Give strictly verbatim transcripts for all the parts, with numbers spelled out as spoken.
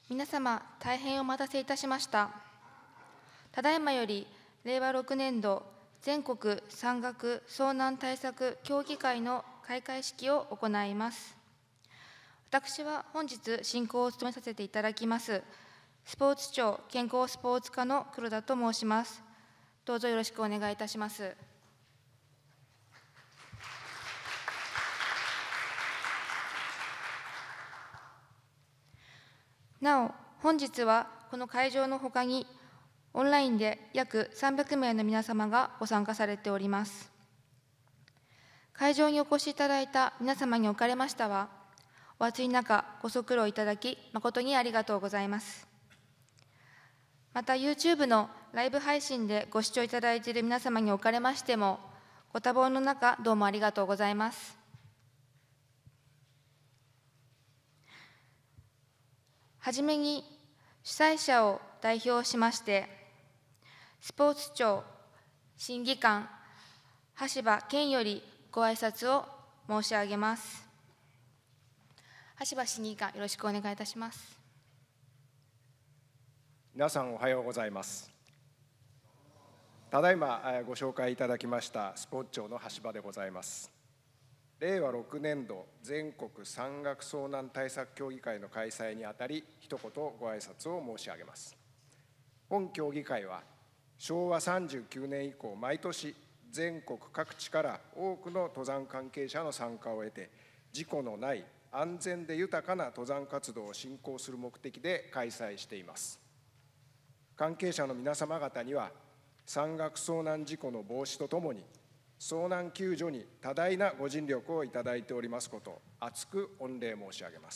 皆様、大変お待たせいたしました。ただいまより、れいわろくねんど全国山岳遭難対策協議会の開会式を行います。私は本日進行を務めさせていただきます、スポーツ庁健康スポーツ課の黒田と申します。どうぞよろしくお願いいたします。なお、本日はこの会場のほかに、オンラインで約さんびゃくめいの皆様がご参加されております。会場にお越しいただいた皆様におかれましたは、お暑い中、ご足労いただき、誠にありがとうございます。また、YouTube のライブ配信でご視聴いただいている皆様におかれましても、ご多忙の中、どうもありがとうございます。はじめに、主催者を代表しまして、スポーツ庁審議官、橋場健よりご挨拶を申し上げます。橋場審議官、よろしくお願いいたします。 皆さんおはようございます。ただいまご紹介いただきましたスポーツ庁の橋場でございます。れいわろくねんど全国山岳遭難対策協議会の開催にあたり、一言ご挨拶を申し上げます。本協議会は、しょうわさんじゅうきゅうねん以降、毎年、全国各地から多くの登山関係者の参加を得て、事故のない安全で豊かな登山活動を進行する目的で開催しています。関係者の皆様方には、山岳遭難事故の防止とともに、遭難救助に多大なご尽力をいただいておりますことを厚く御礼申し上げます。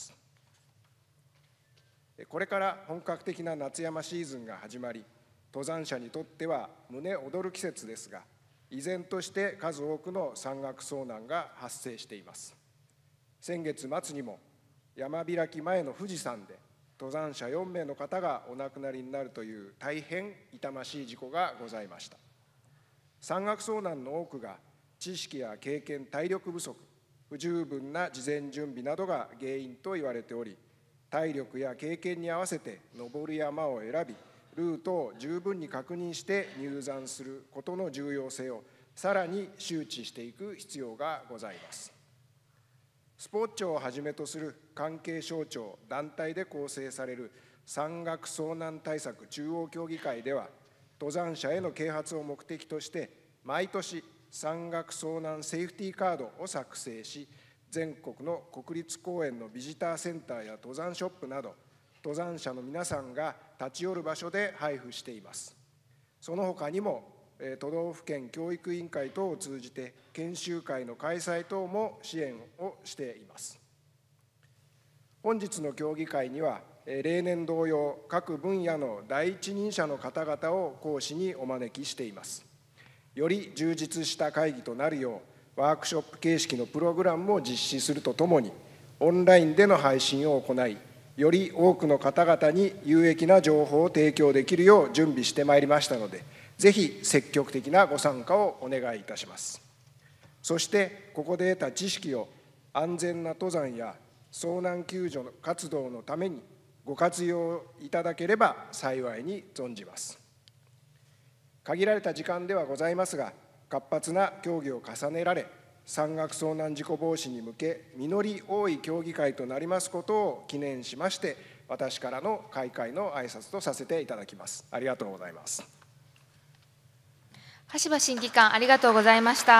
これから本格的な夏山シーズンが始まり、登山者にとっては胸躍る季節ですが、依然として数多くの山岳遭難が発生しています。先月末にも山開き前の富士山で登山者よんめいの方がお亡くなりになるという大変痛ましい事故がございました。山岳遭難の多くが知識や経験、体力不足、不十分な事前準備などが原因と言われており、体力や経験に合わせて登る山を選び、ルートを十分に確認して入山することの重要性をさらに周知していく必要がございます。スポーツ庁をはじめとする関係省庁、団体で構成される山岳遭難対策中央協議会では、登山者への啓発を目的として、毎年山岳遭難セーフティーカードを作成し、全国の国立公園のビジターセンターや登山ショップなど、登山者の皆さんが立ち寄る場所で配布しています。その他にも、都道府県教育委員会等を通じて研修会の開催等も支援をしています。本日の協議会には、例年同様、各分野の第一人者の方々を講師にお招きしています。より充実した会議となるよう、ワークショップ形式のプログラムも実施するとともに、オンラインでの配信を行い、より多くの方々に有益な情報を提供できるよう準備してまいりましたので、ぜひ積極的なご参加をお願いいたします。そして、ここで得た知識を安全な登山や遭難救助の活動のためにご活用いただければ幸いに存じます。限られた時間ではございますが、活発な協議を重ねられ、山岳遭難事故防止に向け実り多い協議会となりますことを記念しまして、私からの開会の挨拶とさせていただきます。ありがとうございます。 橋場審議官、ありがとうございました。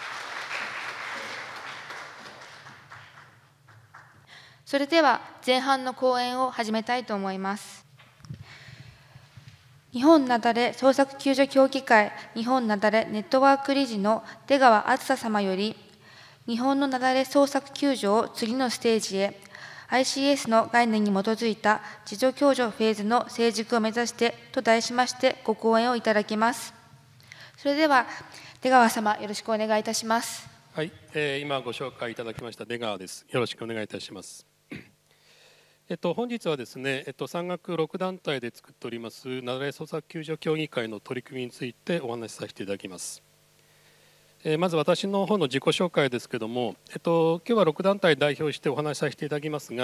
それでは前半の講演を始めたいと思います。日本雪崩捜索救助協議会日本雪崩ネットワーク理事の出川梓様より、日本の雪崩捜索救助を次のステージへ、アイシーエス の概念に基づいた自助共助フェーズの成熟を目指してと題しましてご講演をいただきます。それでは出川様、よろしくお願いいたします。 はい、えー、今ご紹介いただきました出川です。よろしくお願いいたします。えっと、本日はですね、えっと、山岳ろく団体で作っております雪崩捜索救助協議会の取り組みについてお話しさせていただきます。えー、まず私の方の自己紹介ですけども、えっと、今日はろく団体代表してお話しさせていただきますが、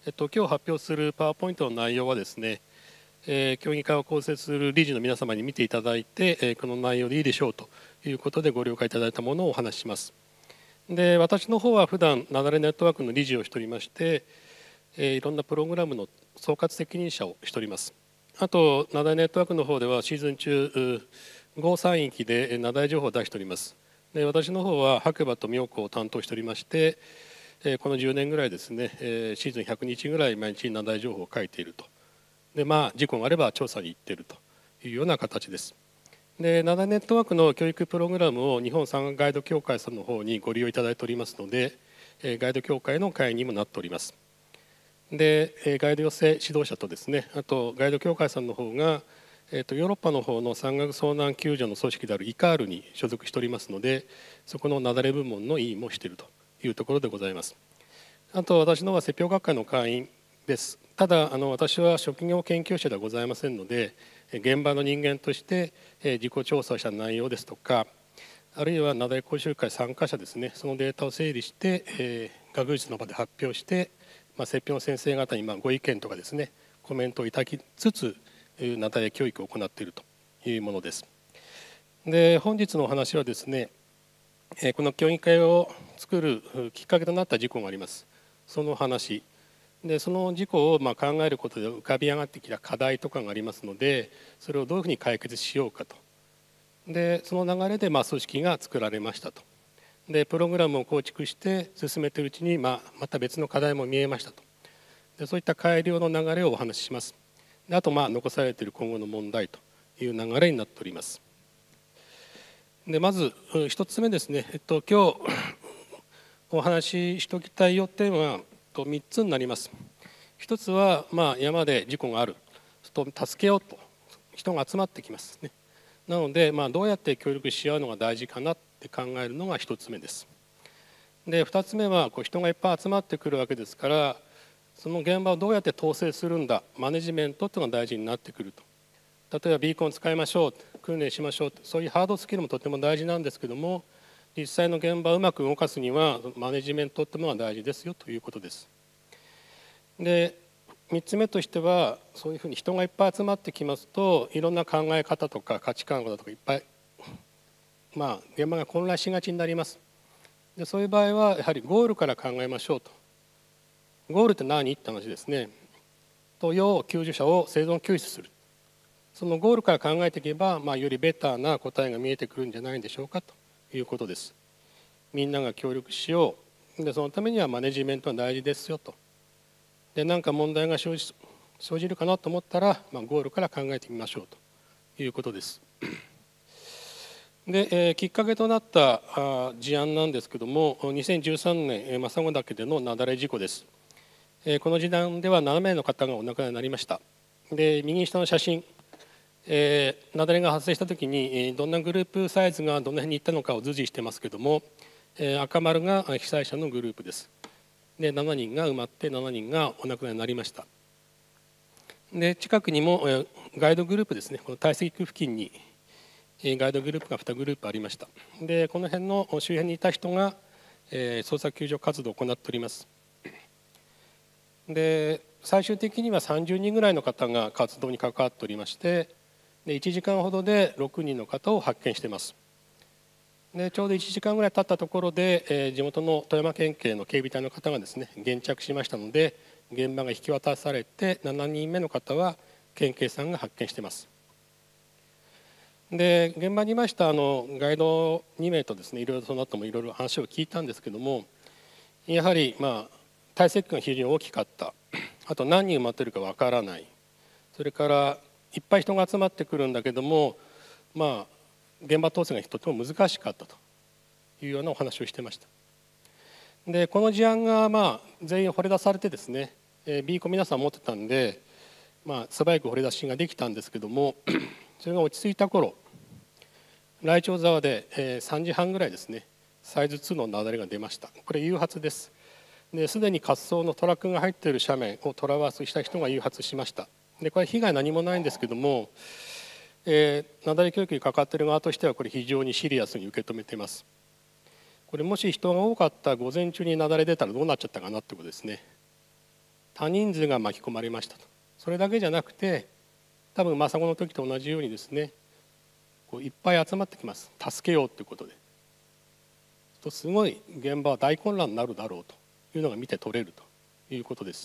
えっと、今日発表するパワーポイントの内容はですね、えー、協議会を構成する理事の皆様に見ていただいて、えー、この内容でいいでしょうということでご了解いただいたものをお話しします。で、私の方は普段なだれネットワークの理事をしておりまして、えー、いろんなプログラムの総括責任者をしております。あと、なだれネットワークの方ではシーズン中、ゴーさん域でなだれ情報を出しております。で、私の方は白馬と妙高を担当しておりまして、このじゅうねんぐらいですね、シーズンひゃくにちぐらい毎日なだれ情報を書いていると。で、まあ、事故があれば調査に行っているというような形です。で、なだれネットワークの教育プログラムを日本山岳ガイド協会さんの方にご利用いただいておりますので、ガイド協会の会員にもなっております。で、ガイド養成指導者とですね、あとガイド協会さんの方が、えー、とヨーロッパの方の山岳遭難救助の組織であるイカールに所属しておりますので、そこのなだれ部門の委員もしているというところでございます。あと私の方は雪氷学会の会員です。ただあの私は職業研究者ではございませんので、現場の人間として自己調査した内容ですとか、あるいはなだれ講習会参加者ですね、そのデータを整理して、えー、学術の場で発表して、まあ、雪氷の先生方にまあご意見とかですね、コメントをいただきつつなだれ教育を行っているというものです。で、本日のお話はですね、この協議会を作るきっかけとなった事故があります。その話で、その事故をまあ考えることで浮かび上がってきた課題とかがありますので、それをどういうふうに解決しようかと。で、その流れでまあ組織が作られましたと。で、プログラムを構築して進めているうちに、まあ、また別の課題も見えましたと。で、そういった改良の流れをお話しします。で、あとまあ残されている今後の問題という流れになっております。で、まず一つ目ですね、えっと、今日お話ししておきたい要点はみっつになります。一つは、まあ、山で事故があると助けようと人が集まってきますね。なので、まあ、どうやって協力し合うのが大事かなって考えるのが一つ目です。で、二つ目はこう人がいっぱい集まってくるわけですから、その現場をどうやって統制するんだ、マネジメントというのが大事になってくると。例えばビーコン使いましょう、訓練しましょう、そういうハードスキルもとても大事なんですけども、実際の現場をうまく動かすにはマネジメントというのが大事ですよということです。で、みっつめとしては、そういうふうに人がいっぱい集まってきますと、いろんな考え方とか価値観のこととかいっぱい、まあ、現場が混乱しがちになります。で、そういう場合はやはりゴールから考えましょうと。ゴールって何って話ですね。と要救助者を生存救出する。そのゴールから考えていけば、まあ、よりベターな答えが見えてくるんじゃないでしょうかということです。みんなが協力しよう。で、そのためにはマネジメントは大事ですよと。で、何か問題が生じ、生じるかなと思ったら、まあ、ゴールから考えてみましょうということです。で、えー、きっかけとなったあ事案なんですけども、にせんじゅうさんねん政子岳での雪崩事故です。えー、この事案ではななめいの方がお亡くなりになりました。で、右下の写真、えー、雪崩が発生したときにどんなグループサイズがどの辺に行ったのかを図示してますけども、えー、赤丸が被災者のグループです。で、しちにんが埋まってしちにんがお亡くなりになりました。で、近くにもガイドグループですね、この堆積区付近にガイドグループがにグループありました。で、この辺の周辺にいた人が捜索救助活動を行っております。で、最終的にはさんじゅうにんぐらいの方が活動に関わっておりまして、でいちじかんほどでろくにんの方を発見しています。で、ちょうどいちじかんぐらい経ったところで、えー、地元の富山県警の警備隊の方がですね現着しましたので、現場が引き渡されてしちにんめの方は県警さんが発見しています。で、現場にいましたあのガイドにめいとですねいろいろその後もいろいろ話を聞いたんですけども、やはりまあ堆積区が非常に大きかった、あと何人埋まっているかわからない、それからいっぱい人が集まってくるんだけども、まあ現場統制がとても難しかったというようなお話をしてました。で、この事案がまあ全員掘り出されてですね、ビーコン皆さん持ってたんで、まあ素早く掘り出しができたんですけども、それが落ち着いた頃、来鳥沢でさんじはんぐらいですね、サイズにの雪崩が出ました。これ誘発です。で、すでに滑走のトラックが入っている斜面をトラバースした人が誘発しました。で、これ被害何もないんですけども、えー、雪崩教育にかかっている側としてはこれ非常にシリアスに受け止めています。これもし人が多かった午前中に雪崩出たらどうなっちゃったかなってことですね。 多人数が巻き込まれましたと。それだけじゃなくて、多分政子の時と同じようにですね、こういっぱい集まってきます。助けようということで。とすごい現場は大混乱になるだろうというのが見て取れるということです。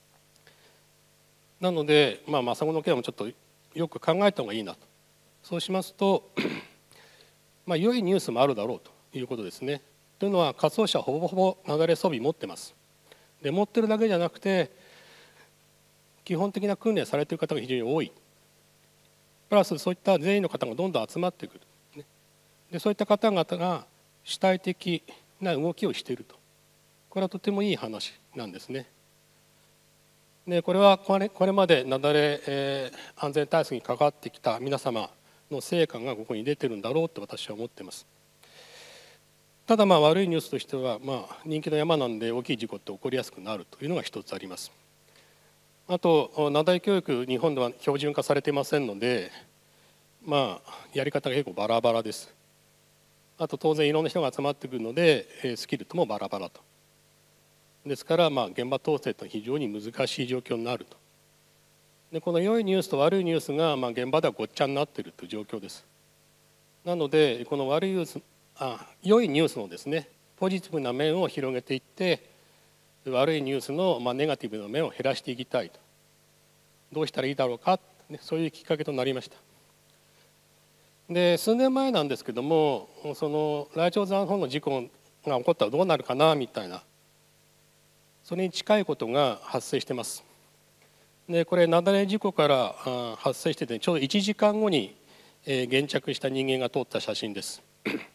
なので、まあ、政子の件もちょっとよく考えた方がいいなと。そうしますと、まあ、良いニュースもあるだろうということですね。というのは、仮装者はほぼほぼ雪崩装備持ってます。で、持ってるだけじゃなくて、基本的な訓練されている方が非常に多い。プラスそういった全員の方がどんどん集まってくる。で、そういった方々が主体的な動きをしていると。これはとてもいい話なんですね。で、これはこれ、これまで雪崩、えー、安全対策に関わってきた皆様の成果がここに出てるんだろうと私は思っています。ただまあ悪いニュースとしては、まあ、人気の山なんで大きい事故って起こりやすくなるというのが一つあります。あと雪崩教育、日本では標準化されていませんので、まあやり方が結構バラバラです。あと当然いろんな人が集まってくるのでスキルともバラバラと。ですからまあ現場統制というのは非常に難しい状況になると。でこの良いニュースと悪いニュースがまあ現場ではごっちゃになっているという状況です。なのでこの悪いニュースあ良いニュースのですねポジティブな面を広げていって悪いニュースのまあネガティブな面を減らしていきたいと。どうしたらいいだろうか、ね、そういうきっかけとなりました。で数年前なんですけども、そのライチョウ山本の事故が起こったらどうなるかなみたいな、それに近いことが発生しています。でこれ雪崩事故から発生してて、ちょうどいちじかんごに現着した人間が撮った写真です。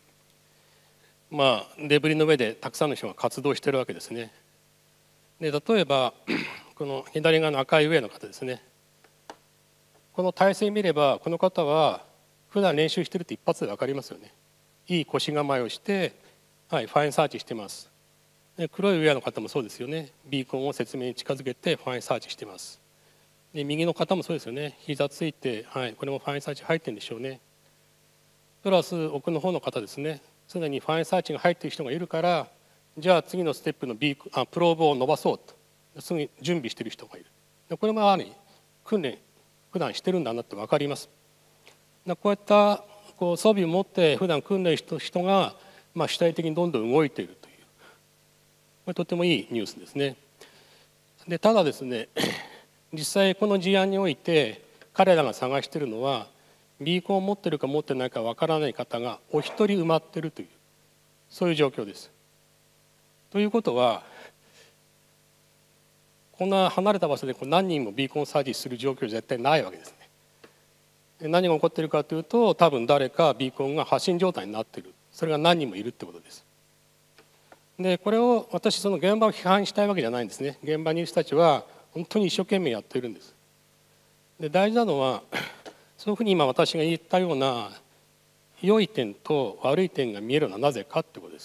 まあデブリの上でたくさんの人が活動しているわけですね。で例えばこの左側の赤い上の方ですね。この体勢見ればこの方は普段練習してるって一発で分かりますよね。いい腰構えをして、はい、ファインサーチしてます。で黒いウェアの方もそうですよね。ビーコンを説明に近づけてファインサーチしてます。で右の方もそうですよね。膝ついて、はい、これもファインサーチ入ってるんでしょうね。プラス奥の方の方ですね。すでにファインサーチが入っている人がいるから、じゃあ次のステップのビーあプローブを伸ばそうとすぐに準備している人がいる。でこれもある訓練普段してるんだなって分かります。こういったこう装備を持って普段訓練した人が、まあ、主体的にどんどん動いているという、これとてもいいニュースですね。でただですね、実際この事案において彼らが探しているのはビーコンを持っているか持ってないかわからない方がお一人埋まっているという、そういう状況です。ということはこんな離れた場所で何人もビーコンサーチする状況は絶対ないわけですね。何が起こっているかというと、多分誰かビーコンが発信状態になっている、それが何人もいるってことです。でこれを私その現場を批判したいわけじゃないんですね。現場にいる人たちは本当に一生懸命やっているんです。で大事なのはそういうふうに今私が言ったような良い点と悪い点が見えるのはなぜかってことです。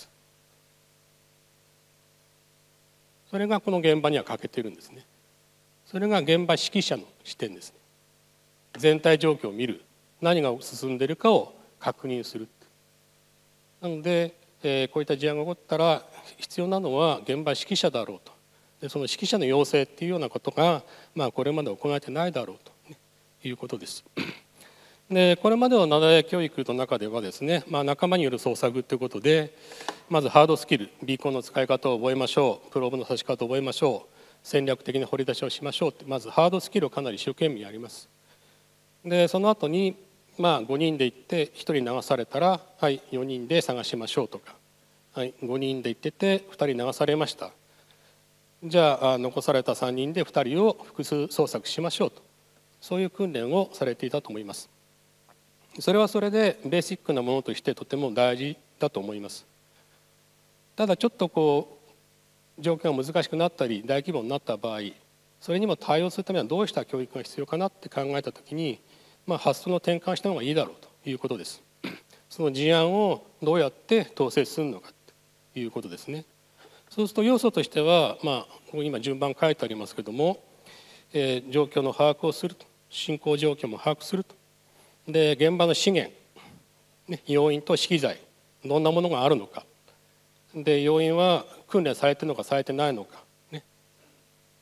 それがこの現場には欠けているんですね。それが現場指揮者の視点ですね。全体状況を見る、何が進んでいるかを確認する。なので、えー、こういった事案が起こったら必要なのは現場指揮者だろうと。でその指揮者の要請っていうようなことが、まあ、これまで行えてないだろうと、ね、いうことです。でこれまでの雪崩教育の中ではですね、まあ、仲間による捜索ということで、まずハードスキル、ビーコンの使い方を覚えましょう、プローブの差し方を覚えましょう、戦略的な掘り出しをしましょうって、まずハードスキルをかなり一生懸命やります。でその後にまあごにんで行ってひとり流されたら、はい、よにんで探しましょうとか、はい、ごにんで行っててふたり流されました、じゃあ残されたさんにんでふたりを複数捜索しましょうと、そういう訓練をされていたと思います。それはそれでベーシックなものとしてとても大事だと思います。ただちょっとこう状況が難しくなったり大規模になった場合、それにも対応するためにはどうした教育が必要かなって考えたときに、まあ、発想の転換した方がいいだろうということです。その事案をどうやって統制するのかということですね。そうすると要素としては、まあ、今順番書いてありますけども、えー、状況の把握をすると、進行状況も把握すると、で現場の資源、ね、要員と資機材、どんなものがあるのか、で要員は訓練されているのかされてないのか、ね、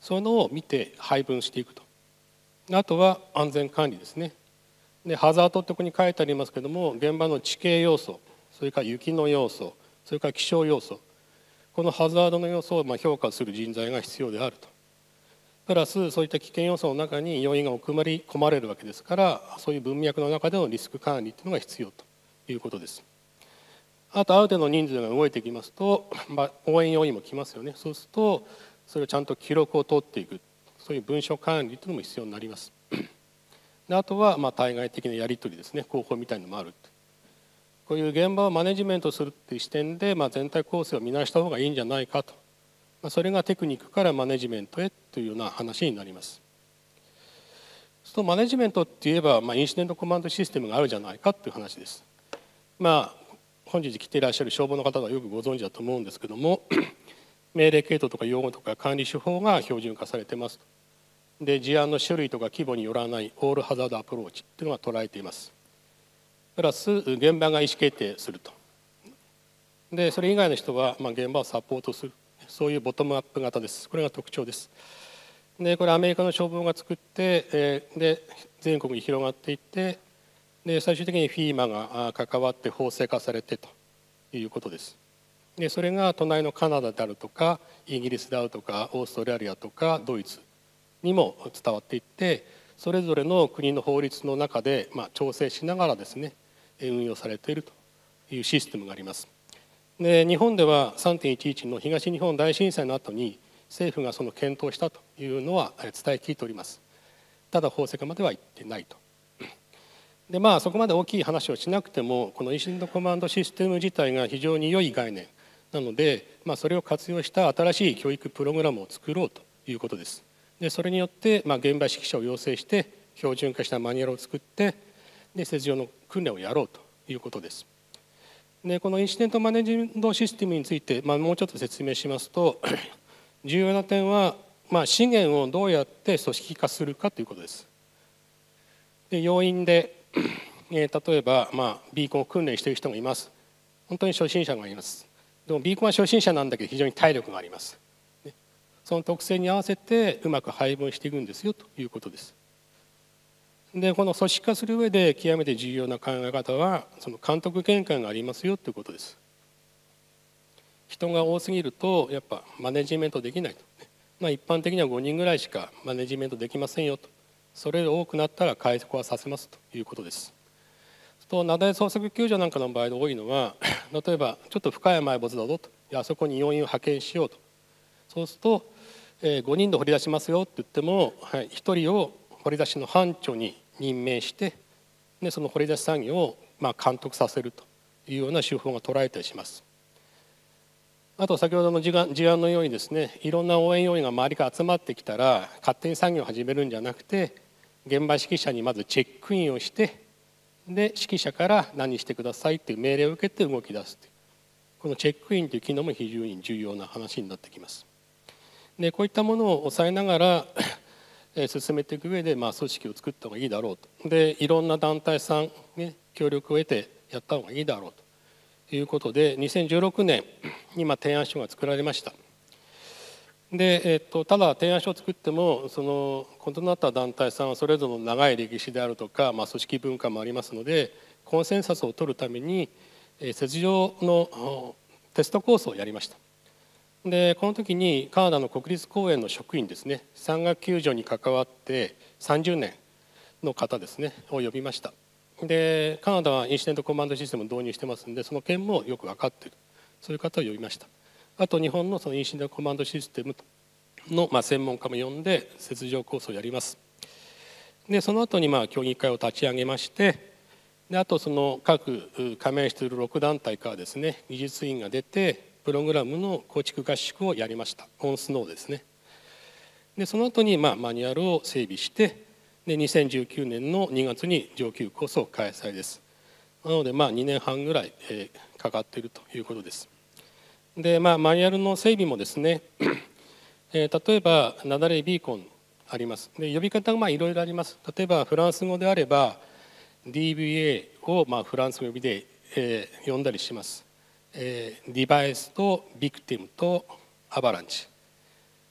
そういうのを見て配分していくと。あとは安全管理ですね。でハザードってここに書いてありますけども、現場の地形要素、それから雪の要素、それから気象要素、このハザードの要素をまあ評価する人材が必要であると。プラスそういった危険要素の中に要因が含まれ込まれるわけですから、そういう文脈の中でのリスク管理というのが必要ということです。あとある程度の人数が動いてきますと、まあ、応援要因も来ますよね。そうするとそれをちゃんと記録を取っていく、そういう文書管理というのも必要になります。であとはまあ対外的なやり取りですね、広報みたいなのもある。こういう現場をマネジメントするっていう視点で、まあ、全体構成を見直した方がいいんじゃないかと、まあ、それがテクニックからマネジメントへというような話になります。そうするとマネジメントっていえば、まあ、インシデントコマンドシステムがあるじゃないかという話です。まあ本日来ていらっしゃる消防の方はよくご存知だと思うんですけども、命令系統とか用語とか管理手法が標準化されています。で事案の種類とか規模によらないオールハザードアプローチというのが捉えています。プラス現場が意思決定すると。でそれ以外の人はまあ現場をサポートする、そういうボトムアップ型です。これが特徴です。でこれアメリカの消防が作って、えー、で全国に広がっていって、で最終的にフィーマが関わって法制化されてということです。でそれが隣のカナダであるとかイギリスであるとかオーストラリアとかドイツにも伝わっていって、それぞれの国の法律の中でまあ調整しながらですね運用されているというシステムがあります。で日本では さんてんいちいち の東日本大震災の後に政府がその検討したというのは伝え聞いております。ただ法制化までは行ってないと。でまあそこまで大きい話をしなくても、このインシデントコマンドシステム自体が非常に良い概念なので、まあ、それを活用した新しい教育プログラムを作ろうということです。でそれによってまあ現場指揮者を養成して標準化したマニュアルを作って、で施術上の訓練をやろうということです。でこのインシデントマネジメントシステムについて、まあ、もうちょっと説明しますと重要な点は、まあ、資源をどうやって組織化するかということです。で要因で、えー、例えば、まあ、ビーコンを訓練している人がいます。本当に初心者がいます。でもビーコンは初心者なんだけど非常に体力があります。その特性に合わせてうまく配分していくんですよということです。でこの組織化する上で極めて重要な考え方は、その監督見解がありますよということです。人が多すぎるとやっぱマネジメントできないと、まあ、一般的にはごにんぐらいしかマネジメントできませんよと、それ多くなったら解雇はさせますということです。と雪崩捜索救助なんかの場合で多いのは、例えばちょっと深い埋没だぞと、あそこに要員を派遣しようと、そうすると、えー、ごにんで掘り出しますよって言っても、はい、ひとりを掘り出しの班長に任命して、でその掘り出し作業をまあ監督させるというような手法が捉えたりします。あと先ほどの事案のようにですね、いろんな応援要員が周りから集まってきたら勝手に作業を始めるんじゃなくて、現場指揮者にまずチェックインをして、で指揮者から何してくださいという命令を受けて動き出すという、このチェックインという機能も非常に重要な話になってきます。でこういったものを抑えながら進めていく上で、まあ、組織を作った方がいいだろうと。でいろんな団体さん、ね、協力を得てやった方がいいだろうということで、にせんじゅうろくねんにま提案書が作られました。で、えっと、ただ提案書を作っても、その異なった団体さんはそれぞれの長い歴史であるとか、まあ、組織文化もありますので、コンセンサスを取るために雪上のテストコースをやりました。でこの時にカナダの国立公園の職員ですね、山岳救助に関わってさんじゅうねんの方ですねを呼びました。でカナダはインシデントコマンドシステムを導入してますので、その件もよく分かっている、そういう方を呼びました。あと日本のそのインシデントコマンドシステムのまあ専門家も呼んで雪上コースをやります。でその後にまあ協議会を立ち上げまして、であとその各加盟しているろく団体からですね技術員が出てプログラムの構築合宿をやりました。オンスノーですね。でその後にまあマニュアルを整備して、でにせんじゅうきゅうねんのにがつに上級コースを開催です。なのでまあにねんはんぐらいかかっているということです。でまあマニュアルの整備もですね、例えば雪崩ビーコンあります。で呼び方がまあいろいろあります。例えばフランス語であれば ディーブイエー をまあフランス語で呼んだりします。ディバイスとビクティムとアバランチ、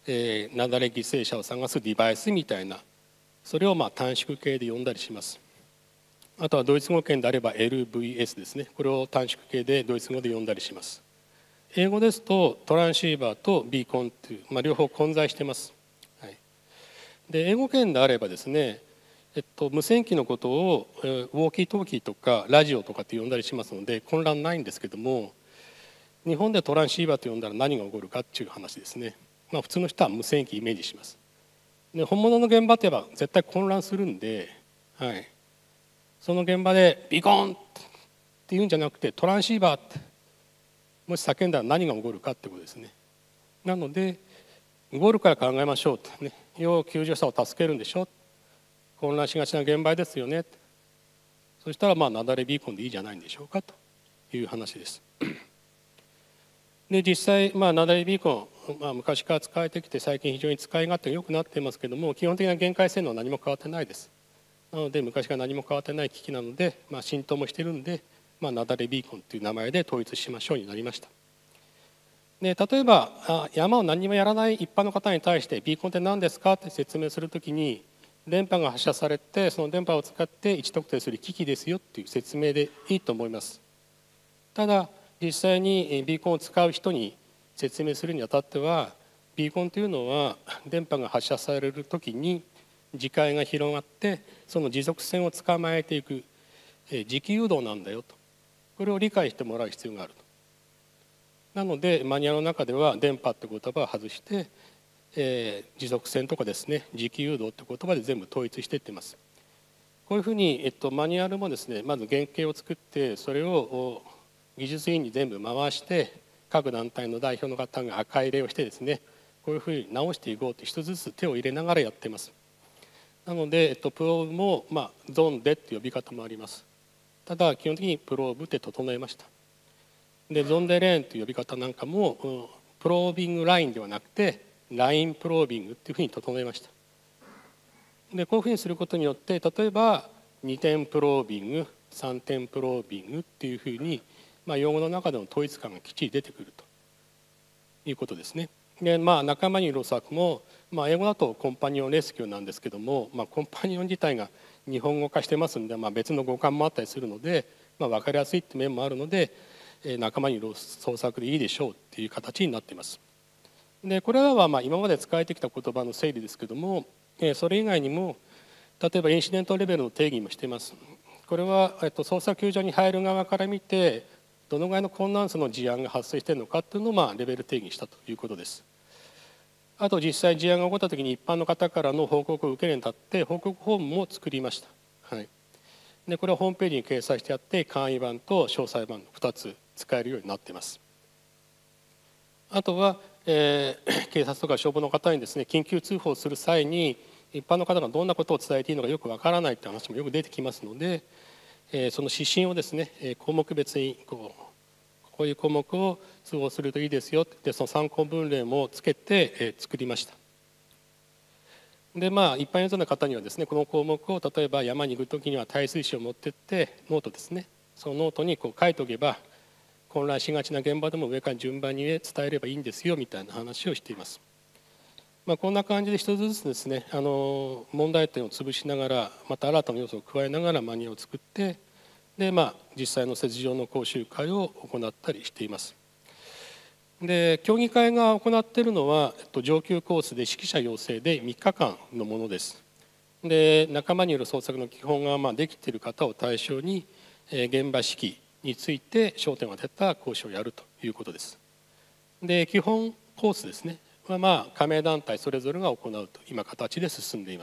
えー、雪崩犠牲者を探すデバイスみたいな、それをまあ短縮形で呼んだりします。あとはドイツ語圏であれば エルブイエス ですね。これを短縮形でドイツ語で呼んだりします。英語ですとトランシーバーとビーコンという、まあ、両方混在しています。はい、で英語圏であればですね、えっと、無線機のことを、えー、ウォーキートーキーとかラジオとかって呼んだりしますので混乱ないんですけども、日本でトランシーバーと呼んだら何が起こるかっていう話ですね。まあ、普通の人は無線機イメージします。で本物の現場といえば絶対混乱するんで、はい、その現場でビコンっていうんじゃなくてトランシーバーってもし叫んだら何が起こるかってことですね。なので起こるから考えましょうとね。要救助者を助けるんでしょ、混乱しがちな現場ですよね。そしたらまあ雪崩ビーコンでいいじゃないんでしょうかという話です。で実際まあ雪崩ビーコン、まあ、昔から使われてきて最近非常に使い勝手が良くなっていますけども、基本的な限界性能は何も変わってないです。なので昔から何も変わってない機器なので、まあ、浸透もしているので、まあ、雪崩ビーコンという名前で統一しましょうになりました。で例えばあ山を何もやらない一般の方に対してビーコンって何ですかって説明するときに、電波が発射されてその電波を使って位置特定する機器ですよっていう説明でいいと思います。ただ実際にビーコンを使う人に説明するにあたっては、ビーコンというのは電波が発射されるときに磁界が広がってその持続線を捕まえていく磁気誘導なんだよと、これを理解してもらう必要があると。なのでマニュアルの中では電波って言葉を外して、えー、持続線とかですね磁気誘導って言葉で全部統一していっています。こういうふうに、えっと、マニュアルもですねまず原型を作ってそれを技術委員に全部回して各団体の代表の方が赤入れをしてですね、こういうふうに直していこうと一つずつ手を入れながらやっています。なので、えっと、プローブも、まあ、ゾンデって呼び方もあります。ただ基本的にプローブって整えました。でゾンデレーンという呼び方なんかも、うん、プロービングラインではなくてラインプロービングっていうふうに整えました。でこういうふうにすることによって例えばにてんプロービングさんてんプロービングっていうふうに、まあ、用語の中での統一感がきっちり出てくるということですね。でまあ、仲間にいる作も、まあ、英語だとコンパニオンレスキューなんですけども、まあ、コンパニオン自体が日本語化してますんで、まあ、別の語感もあったりするので、まあ、分かりやすいって面もあるので、仲間にいる創作でいいでしょうっていう形になっています。でこれらはまあ今まで使えてきた言葉の整理ですけども、それ以外にも例えばインシデントレベルの定義もしています。これは、えっと、捜査救助に入る側から見てどのぐらいの困難数の事案が発生しているのかというのをまあレベル定義したということです。あと実際事案が起こった時に一般の方からの報告を受けるにあたって報告フォームも作りました。はい、でこれはホームページに掲載してあって簡易版と詳細版のふたつ使えるようになっています。あとは、えー、警察とか消防の方にですね緊急通報する際に一般の方がどんなことを伝えていいのかよくわからないという話もよく出てきますので、えー、その指針をですね項目別にこうこういう項目を通報するといいですよってその参考文例もつけて、えー、作りました。でまあ一般ユーザーの方にはですねこの項目を例えば山に行く時には耐水紙を持ってってノートですねそのノートにこう書いておけば混乱しがちな現場でも上から順番に伝えればいいんですよみたいな話をしています。まあ、こんな感じで一つずつですねあの問題点を潰しながらまた新たな要素を加えながらマニュアルを作ってで、まあ、実際の設置上の講習会を行ったりしています。で協議会が行っているのは、えっと、上級コースで指揮者養成でみっかかんのものです。で仲間による捜索の基本がまあできている方を対象に、えー、現場指揮について焦点を当てた講師をやるということです。で基本コースですねはまあ加盟団体それぞれが行うと今形で進んでいます。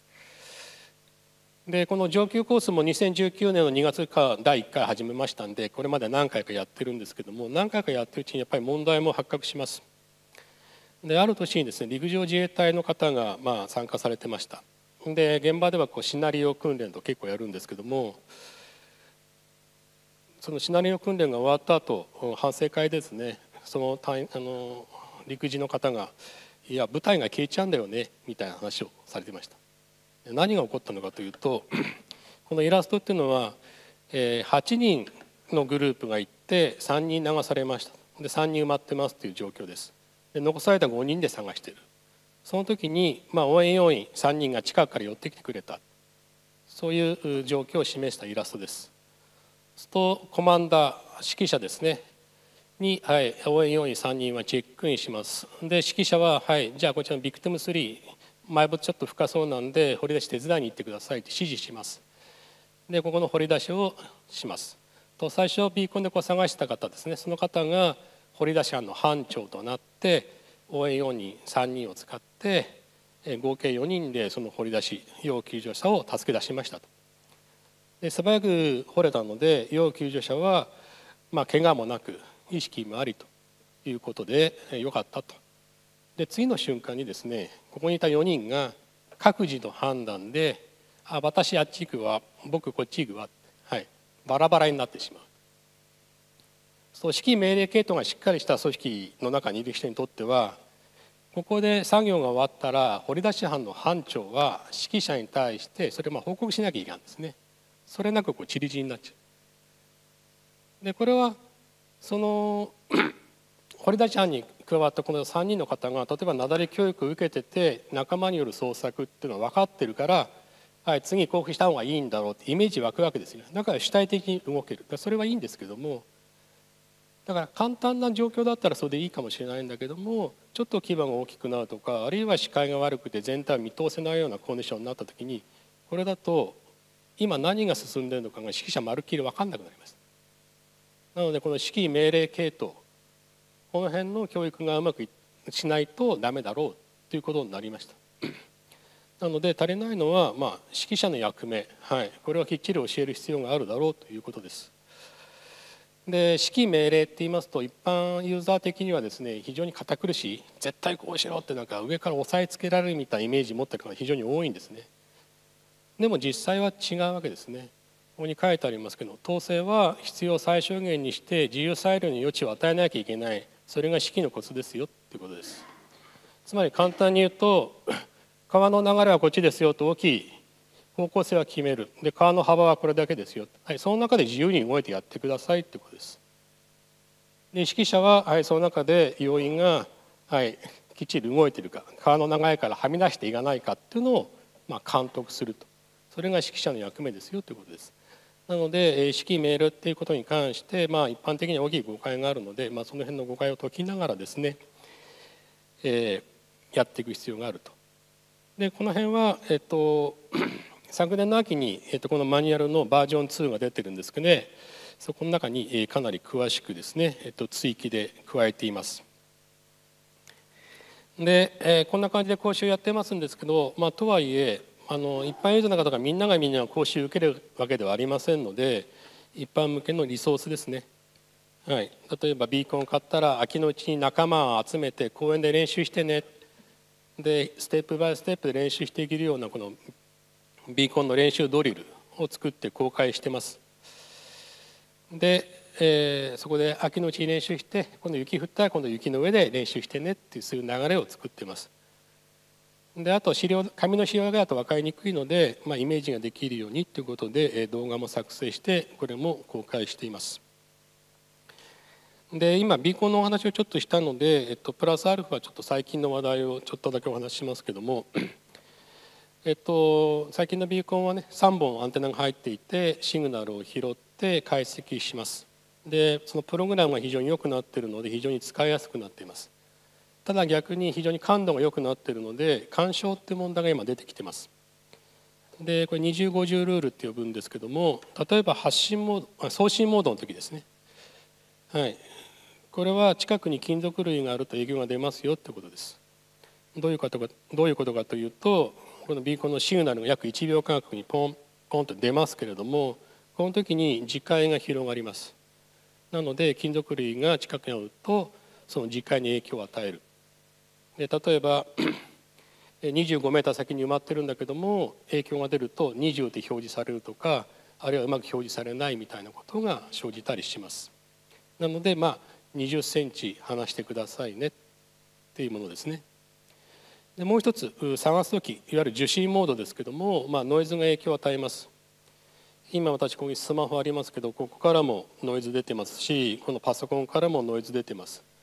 でこの上級コースもにせんじゅうきゅうねんのにがつからだいいっかい始めましたんでこれまで何回かやってるんですけども何回かやってるうちにやっぱり問題も発覚します。である年にですね陸上自衛隊の方がまあ参加されてました。で現場ではこうシナリオ訓練と結構やるんですけどもそのシナリオ訓練が終わった後反省会ですねその隊あの陸自の方が「いや部隊が消えちゃうんだよね」みたいな話をされてました。何が起こったのかというとこのイラストっていうのははちにんのグループが行ってさんにん流されましたでさんにん埋まってますという状況です。 で残されたごにんで探している。その時に、まあ、応援要員さんにんが近くから寄ってきてくれた、そういう状況を示したイラストです。するとコマンダー指揮者ですねに、はい、応援要員さんにんはチェックインします。で指揮者は、はい、じゃあこちらのビクティムスリー埋没ちょっと深そうなんで掘り出し手伝いに行ってくださいって指示します。でここの掘り出しをします。と最初ビーコンでこう探した方ですね、その方が掘り出し班の班長となって応援要員さんにんを使って合計よにんでその掘り出し要救助者を助け出しましたと。で素早く掘れたので要救助者はまあ怪我もなく意識もありということでよかったと。で次の瞬間にですね、ここにいたよにんが各自の判断で「あ私あっち行くわ、僕こっち行くわ」はい、バラバラになってしまう。そう指揮命令系統がしっかりした組織の中にいる人にとっては、ここで作業が終わったら掘り出し班の班長は指揮者に対してそれをまあ報告しなきゃいけないんですね。それなくこう散り散りになっちゃう。でこれはその掘り出し班に加わったこのさんにんの方が例えば雪崩教育を受けてて仲間による捜索っていうのは分かってるから、はい、次降伏した方がいいんだろうってイメージ湧くわけですよ。だから主体的に動ける。それはいいんですけども、だから簡単な状況だったらそれでいいかもしれないんだけども、ちょっと規模が大きくなるとか、あるいは視界が悪くて全体を見通せないようなコンディションになった時に、これだと今何が進んでいるのかが指揮者まるっきり分かんなくなります。なのでこの指揮命令系統、この辺の教育がうまくしないとダメだろうということになりました。なので足りないのは、まあ、指揮者の役目、はい、これをきっちり教える必要があるだろうということです。で指揮命令って言いますと一般ユーザー的にはですね、非常に堅苦しい、絶対こうしろってなんか上から押さえつけられるみたいなイメージを持っている方が非常に多いんですね。でも実際は違うわけですね。ここに書いてありますけど、統制は必要最小限にして自由裁量に余地を与えなきゃいけない、それが指揮のコツですよということです。つまり簡単に言うと、川の流れはこっちですよと大きい方向性は決める。で川の幅はこれだけですよ、はい、その中で自由に動いてやってくださいってことです。で指揮者は、はい、その中で要員が、はい、きっちり動いているか、川の流れからはみ出していかないかっていうのを、まあ、監督すると。それが指揮者の役目ですよということです。なので指揮命令っていうことに関して、まあ、一般的に大きい誤解があるので、まあ、その辺の誤解を解きながらですね、えー、やっていく必要があると。でこの辺は、えっと、昨年の秋に、えっと、このマニュアルのバージョンツーが出てるんですけどね、そこの中に、えー、かなり詳しくですね、えっと、追記で加えています。で、えー、こんな感じで講習やってますんですけど、まあ、とはいえあの一般ユーザーの方がみんながみんな講習を受けるわけではありませんので、一般向けのリソースですね、はい、例えばビーコンを買ったら秋のうちに仲間を集めて公園で練習してね、でステップバイステップで練習していけるようなこのビーコンの練習ドリルを作って公開してます。で、えー、そこで秋のうちに練習して、今度雪降ったら今度雪の上で練習してねっていうそういう流れを作ってます。であと資料紙の資料だと分かりにくいので、まあ、イメージができるようにということで動画も作成してこれも公開しています。で今ビーコンのお話をちょっとしたので、えっと、プラスアルファちょっと最近の話題をちょっとだけお話ししますけどもえっと最近のビーコンはねさんぼんアンテナが入っていてシグナルを拾って解析します。でそのプログラムが非常に良くなっているので非常に使いやすくなっています。ただ逆に非常に感度が良くなっているので干渉っていう問題が今出てきてます。でこれにじゅうごじゅうルールって呼ぶんですけども、例えば発信モード送信モードの時ですね、はい、これは近くに金属類があると営業が出ますよってことです。どういうことかどういうことかというと、このビーコンのシグナルが約いちびょう間隔にポンポンと出ますけれども、この時に磁界が広がります。なので金属類が近くにあるとその磁界に影響を与える。で例えばにじゅうごメーター先に埋まってるんだけども影響が出るとにじゅうで表示されるとか、あるいはうまく表示されないみたいなことが生じたりします。なのでまあにじゅっセンチ離してくださいねっていうものですね。でもう一つ探す時いわゆる受信モードですけども、まあ、ノイズが影響を与えます。今私ここにスマホありますけど、ここからもノイズ出てますし、このパソコンからもノイズ出てます。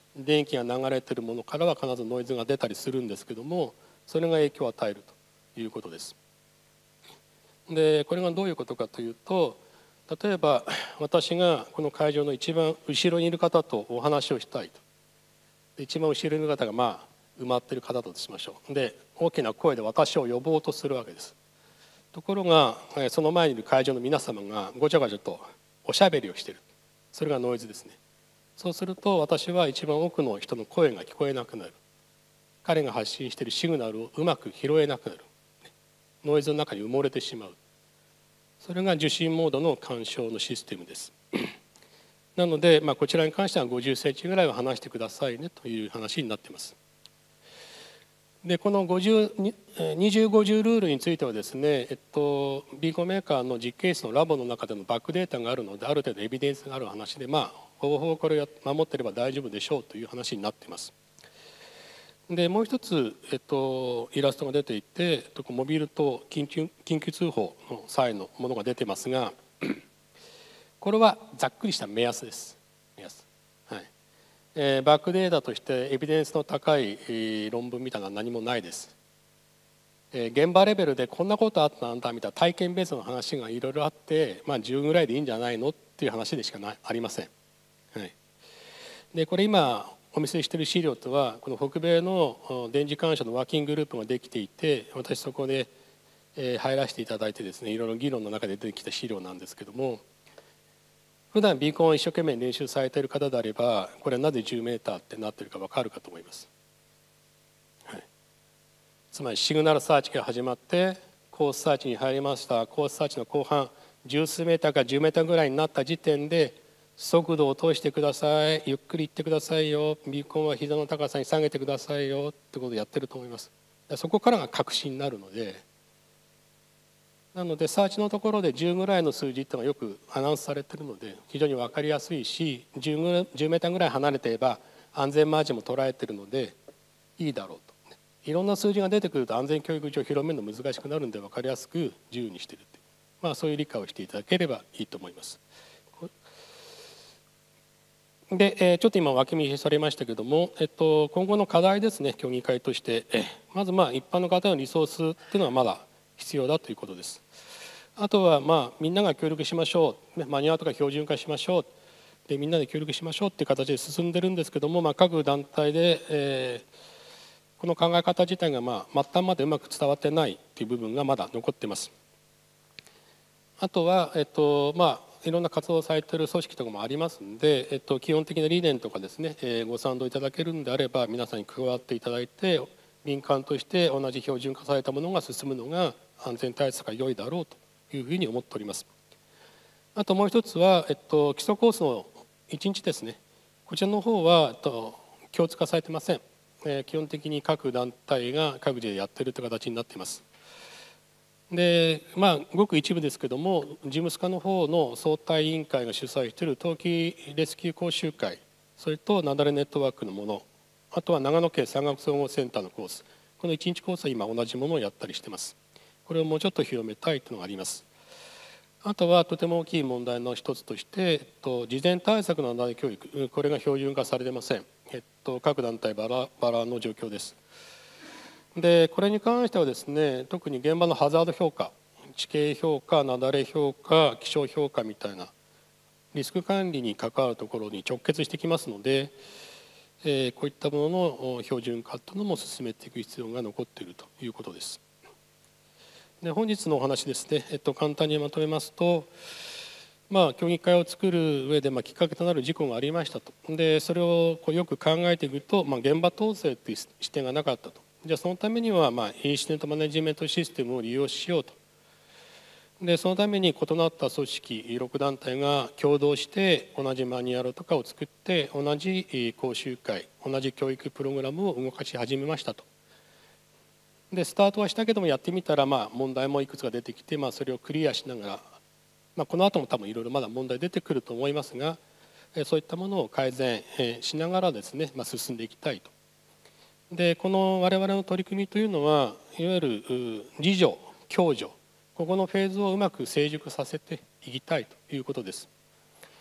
電気が流れているものからは必ずノイズが出たりするんですけども、それが影響を与えるということです。でこれがどういうことかというと、例えば私がこの会場の一番後ろにいる方とお話をしたいと。一番後ろにいる方がまあ埋まっている方だとしましょう。で大きな声で私を呼ぼうとするわけです。ところがその前にいる会場の皆様がごちゃごちゃとおしゃべりをしている。それがノイズですね。そうすると私は一番奥の人の声が聞こえなくなる。彼が発信しているシグナルをうまく拾えなくなる。ノイズの中に埋もれてしまう。それが受信モードの干渉のシステムです。なので、まあ、こちらに関してはごじゅっセンチぐらいは離してくださいねという話になっています。でこのごじゅう、にじゅうごじゅうルールについてはですね、えっと、ビーコンメーカーの実験室のラボの中でのバックデータがあるので、ある程度エビデンスがある話で、まあほぼほぼこれを守っていれば大丈夫でしょうという話になっています。でもう一つ、えっと、イラストが出ていて、モビルと緊急、緊急通報の際のものが出てますが、これはざっくりした目安です。目安、はいえー、バックデータとしてエビデンスの高い、えー、論文みたいなのは何もないです。えー、現場レベルでこんなことあったんだみたいな体験ベースの話がいろいろあって、まあ、じゅうぐらいでいいんじゃないのっていう話でしかなありません。はい、でこれ今お見せしている資料とはこの北米の電磁干渉のワーキンググループができていて、私そこで入らせていただいてですね、いろいろ議論の中で出てきた資料なんですけども、普段ビーコンを一生懸命練習されている方であれば、これはなぜじゅうメーターってなっているか分かるかと思います。はい、つまりシグナルサーチが始まってコースサーチに入りました。コースサーチの後半十数メーターかじゅうメーターぐらいになった時点で、速度を落としてください、ゆっくり行ってくださいよ、ビーコンは膝の高さに下げてくださいよってことをやってると思います。そこからが確信になるので、なのでサーチのところでじゅうぐらいの数字っていうのがよくアナウンスされているので非常に分かりやすいし、じゅうメーターぐらい離れていれば安全マージンも捉えているのでいいだろうと。いろんな数字が出てくると安全教育上広めるの難しくなるので分かりやすくじゅうにしているっていう、まあ、そういう理解をしていただければいいと思います。でちょっと今脇見されましたけども、えっと、今後の課題ですね、協議会として、まずまあ一般の方のリソースっていうのはまだ必要だということです。あとはまあみんなが協力しましょう、マニュアルとか標準化しましょうで、みんなで協力しましょうっていう形で進んでるんですけども、まあ、各団体で、えー、この考え方自体がまあ末端までうまく伝わってないっていう部分がまだ残っています。あとは、えっとまあいろんな活動をされている組織とかもありますので、えっと、基本的な理念とかですね、えー、ご賛同いただけるんであれば皆さんに加わっていただいて、民間として同じ標準化されたものが進むのが安全対策が良いだろうというふうに思っております。あともう一つは、えっと、基礎コースのいちにちですね、こちらの方は、えっと、共通化されてません。えー、基本的に各団体が各自でやっているという形になっています。でまあ、ごく一部ですけども、事務スカの方の総体委員会が主催している冬季レスキュー講習会、それとなだれネットワークのもの、あとは長野県山岳総合センターのコース、このいちにちコースは今同じものをやったりしています。これをもうちょっと広めたいというのがあります。あとはとても大きい問題の一つとして、えっと、事前対策のなだれ教育、これが標準化されていません。えっと、各団体バラバラの状況です。でこれに関してはですね、特に現場のハザード評価、地形評価、雪崩評価、気象評価みたいなリスク管理に関わるところに直結してきますので、えー、こういったものの標準化というのも進めていく必要が残っているということです。で本日のお話ですね、えっと、簡単にまとめますと、まあ、協議会を作る上で、まあ、きっかけとなる事項がありましたと。でそれをこうよく考えていくと、まあ、現場統制という視点がなかったと。じゃあそのためには、まあ、インシデントマネジメントシステムを利用しようと。でそのために異なった組織ろく団体が共同して同じマニュアルとかを作って同じ講習会、同じ教育プログラムを動かし始めましたと。でスタートはしたけどもやってみたら、まあ、問題もいくつか出てきて、まあ、それをクリアしながら、まあ、この後も多分いろいろまだ問題出てくると思いますが、そういったものを改善しながらですね、まあ、進んでいきたいと。でこの我々の取り組みというのはいわゆる自助共助、ここのフェーズをうまく成熟させていきたいということです。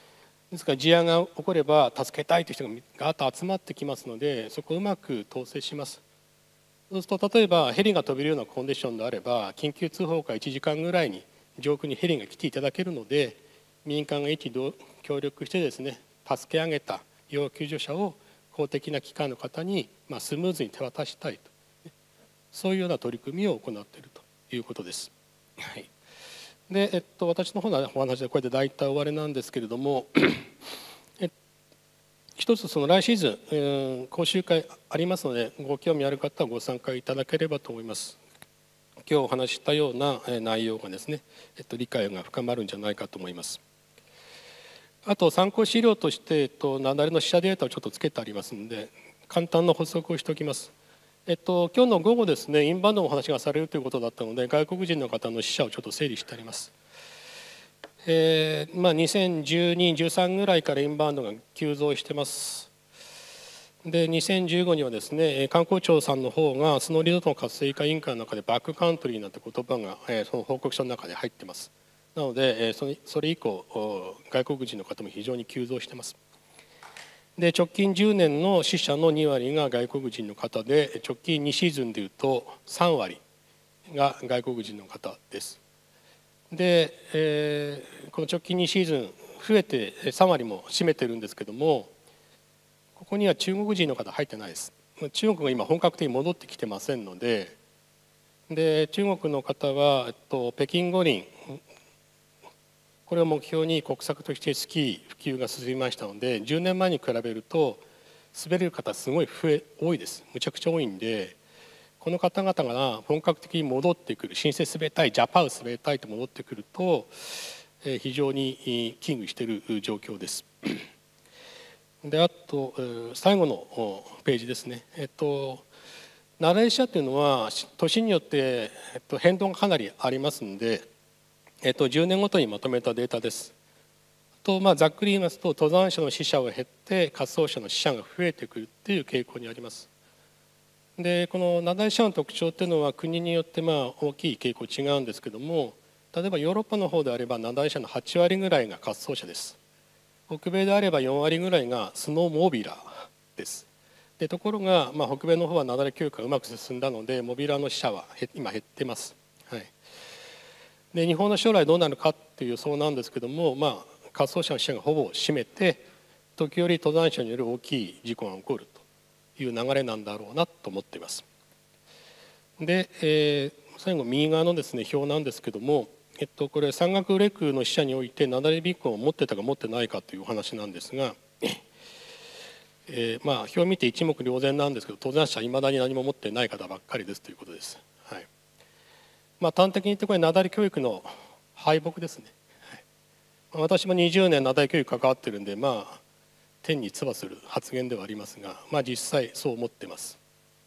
ですから事案が起これば助けたいという人がガーッと集まってきますので、そこをうまく統制します。そうすると例えばヘリが飛べるようなコンディションであれば、緊急通報からいちじかんぐらいに上空にヘリが来ていただけるので、民間が一同協力してですね、助け上げた要救助者を公的な機関の方にまあスムーズに手渡したいと、そういうような取り組みを行っているということです。はい、で、えっと、私の方のお話でこれで大体終わりなんですけれども、え一つその来シーズン、えー、講習会ありますので、ご興味ある方はご参加いただければと思います。今日お話ししたような内容がですね、えっと、理解が深まるんじゃないかと思います。あと参考資料として、えっと、雪崩の死者データをちょっとつけてありますので、簡単な補足をしておきます。えっと、今日の午後ですね、インバウンドのお話がされるということだったので、外国人の方の死者をちょっと整理してあります。えーまあ、にせんじゅうに、じゅうさんぐらいからインバウンドが急増してます。で、にせんじゅうごにはですね、観光庁さんの方がスノーリゾートの活性化委員会の中でバックカントリーなんて言葉が、えー、その報告書の中で入ってます。なので、えー、それ、それ以降外国人の方も非常に急増してます。で、直近じゅうねんの死者のにわりが外国人の方で、直近にシーズンでいうとさんわりが外国人の方です。で、えー、この直近にシーズン増えてさんわりも占めてるんですけども、ここには中国人の方入ってないです。中国が今本格的に戻ってきてませんので、で中国の方は、えっと、北京五輪これを目標に国策としてスキー普及が進みましたので、じゅうねんまえに比べると滑れる方すごい増え多いです。むちゃくちゃ多いんで、この方々が本格的に戻ってくる、新生滑りたい、ジャパン滑りたいと戻ってくると、非常に危惧している状況です。で、あと最後のページですね。えっと雪崩死者というのは年によって、えっと、変動がかなりありますので、えっと、じゅうねんごとにまとめたデータです。と、まあ、ざっくり言いますと、登山者の死者が減って滑走者の死者が増えてくるっていう傾向にあります。で、この雪崩死者の特徴っていうのは国によってまあ大きい傾向違うんですけども、例えばヨーロッパの方であれば雪崩者のはちわりぐらいが滑走者です。北米であればよんわりぐらいがスノーモービラーです。で、ところが、まあ、北米の方は雪崩教育がうまく進んだのでモビラーの死者は今減ってます。はい、で日本の将来どうなるかっていう予想なんですけども、まあ、滑走者の死者がほぼ占めて、時折登山者による大きい事故が起こるという流れなんだろうなと思っています。で、えー、最後右側のですね表なんですけども、えっと、これ山岳レクの死者において雪崩ビーコンを持ってたか持ってないかというお話なんですが、えー、まあ表を見て一目瞭然なんですけど、登山者いまだに何も持ってない方ばっかりですということです。はい、まあ、端的に言ってこれ雪崩教育の敗北ですね。はい、私もにじゅうねん雪崩教育関わってるんで、まあ天に唾する発言ではありますが、まあ、実際そう思ってます。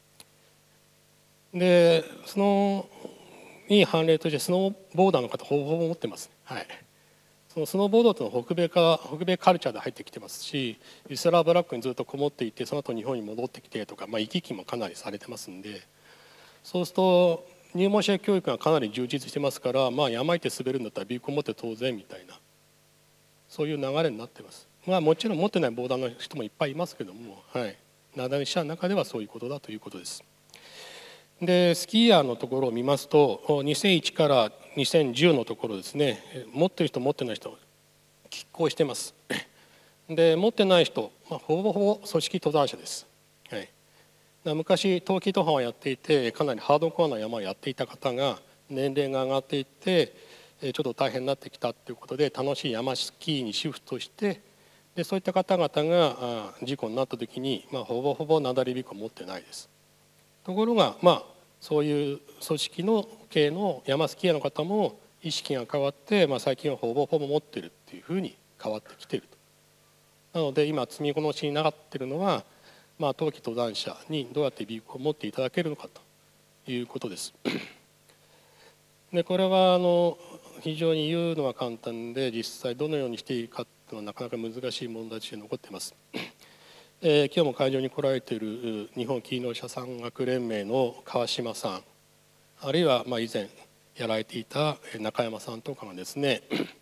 でそのいい判例としてスノーボーダーの方ほぼほぼ持ってます。はい、そのスノーボードというのは北米から北米カルチャーで入ってきてますし、ユスラーブラックにずっとこもっていて、その後日本に戻ってきてとか、まあ、行き来もかなりされてますんで、そうすると入門者教育がかなり充実してますから、まあ、山行って滑るんだったらビーコン持って当然みたいな、そういう流れになってます。まあ、もちろん持ってないボーダーの人もいっぱいいますけども、はい、雪崩死者の中ではそういうことだということです。でスキーヤーのところを見ますと、にせんいちからにせんじゅうのところですね、持ってる人持ってない人拮抗してます。で持ってない人、まあ、ほぼほぼ組織登山者です。はい、昔冬季登山をやっていてかなりハードコアな山をやっていた方が年齢が上がっていってちょっと大変になってきたということで、楽しい山スキーにシフトして、でそういった方々が事故になった時に、まあ、ほぼほぼ雪崩ビーコン持ってないです。ところが、まあ、そういう組織の系の山スキーヤーの方も意識が変わって、まあ、最近はほぼほぼ持ってるっていうふうに変わってきていると。なので今積みこなしになっているのは、まあ、冬季登山者にどうやってビーコンを持っていただけるのかということです。でこれはあの非常に言うのは簡単で、実際どのようにしていいかというのはなかなか難しい問題として残っています。えー、今日も会場に来られている日本気動車山岳連盟の川島さん、あるいはまあ以前やられていた中山さんとかがですね、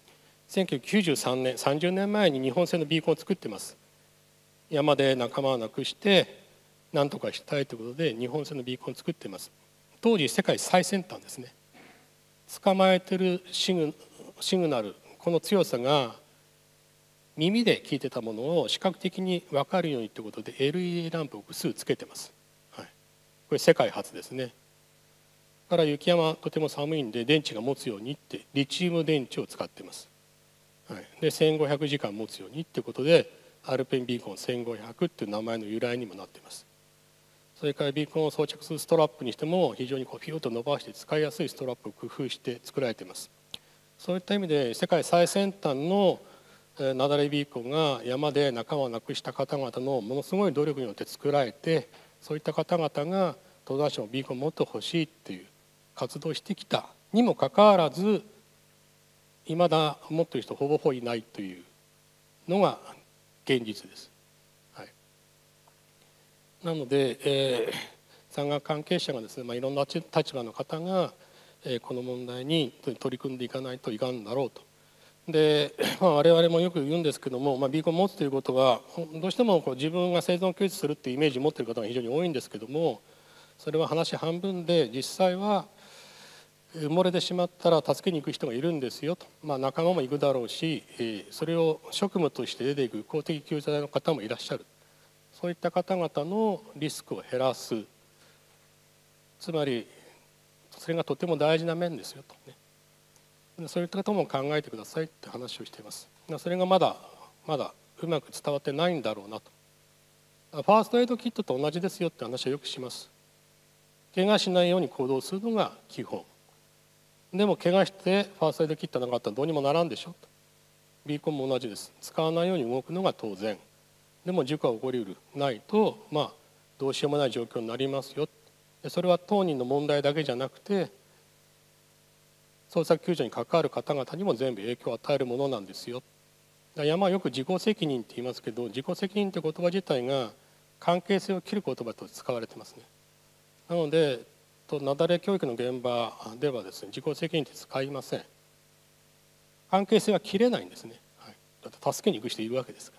せんきゅうひゃくきゅうじゅうさんねん、さんじゅうねんまえに日本製のビーコンを作ってます。山で仲間を亡くして何とかしたいということで日本製のビーコンを作ってます。当時世界最先端ですね。捕まえてるシグ、シグナル、この強さが耳で聞いてたものを視覚的に分かるようにということで エルイーディー ランプを複数つけてます、はい、これ世界初ですね。だから雪山とても寒いんで電池が持つようにってリチウム電池を使ってます、はい、でせんごひゃくじかん持つようにっていうことでアルペンビーコンせんごひゃくっていう名前の由来にもなっています。それからビーコンを装着するストラップにしても非常にこうピューッと伸ばして使いやすいストラップを工夫して作られています。そういった意味で世界最先端の雪崩ビーコンが山で仲間を亡くした方々のものすごい努力によって作られて、そういった方々が登山者もビーコンを持ってほしいっていう活動をしてきたにもかかわらずいまだ持っている人ほぼほぼいないというのが現実です、はい、なので、えー、山岳関係者がですね、まあ、いろんな立場の方が、えー、この問題に取り組んでいかないといかんだろうと。で、まあ、我々もよく言うんですけども、まあ、ビーコンを持つということはどうしてもこう自分が生存救出するっていうイメージを持っている方が非常に多いんですけども、それは話半分で実際は埋もれてしまったら助けに行く人がいるんですよと、まあ、仲間も行くだろうし、それを職務として出ていく公的救助隊の方もいらっしゃる。そういった方々のリスクを減らす、つまりそれがとても大事な面ですよとね。そういったことも考えてくださいって話をしています。それがまだまだうまく伝わってないんだろうなと。ファーストエイドキットと同じですよって話はよくします。怪我しないように行動するのが基本。でも怪我してファーストエイドキットなかったらどうにもならんでしょと。ビーコンも同じです。使わないように動くのが当然。でも事故が起こりうるないと、まあどうしようもない状況になりますよ。それは当人の問題だけじゃなくて捜索救助に関わる方々にも全部影響を与えるものなんですよ。山はよく自己責任って言いますけど、自己責任って言葉自体が関係性を切る言葉と使われてますね。なので雪崩教育の現場ではですね、自己責任って使いません。関係性は切れないんですね、はい、だって助けに行く人いるわけですから。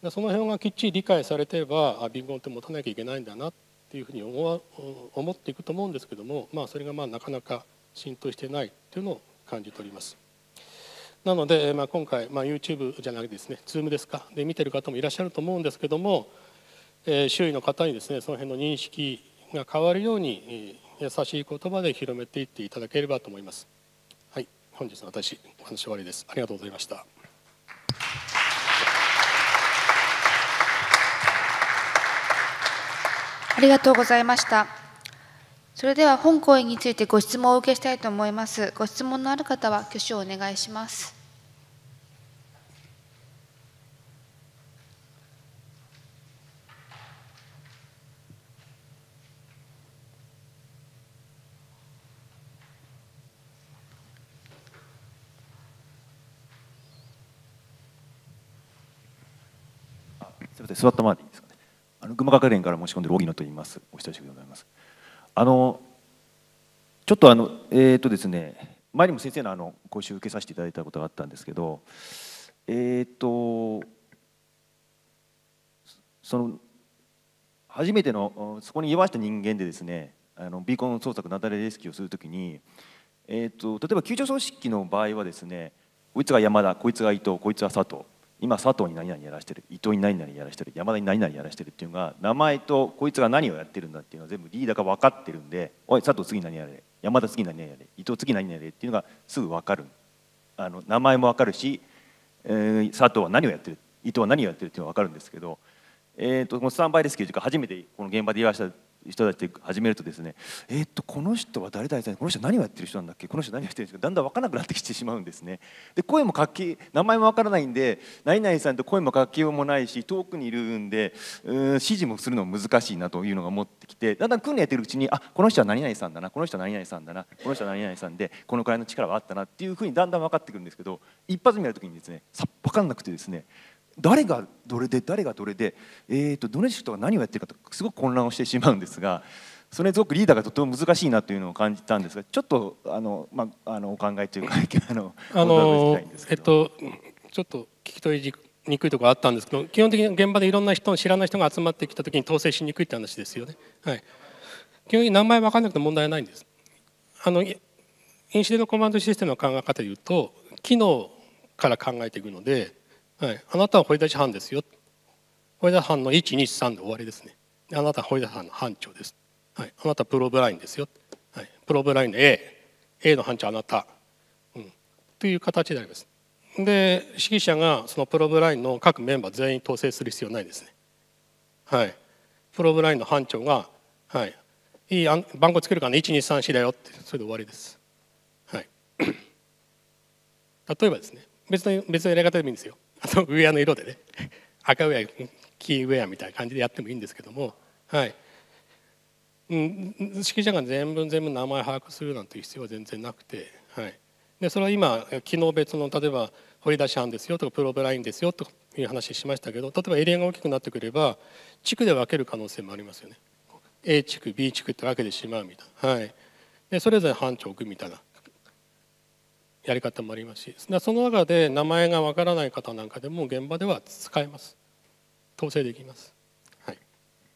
その辺がきっちり理解されていれば、あ、ビーコンって持たなきゃいけないんだなっていうふうに思思っていくと思うんですけども、まあそれがまあなかなか浸透してないというのを感じております。なので、まあ、今回、まあ、YouTube じゃなくてですね、Zoom ですかで見てる方もいらっしゃると思うんですけども、えー、周囲の方にですねその辺の認識が変わるように、えー、優しい言葉で広めていっていただければと思います。はい、本日の私お話終わりです。ありがとうございました。 ありがとうございました。それでは本講演についてご質問をお受けしたいと思います。ご質問のある方は挙手をお願いします。 あ、すみません、座ったままでいいですかね。あの群馬学連から申し込んでいる荻野と言います。お久しぶりでございます。あのちょっとあのえっ、ー、とですね、前にも先生のあの講習を受けさせていただいたことがあったんですけど、えっ、ー、とその初めてのそこに居合わせた人間でですね、あのビーコン捜索雪崩レスキューをするときに、えー、と例えば救助組織の場合はですね、こいつが山田、こいつが伊藤、こいつは佐藤、今佐藤に何々やらしてる、伊藤に何々やらしてる、山田に何々やらしてるっていうのが名前とこいつが何をやってるんだっていうのは全部リーダーが分かってるんで、おい佐藤次何やれ、山田次何やれ、伊藤次何やれっていうのがすぐ分かる。あの名前も分かるし、えー、佐藤は何をやってる、伊藤は何をやってるっていうのが分かるんですけど、えー、とこのスタンバイレスキューというか初めてこの現場で言わした人たちで始めるとですね、えー、とこの人は誰々さん、この人何をやってる人なんだっけ、この人何をやってるんですか、だんだん分からなくなってきてしまうんですね。で声も書き名前も分からないんで、何々さんと声も書きようもないし、遠くにいるんでうん指示もするのも難しいなというのが思ってきて、だんだん訓練やってるうちに、あ、この人は何々さんだな、この人は何々さんだな、この人は何々さんでこのくらいの力はあったなっていうふうにだんだん分かってくるんですけど、一発目やるときにですね、さっ分かんなくてですね、誰がどれで誰がどれで、えー、とどの人が何をやってるかとすごく混乱をしてしまうんですが、 それすごくリーダーがとても難しいなというのを感じたんですが、ちょっとあの、まあ、あのお考えというかあのあのえっとちょっと聞き取りにくいところあったんですけど、基本的に現場でいろんな人知らない人が集まってきた時に統制しにくいって話ですよね。はい、基本的に名前分からなくて問題はないんです。あのインシデントコマンドシステムの考え方でいうと機能から考えていくので、はい、あなたは掘り出し班ですよ、掘り出し班のいちにさんで終わりですね。あなたは掘り出し班の班長です、はい、あなたはプロブラインですよ、はい、プロブラインの A、A の班長あなた、うん、という形であります。で指揮者がそのプロブラインの各メンバー全員統制する必要ないですね。はい、プロブラインの班長が、はい、いい番号つけるからねいちにさんしだよってそれで終わりです。はい、例えばですね、別の別のやり方でもいいんですよ。あとウェアの色でね赤ウェア黄ウェアみたいな感じでやってもいいんですけども、はい、うん、指揮者が全部全部名前把握するなんていう必要は全然なくて、はい、でそれは今機能別の例えば掘り出し班ですよとかプロブラインですよという話しましたけど、例えばエリアが大きくなってくれば地区で分ける可能性もありますよね。 A 地区 B 地区って分けてしまうみたいな、はい、でそれぞれ班長を置くみたいなやり方もありますし、その中で名前が分からない方なんかでも現場では使えます、統制できます。はい、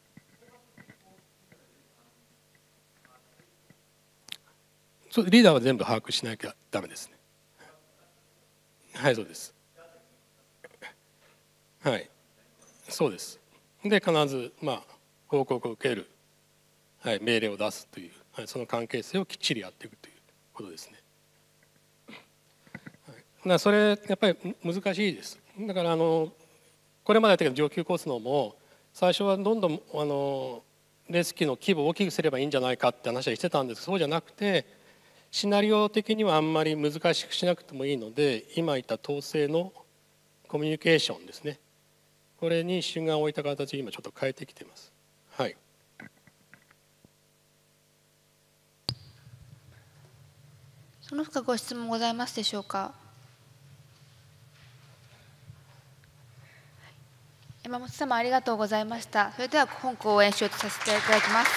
そうリーダーは全部把握しなきゃダメですね。はい、そうです。はい、そうです。で必ずまあ報告を受ける、はい、命令を出すという、はい、その関係性をきっちりやっていくということですね。はい、それやっぱり難しいです。だからあのこれまでやったけど上級コースのも最初はどんどんあのレスキューの規模を大きくすればいいんじゃないかって話はしてたんですけど、そうじゃなくてシナリオ的にはあんまり難しくしなくてもいいので、今言った統制のコミュニケーションですね、これに主眼を置いた形で今ちょっと変えてきています。はい、 その他ご質問ございますでしょうか。山本様ありがとうございました。それでは本校を演習とさせていただきます。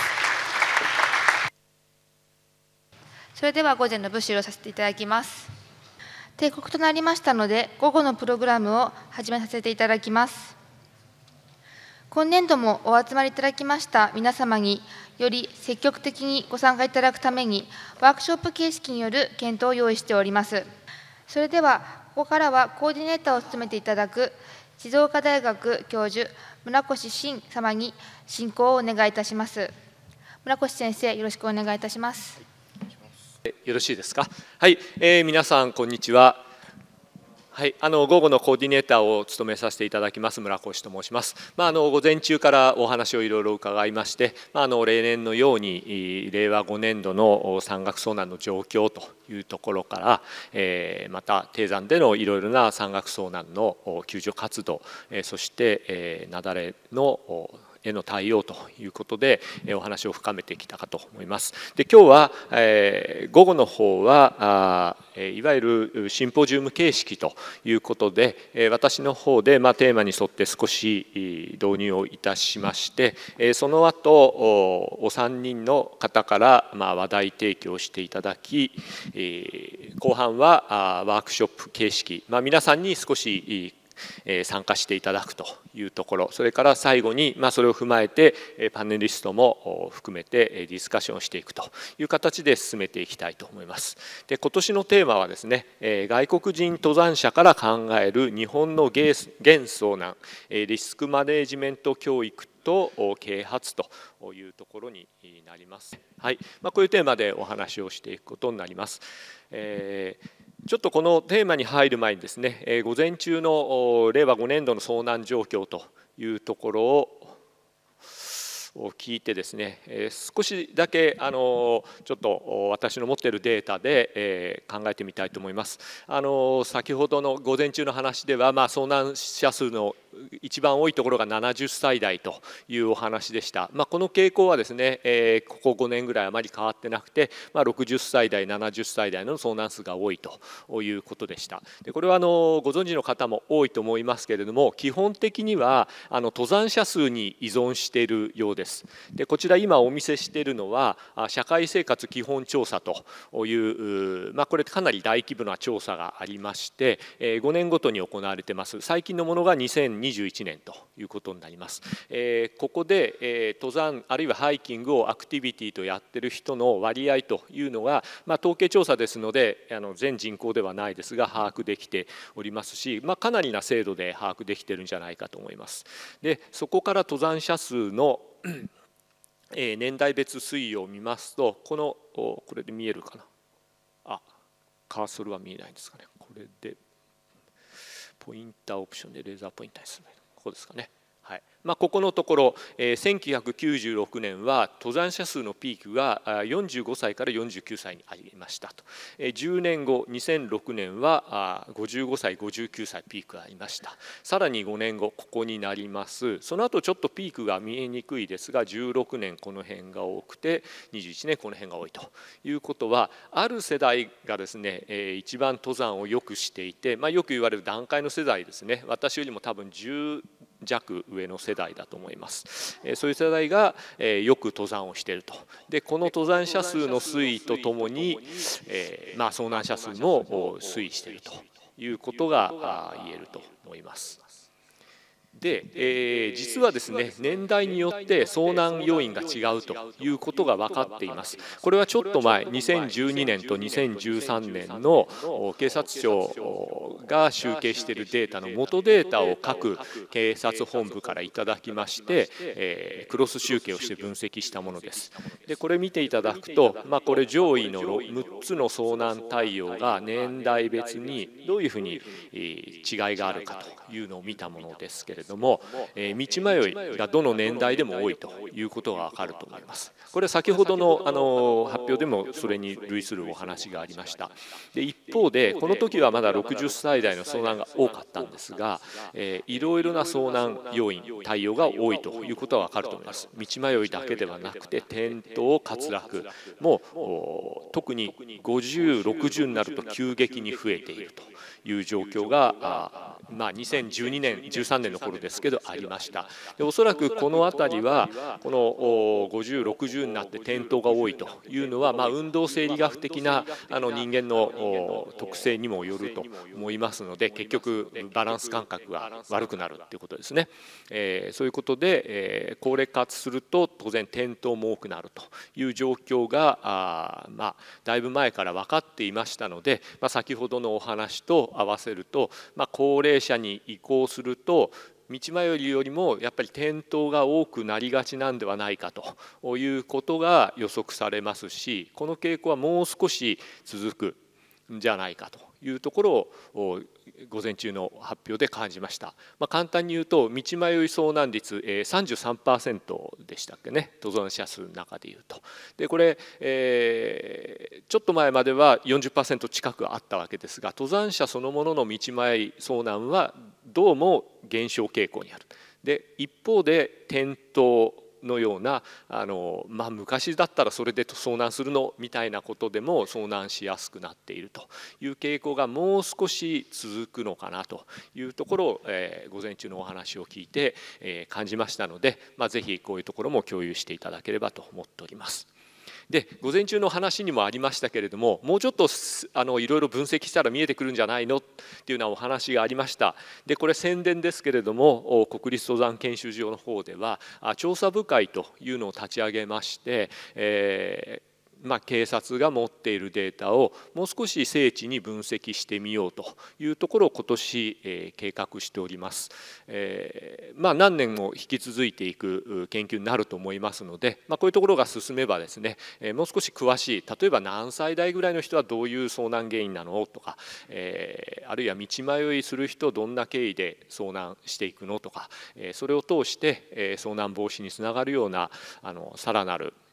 それでは午前の部終了させていただきます。定刻となりましたので午後のプログラムを始めさせていただきます。今年度もお集まりいただきました皆様により積極的にご参加いただくためにワークショップ形式による検討を用意しております。それではここからはコーディネーターを務めていただく静岡大学教授村越真様に進行をお願いいたします。村越先生、よろしくお願いいたします。 よろしいですか。はい、えー、皆さんこんにちは。はい、あの午後のコーディネーターを務めさせていただきます村越と申します。まあ、あの午前中からお話をいろいろ伺いまして、まあ、あの例年のようにれいわごねんどの山岳遭難の状況というところから、えー、また低山でのいろいろな山岳遭難の救助活動、えー、そしてえー、雪崩のへの対応ということでお話を深めてきたかと思います。で今日は、えー、午後の方はあいわゆるシンポジウム形式ということで、えー、私の方で、まあ、テーマに沿って少し導入をいたしまして、えー、その後おさんにんの方から、まあ、話題提供していただき、えー、後半はあワークショップ形式、まあ、皆さんに少し参加していただくというところ、それから最後に、まあ、それを踏まえてパネリストも含めてディスカッションをしていくという形で進めていきたいと思います。で今年のテーマはですね、外国人登山者から考える日本の現遭難リスクマネージメント教育と啓発というところになります。はい、まあ、こういうテーマでお話をしていくことになります。えーちょっとこのテーマに入る前にですね、えー、午前中のれいわごねんどの遭難状況というところを聞いてですね、えー、少しだけあのちょっと私の持っているデータで、えー、考えてみたいと思います。あの先ほどの午前中の話では、まあ、遭難者数の一番多いところがななじゅっさい代というお話でした。まあ、この傾向はですね、えー、ここごねんぐらいあまり変わってなくて、まあ、ろくじゅっさい代ななじゅっさい代の遭難数が多いということでした。でこれはあのご存知の方も多いと思いますけれども、基本的にはあの登山者数に依存しているようです。でこちら今お見せしているのは社会生活基本調査という、まあ、これかなり大規模な調査がありまして、ごねんごとに行われています。最近のものがにせんにじゅういちねんということになります。えー、ここで、えー、登山あるいはハイキングをアクティビティとやってる人の割合というのが、まあ、統計調査ですのであの全人口ではないですが把握できておりますし、まあ、かなりな精度で把握できてるんじゃないかと思います。でそこから登山者数の年代別推移を見ますと、このこれで見えるかなあ、カーソルは見えないんですかね。これでポインターオプションでレーザーポインターにする、ここですかね。はい、まあ、ここのところ、えー、せんきゅうひゃくきゅうじゅうろくねんは登山者数のピークがよんじゅうごさいからよんじゅうきゅうさいにありましたと、えー、じゅうねんごにせんろくねんはごじゅうごさいごじゅうきゅうさいピークがありました。さらにごねんごここになります。その後ちょっとピークが見えにくいですが、じゅうろくねんこの辺が多くてにじゅういちねんこの辺が多いということは、ある世代がですね、えー、一番登山をよくしていて、まあ、よく言われる団塊の世代ですね。私よりも多分じゅう弱上の世代だと思います。そういう世代がよく登山をしていると。でこの登山者数の推移とともに、えーまあ、遭難者数も推移しているということが言えると思います。で、えー、実はですね、年代によって遭難要因が違うということが分かっています。これはちょっと前、にせんじゅうにねんとにせんじゅうさんねんの警察庁が集計しているデータの元データを各警察本部からいただきまして、えー、クロス集計をして分析したものです。でこれ見ていただくと、まあ、これ上位のむっつの遭難対応が年代別にどういうふうに違いがあるかというのを見たものですけれども、えー、道迷いがどの年代でも多いということが分かると思います。これは先ほどのあの発表でもそれに類するお話がありました。で一方でこの時はまだろくじゅっさい代の遭難が多かったんですが、えー、いろいろな遭難要因対応が多いということは分かると思います。道迷いだけではなくて転倒滑落も特にごじゅうろくじゅうになると急激に増えているという状況があまあ、にせんじゅうにねんじゅうさんねんの頃ですけどありました。でおそらくこの辺りはこのごじゅうろくじゅうになって転倒が多いというのは、まあ、運動生理学的なあの人間の特性にもよると思いますので、結局バランス感覚が悪くなるっていうことですね。えー、そういうことで、えー、高齢化すると当然転倒も多くなるという状況があ、まあ、だいぶ前から分かっていましたので、まあ、先ほどのお話と合わせると、まあ、高齢者に移行すると道迷いよりもやっぱり転倒が多くなりがちなんではないかということが予測されますし、この傾向はもう少し続くんじゃないかというところを午前中の発表で感じました。まあ、簡単に言うと道迷い遭難率 さんじゅうさんパーセント でしたっけね、登山者数の中でいうと。でこれ、えー、ちょっと前までは よんじゅっパーセント 近くあったわけですが、登山者そのものの道迷い遭難はどうも減少傾向にある。で一方で転倒のようなあの、まあ、昔だったらそれで遭難するのみたいなことでも遭難しやすくなっているという傾向がもう少し続くのかなというところを、えー、午前中のお話を聞いて、えー、感じましたので、まあ、ぜひこういうところも共有していただければと思っております。で午前中の話にもありましたけれども、もうちょっとあのいろいろ分析したら見えてくるんじゃないのっていうようなお話がありました。でこれ宣伝ですけれども、国立登山研修所の方では調査部会というのを立ち上げまして、えーまあ、警察が持っているデータをもう少し精緻に分析してみようというところを今年、えー、計画しております。えーまあ、何年も引き続いていく研究になると思いますので、まあ、こういうところが進めばですね、えー、もう少し詳しい、例えば何歳代ぐらいの人はどういう遭難原因なのとか、えー、あるいは道迷いする人どんな経緯で遭難していくのとか、えー、それを通して、えー、遭難防止につながるようなあのさらなる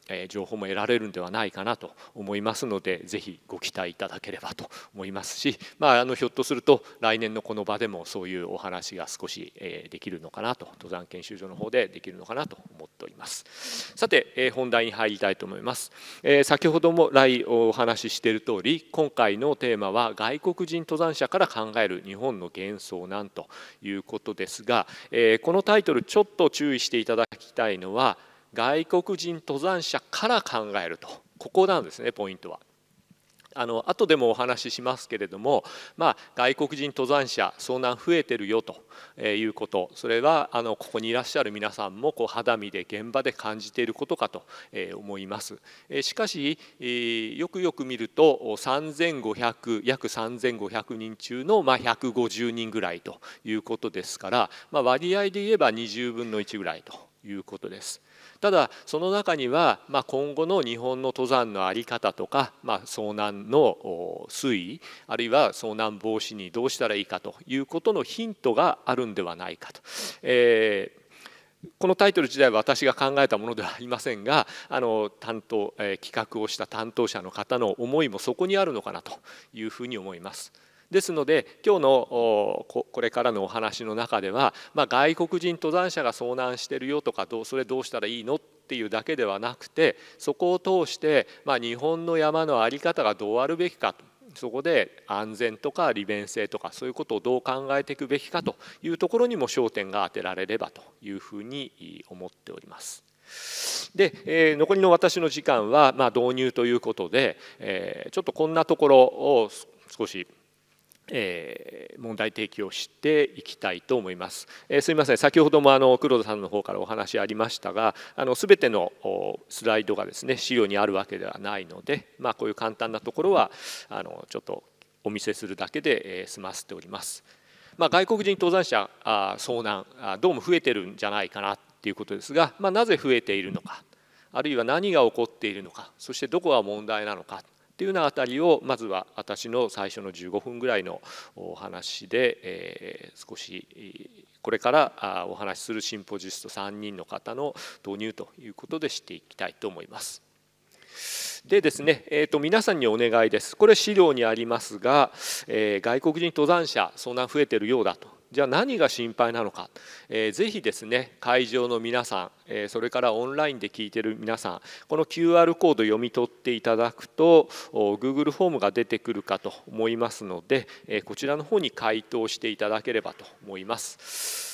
情報も得られるんではないかなと思いますので、ぜひご期待いただければと思いますし、まあ、あのひょっとすると来年のこの場でもそういうお話が少しできるのかなと、登山研修所の方でできるのかなと思っております。さて本題に入りたいと思います。先ほども来お話ししている通り、今回のテーマは外国人登山者から考える日本の幻想なんということですが、このタイトルちょっと注意していただきたいのは、外国人登山者から考えると、ここなんですね、ポイントは。あの後でもお話ししますけれども、まあ、外国人登山者遭難増えてるよということ、それはあのここにいらっしゃる皆さんもこう肌身で現場で感じていることかと思います。しかしよくよく見るとさんぜんごひゃく約さんぜんごひゃくにん中のまあひゃくごじゅうにんぐらいということですから、まあ、割合で言えばにじゅうぶんのいちぐらいということです。ただその中には、まあ、今後の日本の登山の在り方とか、まあ、遭難の推移、あるいは遭難防止にどうしたらいいかということのヒントがあるんではないかと。えー、このタイトル自体は私が考えたものではありませんが、あの担当、えー、企画をした担当者の方の思いもそこにあるのかなというふうに思います。ですので今日のこれからのお話の中では、まあ、外国人登山者が遭難してるよとか、どうそれどうしたらいいのっていうだけではなくて、そこを通して、まあ、日本の山の在り方がどうあるべきかと、そこで安全とか利便性とかそういうことをどう考えていくべきかというところにも焦点が当てられればというふうに思っております。で、えー、残りの私の時間は、まあ、導入ということで、えー、ちょっとこんなところを少しえー、問題提起をしていきたいと思います。えー、すみません、先ほどもあの黒田さんの方からお話ありましたが、あの全てのスライドがですね資料にあるわけではないので、まあ、こういう簡単なところはあのちょっとお見せするだけで、えー、済ませております。まあ、外国人登山者あ遭難あどうも増えてるんじゃないかなっていうことですが、まあ、なぜ増えているのか、あるいは何が起こっているのか、そしてどこが問題なのかというようなあたりを、まずは私の最初のじゅうごふんぐらいのお話で、えー、少しこれからお話しするシンポジストさんにんの方の導入ということでしていきたいと思います。でですね、えー、と皆さんにお願いです。これ資料にありますが、えー、外国人登山者遭難増えてるようだと。じゃあ何が心配なのか、えー、ぜひですね会場の皆さん、えー、それからオンラインで聞いている皆さん、この キューアール コード読み取っていただくと Google フォームが出てくるかと思いますので、えー、こちらの方に回答していただければと思います。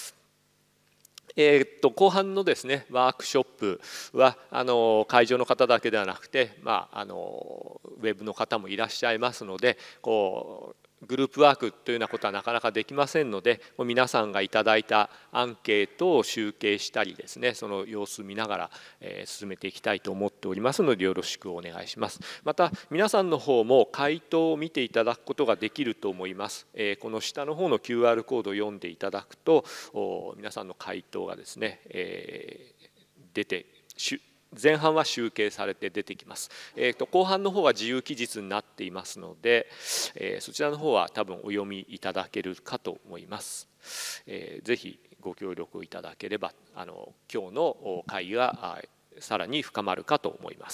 えー、っと後半のですねワークショップはあの会場の方だけではなくて、まあ、あのウェブの方もいらっしゃいますので、こうグループワークというようなことはなかなかできませんので、皆さんがいただいたアンケートを集計したりですね、その様子見ながら、えー、進めていきたいと思っておりますのでよろしくお願いします。また皆さんの方も回答を見ていただくことができると思います。えー、この下の方の キューアール コードを読んでいただくと皆さんの回答がですね、えー、出て前半は集計されて出てきます。えー、と後半の方は自由記述になっていますので、えー、そちらの方は多分お読みいただけるかと思います。えー、ぜひご協力いただければあの今日の会がさらに深まるかと思います。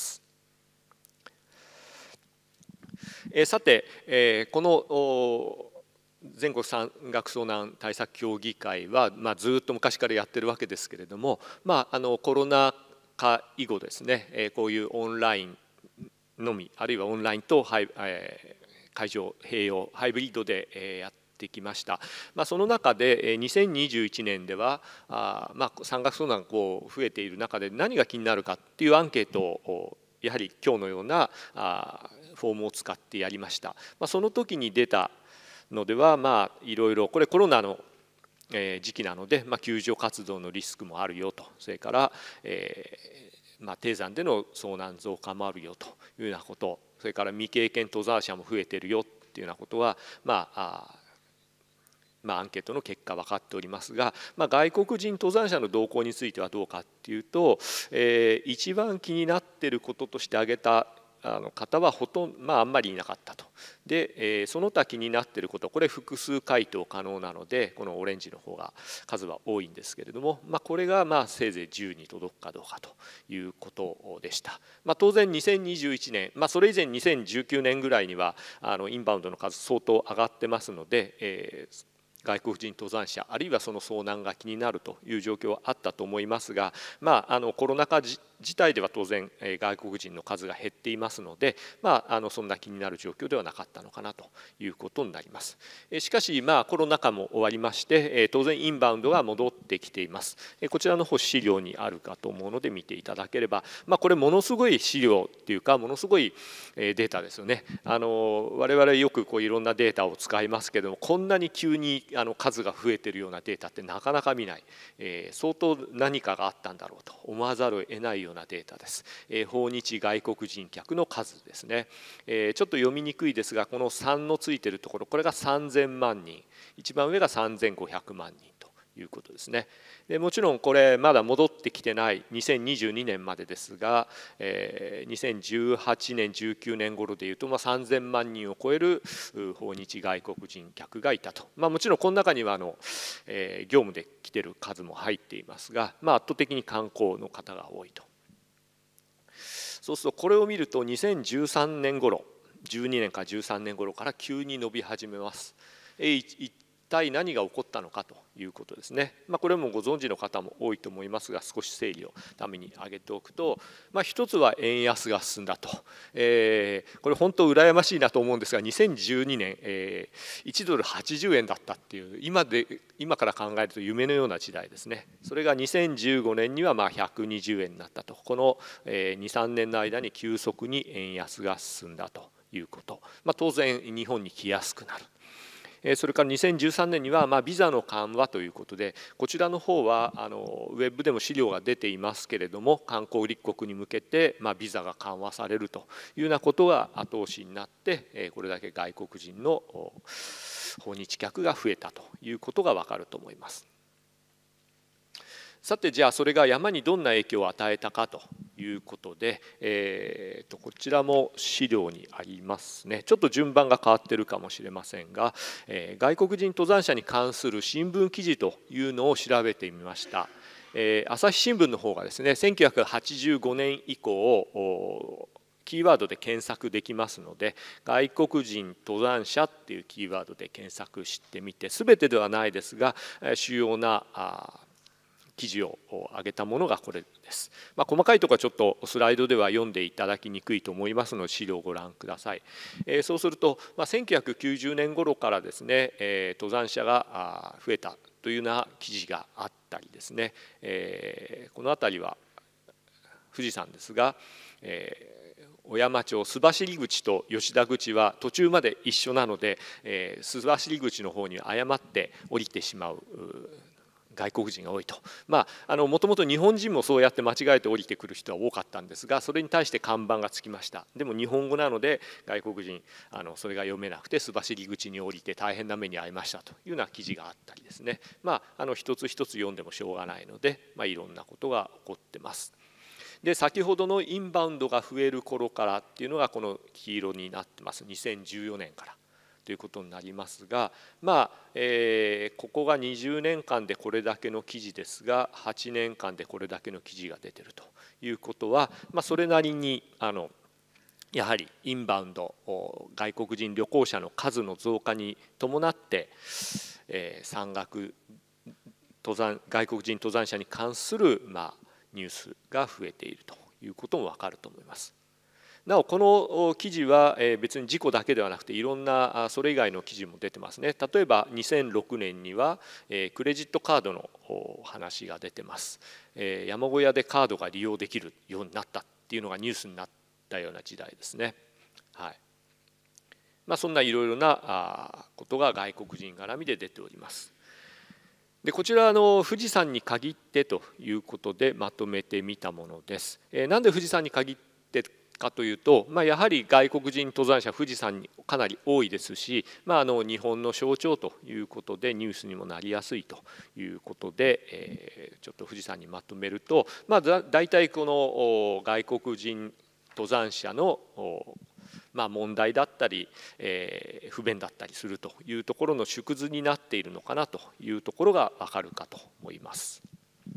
えー、さて、えー、この全国山岳遭難対策協議会は、まあ、ずっと昔からやってるわけですけれども、まあ、あのコロナ禍以後ですね、えー、こういうオンラインのみ、あるいはオンラインとハイ、えー、会場併用ハイブリッドで、えー、やってきました。まあ、その中でにせんにじゅういちねんではあ、まあ、山岳遭難がこう増えている中で何が気になるかっていうアンケートをやはり今日のようなあフォームを使ってやりました。まあ、その時に出たのでは、まあいろいろこれコロナの時期なので、まあ、救助活動のリスクもあるよと、それから、えーまあ、低山での遭難増加もあるよというようなこと、それから未経験登山者も増えているよっていうようなことは、まああまあ、アンケートの結果分かっておりますが、まあ、外国人登山者の動向についてはどうかっていうと、えー、一番気になっていることとして挙げたあの方はほとんど、まあ、あんまりいなかったと。で、えー、その他気になっていること、これ複数回答可能なのでこのオレンジの方が数は多いんですけれども、まあ、これがまあせいぜいじゅうに届くかどうかということでした。まあ、当然にせんにじゅういちねん、まあ、それ以前にせんじゅうきゅうねんぐらいにはあのインバウンドの数相当上がってますので、えー外国人登山者あるいはその遭難が気になるという状況はあったと思いますが、まあ、あのコロナ禍自体では当然外国人の数が減っていますので、まあ、あのそんな気になる状況ではなかったのかなということになります。しかし、まあ、コロナ禍も終わりまして当然インバウンドが戻ってきています。こちらの方資料にあるかと思うので見ていただければ、まあ、これものすごい資料っていうかものすごいデータですよね。あの我々よくこういろんなデータを使いますけれども、こんなに急にあの数が増えているようなデータってなかなか見ない、えー、相当何かがあったんだろうと思わざるを得ないようなデータです。えー、訪日外国人客の数ですね。えー、ちょっと読みにくいですが、このさんのついているところ、これがさんぜんまんにん、一番上がさんぜんごひゃくまんにんということですね。でもちろんこれまだ戻ってきてないにせんにじゅうにねんまでですが、えー、にせんじゅうはちねんじゅうきゅうねん頃でいうと、まあ、さんぜんまんにんを超える訪日外国人客がいたと。まあ、もちろんこの中にはあの、えー、業務で来てる数も入っていますが、まあ、圧倒的に観光の方が多いと。そうするとこれを見るとにせんじゅうさんねん頃、じゅうにねんかじゅうさんねん頃から急に伸び始めます。えー一体何が起こったのかということですね。まあ、これもご存知の方も多いと思いますが、少し整理をために挙げておくと、まあ、一つは円安が進んだと、えー、これ本当羨ましいなと思うんですが、にせんじゅうにねん、えー、いちドルはちじゅうえんだったっていう、今で今から考えると夢のような時代ですね。それがにせんじゅうごねんにはまあひゃくにじゅうえんになったと。このにさんねんの間に急速に円安が進んだということ、まあ、当然日本に来やすくなる。それからにせんじゅうさんねんにはまあビザの緩和ということで、こちらの方はあのウェブでも資料が出ていますけれども、観光立国に向けてまあビザが緩和されるというようなことが後押しになって、これだけ外国人の訪日客が増えたということが分かると思います。さて、じゃあそれが山にどんな影響を与えたかということで、えー、とこちらも資料にありますね。ちょっと順番が変わってるかもしれませんが、えー、外国人登山者に関する新聞記事というのを調べてみました。えー、朝日新聞の方がですね、せんきゅうひゃくはちじゅうごねん以降キーワードで検索できますので、外国人登山者っていうキーワードで検索してみて、全てではないですが主要なあ記事を挙げたものがこれです。まあ、細かいところはちょっとスライドでは読んでいただきにくいと思いますので資料をご覧ください。えー、そうすると、まあ、せんきゅうひゃくきゅうじゅうねん頃からですね、えー、登山者が増えたというような記事があったりですね、えー、この辺りは富士山ですが、えー、小山町須走口と吉田口は途中まで一緒なので、えー、須走口の方に誤って降りてしまう外国人が多いと。まあ、あのもともと日本人もそうやって間違えて降りてくる人は多かったんですが、それに対して看板がつきました。でも日本語なので外国人あのそれが読めなくて須走口に降りて大変な目に遭いましたというような記事があったりですね、まあ、あの一つ一つ読んでもしょうがないので、まあ、いろんなことが起こってます。で、先ほどのインバウンドが増える頃からっていうのがこの黄色になってます。にせんじゅうよねんからということになりますが、まあえー、ここがにじゅうねんかんでこれだけの記事ですが、はちねんかんでこれだけの記事が出てるということは、まあ、それなりにあのやはりインバウンド、外国人旅行者の数の増加に伴って、えー、山岳登山外国人登山者に関する、まあ、ニュースが増えているということも分かると思います。なおこの記事は別に事故だけではなくていろんなそれ以外の記事も出てますね。例えばにせんろくねんにはクレジットカードの話が出てます。山小屋でカードが利用できるようになったっていうのがニュースになったような時代ですね。はい。まあ、そんないろいろなことが外国人絡みで出ております。でこちらの富士山に限ってということでまとめてみたものです。なんで富士山に限ってかというと、まあ、やはり外国人登山者富士山にかなり多いですし、まあ、あの日本の象徴ということでニュースにもなりやすいということで、えー、ちょっと富士山にまとめると、まあ、だ大体この外国人登山者のまあ問題だったり、えー、不便だったりするというところの縮図になっているのかなというところが分かるかと思います。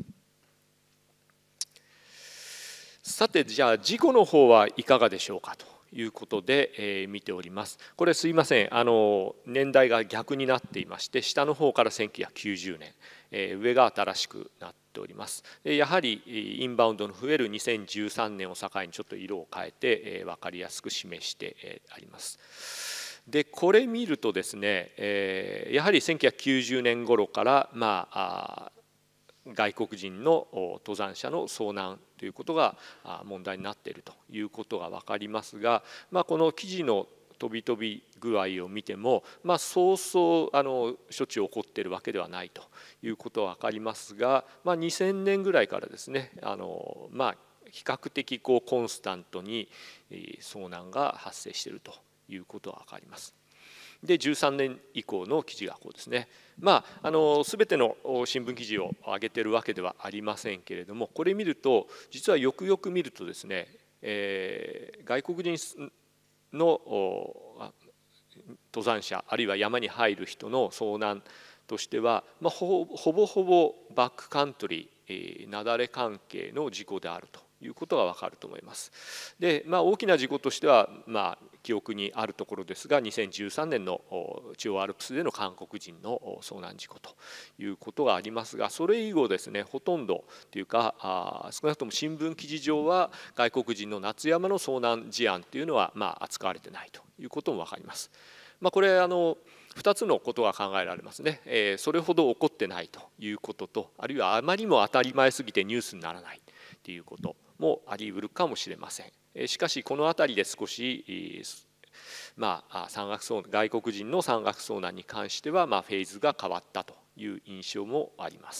さて、じゃあ事故の方はいかがでしょうかということで、えー、見ております。これすいません、あの年代が逆になっていまして、下の方からせんきゅうひゃくきゅうじゅうねん、えー、上が新しくなっております。でやはりインバウンドの増えるにせんじゅうさんねんを境にちょっと色を変えて、えー、分かりやすく示して、えー、あります。でこれ見るとですね、えー、やはりせんきゅうひゃくきゅうじゅうねん頃からまあ外国人の登山者の遭難ということが問題になっているということが分かりますが、まあ、この記事の飛び飛び具合を見ても、まあ、そうそうあのしょっちゅう起こっているわけではないということは分かりますが、まあ、にせんねんぐらいからですね、あの、まあ、比較的こうコンスタントに遭難が発生しているということは分かります。でじゅうさんねん以降の記事がこうですね。まあ、あの全ての新聞記事を上げてるわけではありませんけれども、これ見ると実はよくよく見るとですね、えー、外国人の登山者あるいは山に入る人の遭難としては、まあ、ほ, ほぼほぼバックカントリー、えー、雪崩関係の事故であるということが分かると思います。で、まあ、大きな事故としては、まあ、記憶にあるところですがにせんじゅうさんねんの中央アルプスでの韓国人の遭難事故ということがありますが、それ以後ですね、ほとんどというかあ少なくとも新聞記事上は外国人の夏山の遭難事案というのはまあ扱われてないということも分かります。まあ、これあのふたつのことが考えられますね。えー、それほど起こってないということと、あるいはあまりにも当たり前すぎてニュースにならないということもあり得るかもしれません。しかしこの辺りで少し、まあ、山岳遭外国人の山岳遭難に関しては、まあ、フェーズが変わったという印象もあります。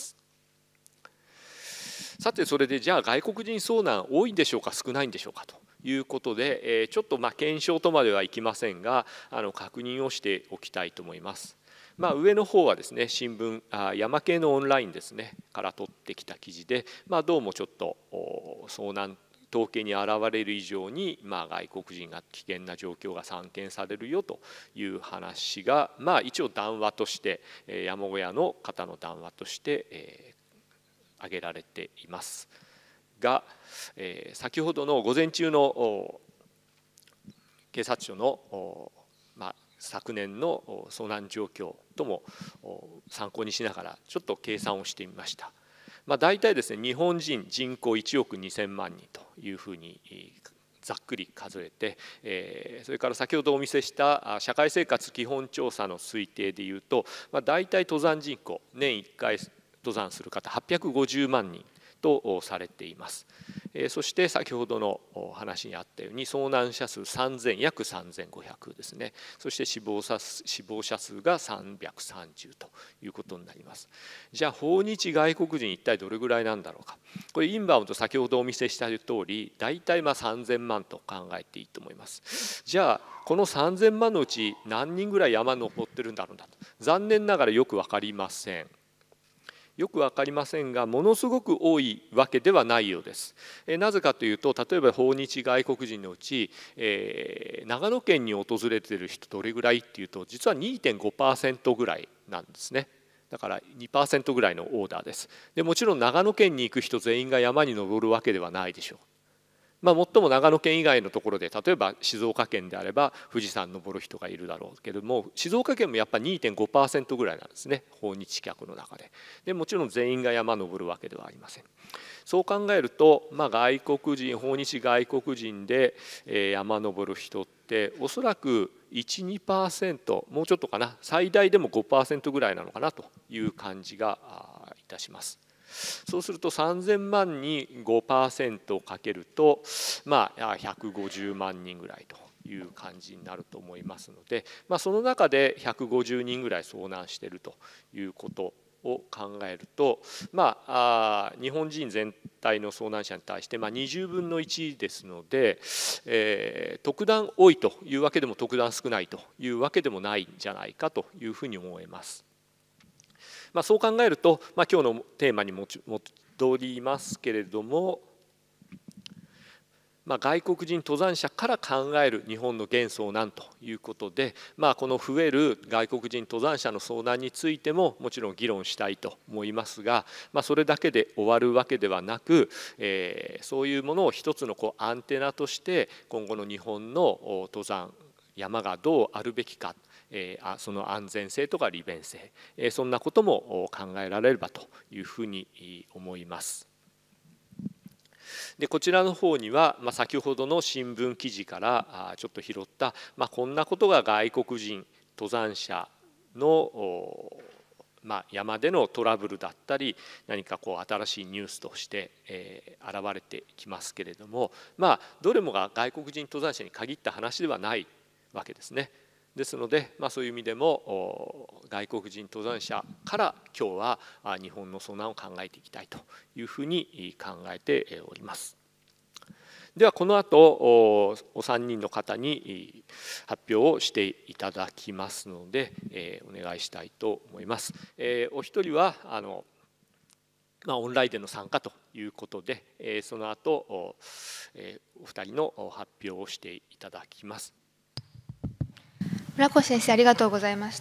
さて、それでじゃあ外国人遭難多いんでしょうか少ないんでしょうかということで、ちょっとまあ検証とまではいきませんが、あの確認をしておきたいと思います。まあ、上の方はですね、新聞あ山系のオンラインですねから取ってきた記事で、まあ、どうもちょっと遭難統計に現れる以上に、まあ、外国人が危険な状況が散見されるよという話が、まあ、一応談話として山小屋の方の談話として、えー、挙げられていますが、えー、先ほどの午前中の警察庁の、まあ、昨年の遭難状況とも参考にしながらちょっと計算をしてみました。まあ、大体ですね、日本人人口いちおくにせんまんにんというふうにざっくり数えて、えー、それから先ほどお見せした社会生活基本調査の推定でいうと、まあ、大体登山人口年いっかい登山する方はっぴゃくごじゅうまんにんとされています。そして先ほどの話にあったように遭難者数さんぜん約さんぜんごひゃくですね。そして死亡者数、死亡者数がさんびゃくさんじゅうということになります。じゃあ訪日外国人一体どれぐらいなんだろうか。これインバウンド先ほどお見せした通り大体まあさんぜんまんと考えていいと思います。じゃあこのさんぜんまんのうち何人ぐらい山登ってるんだろうなと、残念ながらよく分かりません。よく分かりませんが、ものすごく多いわけではないようです。なぜかというと、例えば訪日外国人のうち、えー、長野県に訪れている人どれぐらいっていうと、実は にてんごパーセント ぐらいなんですね。だから にパーセント ぐらいのオーダーです。でもちろん長野県に行く人全員が山に登るわけではないでしょう。まあ、最も長野県以外のところで、例えば静岡県であれば富士山登る人がいるだろうけれども、静岡県もやっぱり にてんごパーセント ぐらいなんですね、訪日客の中で。でもちろん全員が山登るわけではありません。そう考えると、まあ、外国人訪日外国人で山登る人っておそらく いち、にパーセント もうちょっとかな、最大でも ごパーセント ぐらいなのかなという感じがいたします。そうするとさんぜんまんに ごパーセント かけると、まあ、ひゃくごじゅうまんにんぐらいという感じになると思いますので、まあ、その中でひゃくごじゅうにんぐらい遭難しているということを考えると、まあ、あ日本人全体の遭難者に対して、まあ、にじゅうぶんのいちですので、えー、特段多いというわけでも特段少ないというわけでもないんじゃないかというふうに思います。まあ、そう考えると、まあ、今日のテーマに戻りますけれども、 まあ、外国人登山者から考える日本の現遭難ということで、まあ、この増える外国人登山者の遭難についてももちろん議論したいと思いますが、まあ、それだけで終わるわけではなく、えー、そういうものを一つのこうアンテナとして今後の日本の登山山がどうあるべきか、えー、その安全性とか利便性、えー、そんなことも考えられればというふうに思います。でこちらの方には、まあ、先ほどの新聞記事からちょっと拾った、まあ、こんなことが外国人登山者の、まあ、山でのトラブルだったり何かこう新しいニュースとして、えー、現れてきますけれども、まあ、どれもが外国人登山者に限った話ではないわけですね。ですので、まあ、そういう意味でも外国人登山者から今日は日本の遭難を考えていきたいというふうに考えております。ではこの後お三人の方に発表をしていただきますので、えー、お願いしたいと思います。えー、お一人はあの、まあ、オンラインでの参加ということで、えー、その後お、えー、お二人の発表をしていただきます。 村越先生、ありがとうございました。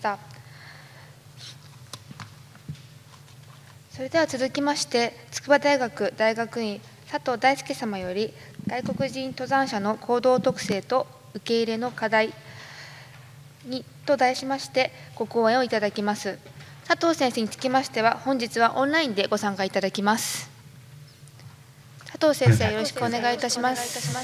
それでは続きまして筑波大学大学院佐藤大輔様より外国人登山者の行動特性と受け入れの課題にと題しましてご講演をいただきます。佐藤先生につきましては本日はオンラインでご参加いただきます。佐藤先生、よろしくお願いいたします。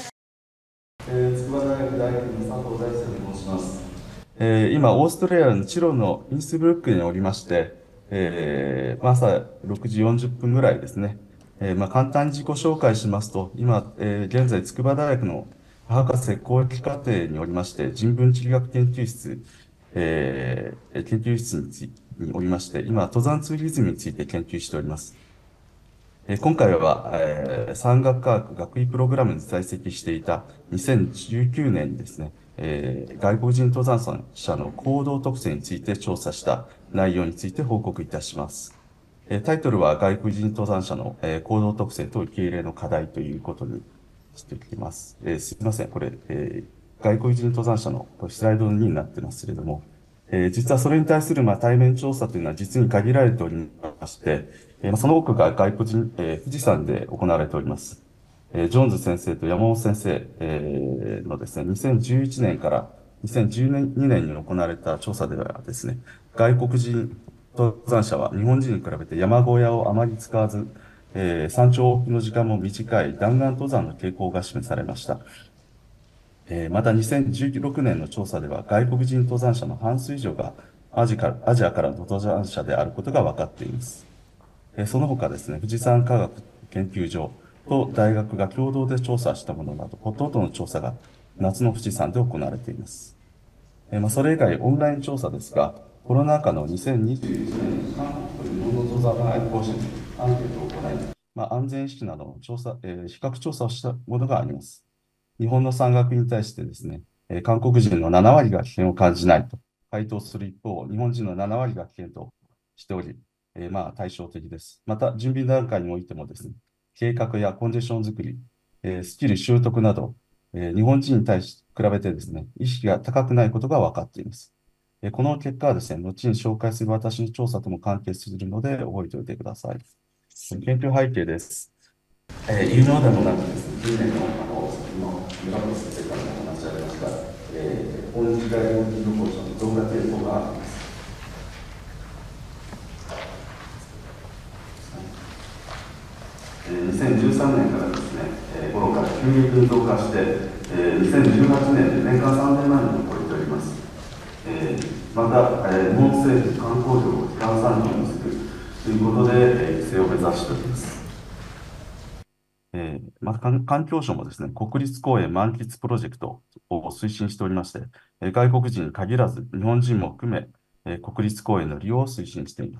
えー、筑波大学大学院佐藤大輔と申します。えー、今、オーストラリアのチロのインスブルックにおりまして、えー、朝ろくじよんじゅっぷんぐらいですね。えーまあ、簡単に自己紹介しますと、今、えー、現在、筑波大学の博士後期課程におりまして、人文地理学研究室、えー、研究室についにおりまして、今、登山ツーリズムについて研究しております。えー、今回は、えー、山岳科学学位プログラムに在籍していたにせんじゅうきゅうねんにですね、えー、外国人登山者の行動特性について調査した内容について報告いたします。えー、タイトルは外国人登山者の、えー、行動特性と受け入れの課題ということにしておきます。えー、すみません、これ、えー、外国人登山者のスライドにになってますけれども、えー、実はそれに対する、まあ、対面調査というのは実に限られておりまして、えー、その多くが外国人、えー、富士山で行われております。えー、ジョーンズ先生と山本先生、えー、のですね、にせんじゅういちねんからにせんじゅうにねんに行われた調査ではですね、外国人登山者は日本人に比べて山小屋をあまり使わず、えー、山頂の時間も短い弾丸登山の傾向が示されました。えー、またにせんじゅうろくねんの調査では外国人登山者の半数以上がアジアアジアからの登山者であることが分かっています。えー、その他ですね、富士山科学研究所と大学が共同で調査したものなど、ほとんどの調査が夏の富士山で行われています。えー、まあ、それ以外オンライン調査ですが、コロナ禍のにせんにじゅういちねんに韓国と日本の登山愛好者にアンケートを行い、まあ、安全意識などの調査、えー、比較調査をしたものがあります。日本の山岳に対してですね、えー、韓国人のななわりが危険を感じないと回答する一方、日本人のななわりが危険としており、えー、まあ対照的です。また、準備段階においてもですね、計画やコンディション作り、えー、スキル習得など、えー、日本人に対し比べてですね、意識が高くないことが分かっています。えー、この結果はですね、後に紹介する私の調査とも関係するので、覚えておいてください。研究背景です。えー、有能でもなくですね、近年の、あの、今、村本先生からもお話しありました、えー、本時代の旅行者の増加傾向があります。にせんじゅうさんねんからですね、えー、頃から急激に増加して、えー、にせんじゅうはちねんで年間さんぜんまんにんを超えております。えー、また、えー、日本政府観光業を基幹産業にするということで、えー、育成を目指しております。えー、また環境省もですね、国立公園満喫プロジェクトを推進しておりまして、えー、外国人に限らず日本人も含め、えー、国立公園の利用を推進しています。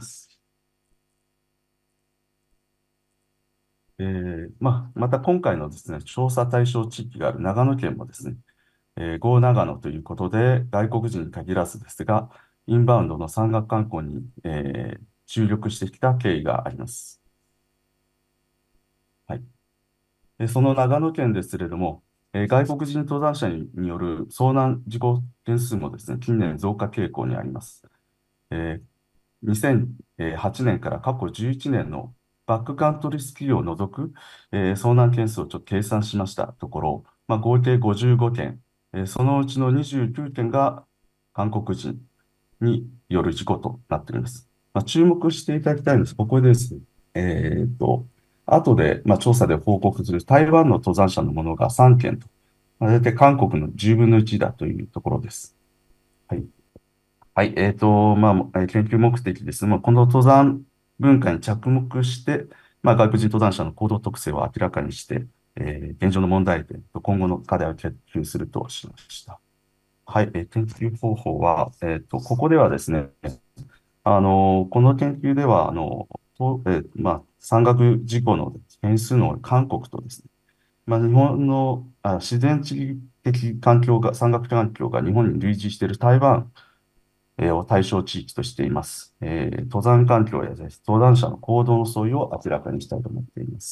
えーまあ、また今回のですね、調査対象地域がある長野県もですね、えー、Go 長野ということで、外国人に限らずですが、インバウンドの山岳観光に、えー、注力してきた経緯があります。はい。でその長野県ですけれども、 えー外国人登山者にによる遭難事故件数もですね、近年増加傾向にあります。えーにせんはちねんから過去じゅういちねんのバックカントリースキーを除く、えー遭難件数をちょっと計算しましたところ、まあ、合計ごじゅうごけん、えーそのうちのにじゅうきゅうけんが韓国人による事故となっております。まあ、注目していただきたいんです。ここでですね、えーっと、後で、まあ、調査で報告する台湾の登山者のものがさんけんと、まあ、大体韓国のじゅうぶんのいちだというところです。はい。はい、えっと、まあ、えー研究目的です。まあ、この登山文化に着目して、まあ、外国人登山者の行動特性を明らかにして、えー現状の問題点と今後の課題を研究するとしました。はい、えー研究方法は、えっと、ここではですね、あの、この研究では、あの、とえーまあ、山岳事故の件数の韓国とですね、まあ、日本のあ自然地理的環境が、山岳環境が日本に類似している台湾えーを対象地域としています。えー登山環境やですね登山者の行動の相違を明らかにしたいと思っています。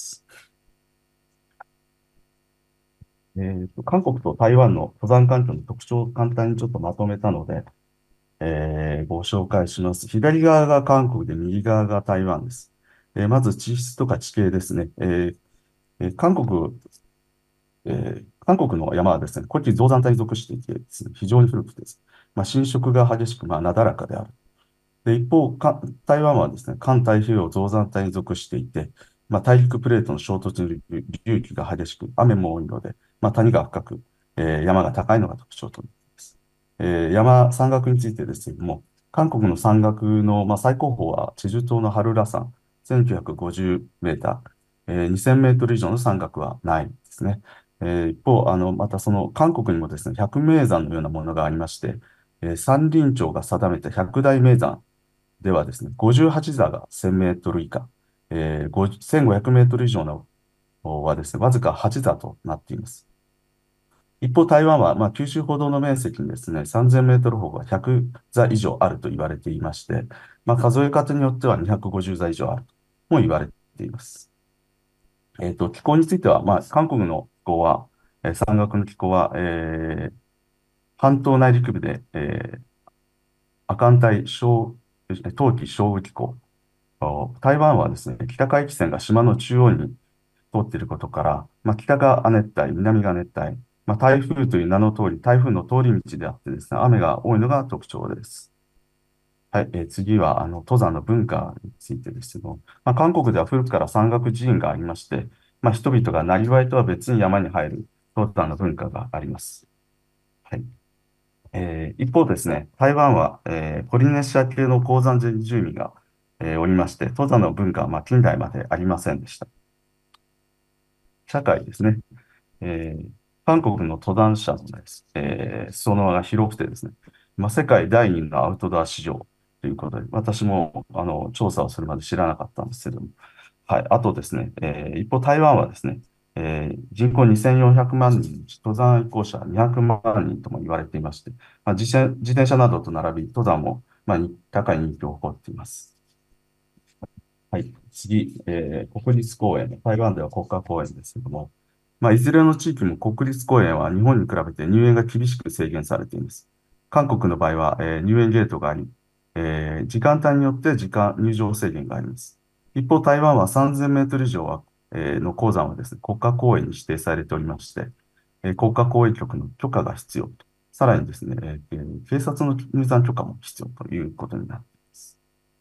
えーと、韓国と台湾の登山環境の特徴を簡単にちょっとまとめたので、えーご紹介します。左側が韓国で右側が台湾です。えーまず地質とか地形ですね。えーえー韓国、えー韓国の山はですね、古地造山帯に属していてですね、非常に古くてです、まあ、浸食が激しく、まあ、なだらかである。で、一方、か台湾はですね、環太平洋造山帯に属していて、まあ、大陸プレートの衝突による隆起が激しく、雨も多いので、まあ、谷が深く、えー山が高いのが特徴となっています。えー山、山岳についてですけれども、韓国の山岳の、まあ、最高峰は、チェジュ島のハルラ山、せんきゅうひゃくごじゅうメーター、えーにせんメートル以上の山岳はないですね。えー一方、あの、またその韓国にもですね、百名山のようなものがありまして、えー山林庁が定めた百大名山ではですね、ごじゅうはち座がせんメートル以下、えー、せんごひゃくメートル以上のはですね、わずかはち座となっています。一方、台湾は、まあ、九州歩道の面積にですね、さんぜんメートル方がひゃく座以上あると言われていまして、まあ、数え方によってはにひゃくごじゅう座以上あるとも言われています。えっと、気候については、まあ、韓国の気候は、えー山岳の気候は、えー半島内陸部で、えー、亜寒帯小、冬季少雨気候。台湾はですね、北回帰線が島の中央に通っていることから、まあ、北が亜熱帯、南が熱帯、まあ、台風という名の通り、台風の通り道であってですね、雨が多いのが特徴です。はい、えー次は、あの、登山の文化についてですけど、まあ、韓国では古くから山岳寺院がありまして、まあ、人々が生業とは別に山に入る登山の文化があります。はい。えー一方ですね、台湾は、えーポリネシア系の鉱山人住民が、えーおりまして、登山の文化は、まあ、近代までありませんでした。社会ですね。えー韓国の登山者のです、えー裾野が広くてですね、まあ、世界第二のアウトドア市場ということで、私もあの調査をするまで知らなかったんですけども、はい、あとですね、えー一方台湾はですね、えー人口にせんよんひゃくまん人のうち登山愛好者にひゃくまん人とも言われていまして、まあ、自転自転車などと並び、登山も、まあ、に高い人気を誇っています。はい、次、えー国立公園、台湾では国家公園ですけども、まあ、いずれの地域も国立公園は日本に比べて入園が厳しく制限されています。韓国の場合は、えー入園ゲートがあり、えー時間帯によって時間、入場制限があります。一方、台湾はさんぜんメートル以上は、えーの鉱山はですね、国家公園に指定されておりまして、えー国家公園局の許可が必要と。さらにですね、えー警察の入山許可も必要ということになっています。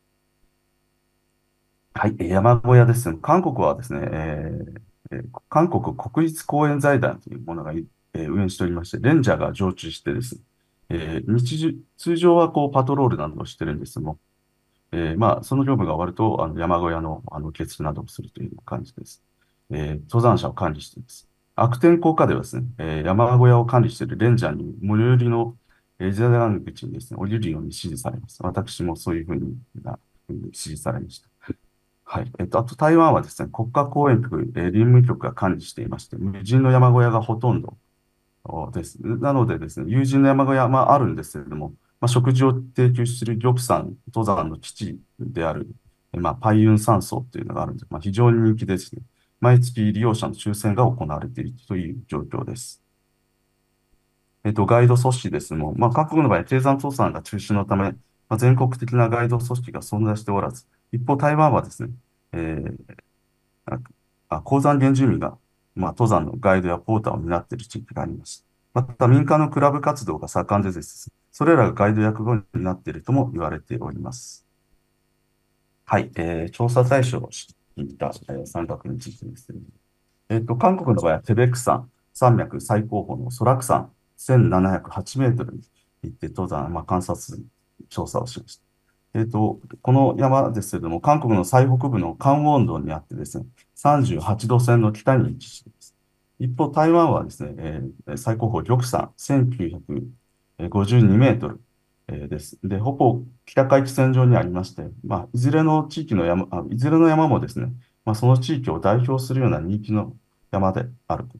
はい、えー山小屋ですね。韓国はですね、えーえー韓国国立公園財団というものが、えー運営しておりまして、レンジャーが常駐してですね、えー日常、通常はこうパトロールなどをしてるんですけども、えーまあ、その業務が終わると、あの山小屋のあの受付などをするという感じです。えー登山者を管理しています。悪天候下ではですね、えー山小屋を管理しているレンジャーに最寄りのえー登山口にですね、降りるように指示されます。私もそういうふうにな指示されました。はい。えっと、あと台湾はですね、国家公園局、えー林務局が管理していまして、無人の山小屋がほとんどです。なのでですね、有人の山小屋、まあ、あるんですけれども、まあ、食事を提供する玉山登山の基地である、えまあ、パイユン山荘というのがあるんです。まあ、非常に人気ですね。毎月利用者の抽選が行われているという状況です。 えっと、ガイド組織ですも、まあ、韓国の場合、低山登山が中心のため、まあ、全国的なガイド組織が存在しておらず、一方、台湾はですね、えー、ああ高山原住民が、まあ、登山のガイドやポーターを担っている地域があります。また、民間のクラブ活動が盛んでですね、それらがガイド役割になっているとも言われております。はい、えー、調査対象をしていた、えー、山岳についてですね。えっと、韓国の場合はテベック山、山脈最高峰のソラク山、せんななひゃくはちメートルに行って登山、まあ、観察、調査をしました。えっと、この山ですけれども、韓国の最北部のカンウォン道にあってですね、さんじゅうはちど線の北に位置しています。一方、台湾はですね、えー最高峰玉山、せんきゅうひゃくごじゅうにメートル、えーです。で、ほぼ北海地線上にありまして、まあ、いずれの地域の山、あいずれの山もですね、まあ、その地域を代表するような人気の山であること、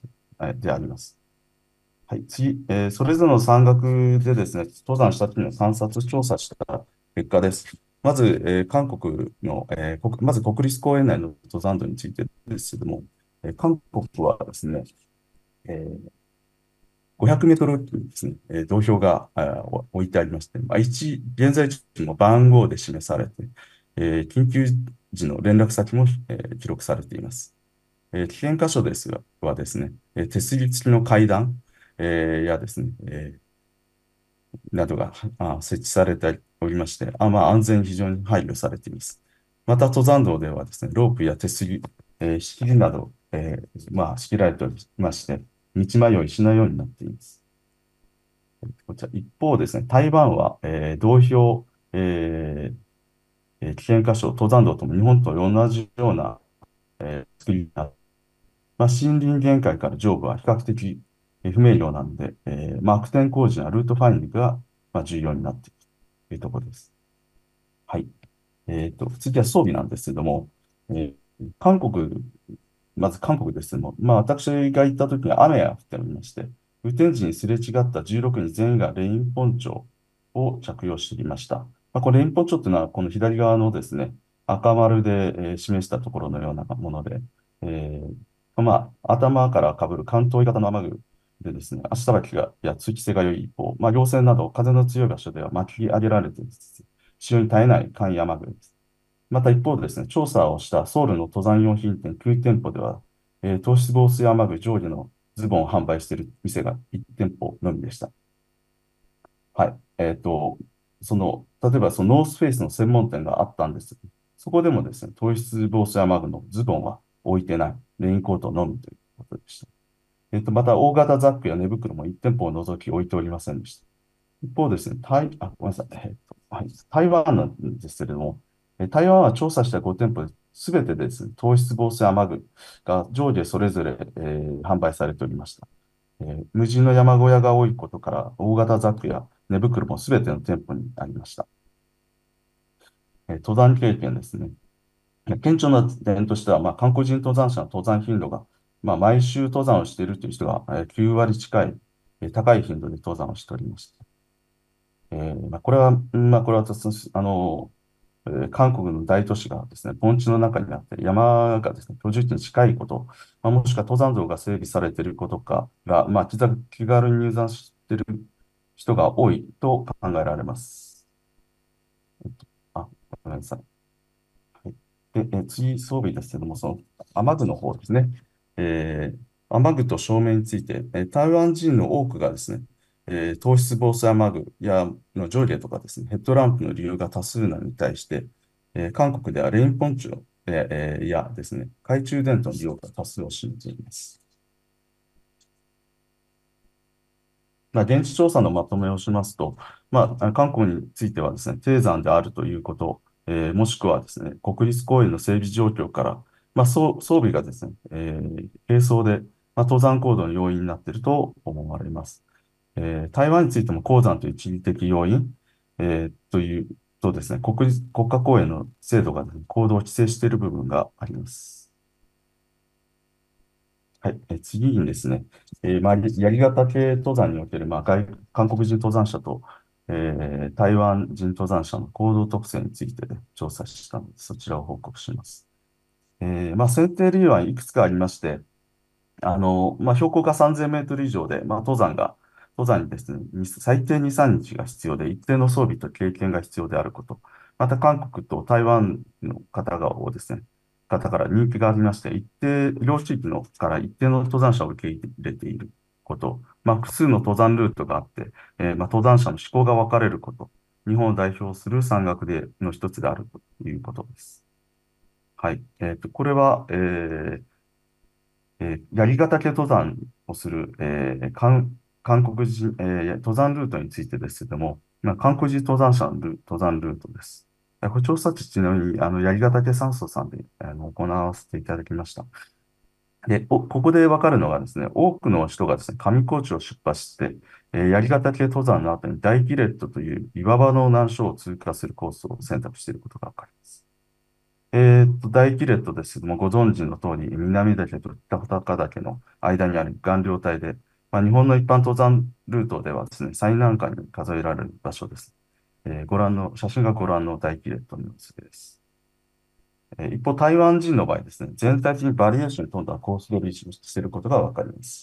えーであります。はい、次、えーそれぞれの山岳でですね、登山した時の観察調査した結果です。まず、えー韓国の、えー国まず国立公園内の登山道についてですけれども、えー韓国はですね、えーごひゃくメートル付近にですね、えー道標があー置いてありまして、まあ、一現在地も番号で示されて、えー緊急時の連絡先も、えー記録されています。えー危険箇所ですがはですね、えー手すり付きの階段、えーやですね、えーなどがあ設置されておりまして、あまあ、安全に非常に配慮されています。また、登山道ではですね、ロープや手すり、えー仕切りなど、えーまあ、仕切られておりまして、道迷いしないようになっています。こちら一方ですね、台湾は、えー道標、えーえー危険箇所、登山道とも日本と同じような、えー作りになって、まあ、森林限界から上部は比較的えー不明瞭なので、えーまあ、悪天工事やルートファインディングが、まあ、重要になっているというところです。はい。えっと、次は装備なんですけども、えー韓国、まず韓国ですけども、まあ、私が行った時に雨が降っておりまして、雨天時にすれ違ったじゅうろくにん全員がレインポンチョを着用していました。まあ、これレインポンチョっていうのは、この左側のですね、赤丸で、えー示したところのようなもので、えーまあ、頭から被る関東型の雨具でですね、足さばきがや通気性が良い一方、まあ、稜線など風の強い場所では巻き上げられて使用に耐えない簡易雨具です。また一方でですね、調査をしたソウルの登山用品店きゅう店舗では、えー糖質防水雨具上下のズボンを販売している店がいち店舗のみでした。はい。えっと、その、例えばそのノースフェイスの専門店があったんです。そこでもですね、糖質防水雨具のズボンは置いてない、レインコートのみということでした。えっと、また大型ザックや寝袋もいち店舗を除き置いておりませんでした。一方ですね、台、あ、ごめんなさい。えっと、はい。台湾なんですけれども、え台湾は調査したご店舗すべてですね、糖質防水雨具が上下それぞれ、えー販売されておりました。えー無人の山小屋が多いことから、大型ザックや寝袋もすべての店舗にありました。えー登山経験ですね。顕著な点としては、まあ、韓国人登山者の登山頻度が、まあ、毎週登山をしているという人がえーきゅう割近い、えー高い頻度で登山をしておりました。えーまあ、これは、まあ、これは、あの、えー韓国の大都市がですね、盆地の中にあって、山がですね、居住地に近いこと、まあ、もしくは登山道が整備されていることかが、まあ、気ざ気軽に入山している人が多いと考えられます。えっと、あ、ごめんなさい。はい、で、え次、装備ですけども、その雨具の方ですね。えー雨具と照明について、えー台湾人の多くがですね、えー糖質防水雨具やの上下とかですね、ヘッドランプの利用が多数なのに対して、えー韓国ではレインポンチョ、えーやですね、懐中電灯の利用が多数を占めています。まあ、現地調査のまとめをしますと、まあ、韓国についてはですね、低山であるということ、えーもしくはですね、国立公園の整備状況から、まあ、装装備がですね、えー軽装で、まあ、登山行動の要因になっていると思われます。えー台湾についても鉱山という地理的要因、えーというとですね、国立、国家公園の制度が、ね、行動を規制している部分があります。はい、え次にですね、えーまあ、槍ヶ岳登山における、まあ、外韓国人登山者と、えー台湾人登山者の行動特性について、ね、調査したので、そちらを報告します。えーまあ、選定理由はいくつかありまして、あの、まあ、標高がさんぜんメートル以上で、まあ、登山が、 登山にですね、に最低に、さんにちが必要で、一定の装備と経験が必要であること。また、韓国と台湾の方がをですね、方から人気がありまして、一定、両地域のから一定の登山者を受け入れていること。まあ、複数の登山ルートがあって、えーまあ、登山者の思考が分かれること。日本を代表する山岳での一つであるということです。はい。えっと、これは、えーえー、槍ヶ岳登山をする、えー、韓韓国人、えー登山ルートについてですけれども、まあ、韓国人登山者のル登山ルートです。えこれ調査地ちなみに、あの、槍ヶ岳山荘さんで、あの、行わせていただきました。で、おここでわかるのがですね、多くの人がですね、上高地を出発して、えー、槍ヶ岳登山の後に大キレットという岩場の難所を通過するコースを選択していることがわかります。えーっと、大キレットですけども、ご存知の通り、南岳と北高岳の間にある岩稜帯で、まあ、日本の一般登山ルートではですね、最難関に数えられる場所です。えーご覧の、写真がご覧の大キレットの様子です。えー一方、台湾人の場合ですね、全体的にバリエーションに富んだコース取りしていることがわかります。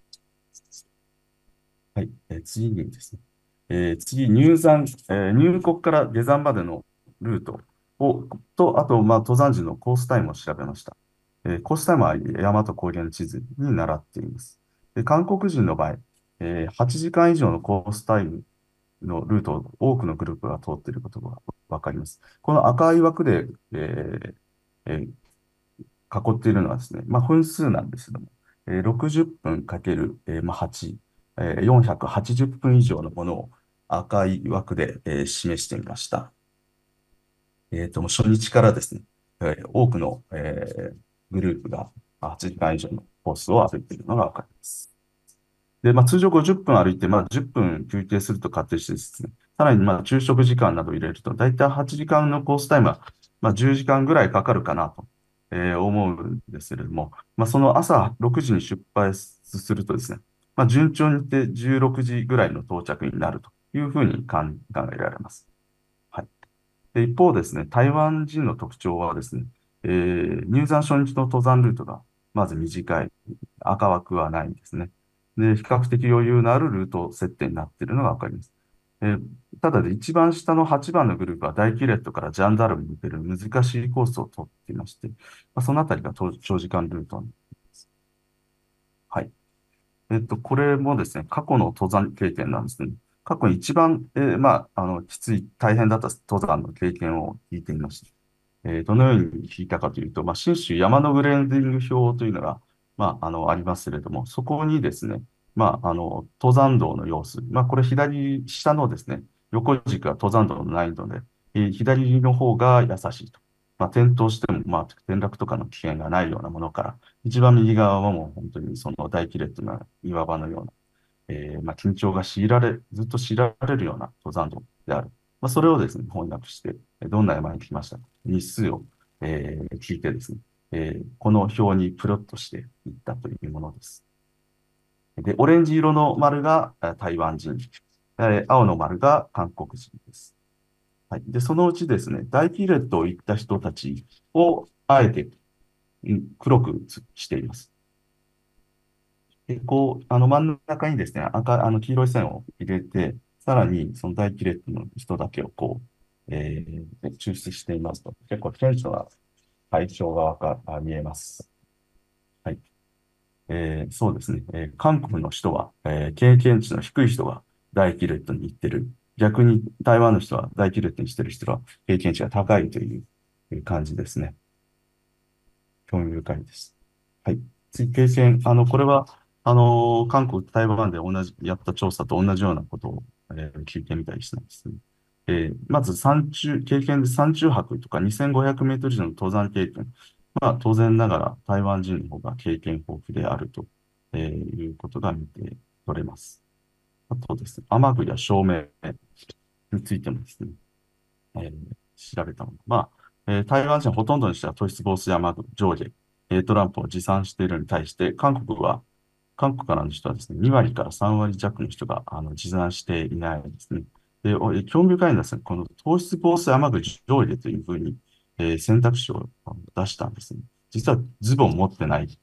はい、えー次にですね、えー次、入山、えー入国から下山までのルートを、と、あと、まあ、登山時のコースタイムを調べました。えーコースタイムは山と高原地図に習っています。で、韓国人の場合、えーはちじかん以上のコースタイムのルートを多くのグループが通っていることがわかります。この赤い枠で、えーえー囲っているのはですね、まあ、分数なんですけども、えー、ろくじゅっぷんかける、えーまあ、はち、えー、よんひゃくはちじゅっぷん以上のものを赤い枠で、えー示してみました。えっと、もう初日からですね、えー多くの、えーグループがはちじかん以上のコースを歩いているのがわかります。で、まあ、通常ごじゅっぷん歩いて、まあ、じゅっぷん休憩すると仮定してですね、さらに、まあ、昼食時間など入れると、だいたいはちじかんのコースタイムは、まあ、じゅうじかんぐらいかかるかなと、えー思うんですけれども、まあ、その朝ろくじに出発するとですね、まあ、順調にいってじゅうろくじぐらいの到着になるというふうに考えられます。はい。で、一方ですね、台湾人の特徴はですね、えー入山初日の登山ルートがまず短い、赤枠はないんですね。で、比較的余裕のあるルート設定になっているのがわかります。えーただで、一番下のはちばんのグループは大キレットからジャンダルムに出る難しいコースを取っていまして、まあ、そのあたりがと長時間ルートになっています。はい。えっと、これもですね、過去の登山経験なんですね。過去に一番、えーまあ、あの、きつい、大変だった登山の経験を聞いてみました。えーどのように聞いたかというと、まあ、信州山のグレンディング表というのが、まあ、あの、ありますけれども、そこにですね、まあ、あの、登山道の様子、まあ、これ左下のですね、横軸が登山道の難易度で、えー左の方が優しいと。まあ、転倒しても、まあ、転落とかの危険がないようなものから、一番右側はもう本当にその大キレットな岩場のような、えーまあ、緊張が強いられ、ずっと強いられるような登山道である。まあ、それをですね、翻訳して、どんな山に来ましたか、日数を、えー聞いてですね、えーこの表にプロットしていったというものです。で、オレンジ色の丸がえー台湾人、えー青の丸が韓国人です。はい。で、そのうちですね、大キレットを行った人たちをあえてうん黒くしています。で、こう、あの真ん中にですね、赤、あの黄色い線を入れて、さらにその大キレットの人だけをこう、えー、抽出していますと、結構テンションが、対象がわか、あ見えます。はい。えーそうですね。えー韓国の人は、えー経験値の低い人が大キレットに行ってる。逆に台湾の人は大キレットにしてる人は経験値が高いという感じですね。興味深いです。はい。次、経験。あの、これは、あの、韓国、台湾で同じ、やった調査と同じようなことを、えー聞いてみたりしたんですね。えーまず、山中、経験で山中泊とかにせんごひゃくメートル以上の登山経験。まあ、当然ながら台湾人の方が経験豊富であると、えーいうことが見て取れます。あとですね、雨具や照明についてもですね、えー調べたもの。まあ、えー台湾人はほとんどにしては突出防水雨具、上下、えートランプを持参しているのに対して、韓国は、韓国からの人はですね、に割からさん割弱の人があの持参していないですね。で、おえー興味深いのはですね、この糖質防水雨具上下というふうに、えー選択肢をあの出したんですね。実はズボン持ってないっていう、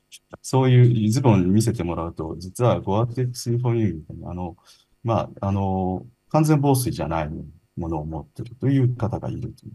そういうズボンに見せてもらうと、実はゴアテックスインフォニウムみたいな、あの、まあ、あの、完全防水じゃないものを持っているという方がいるという、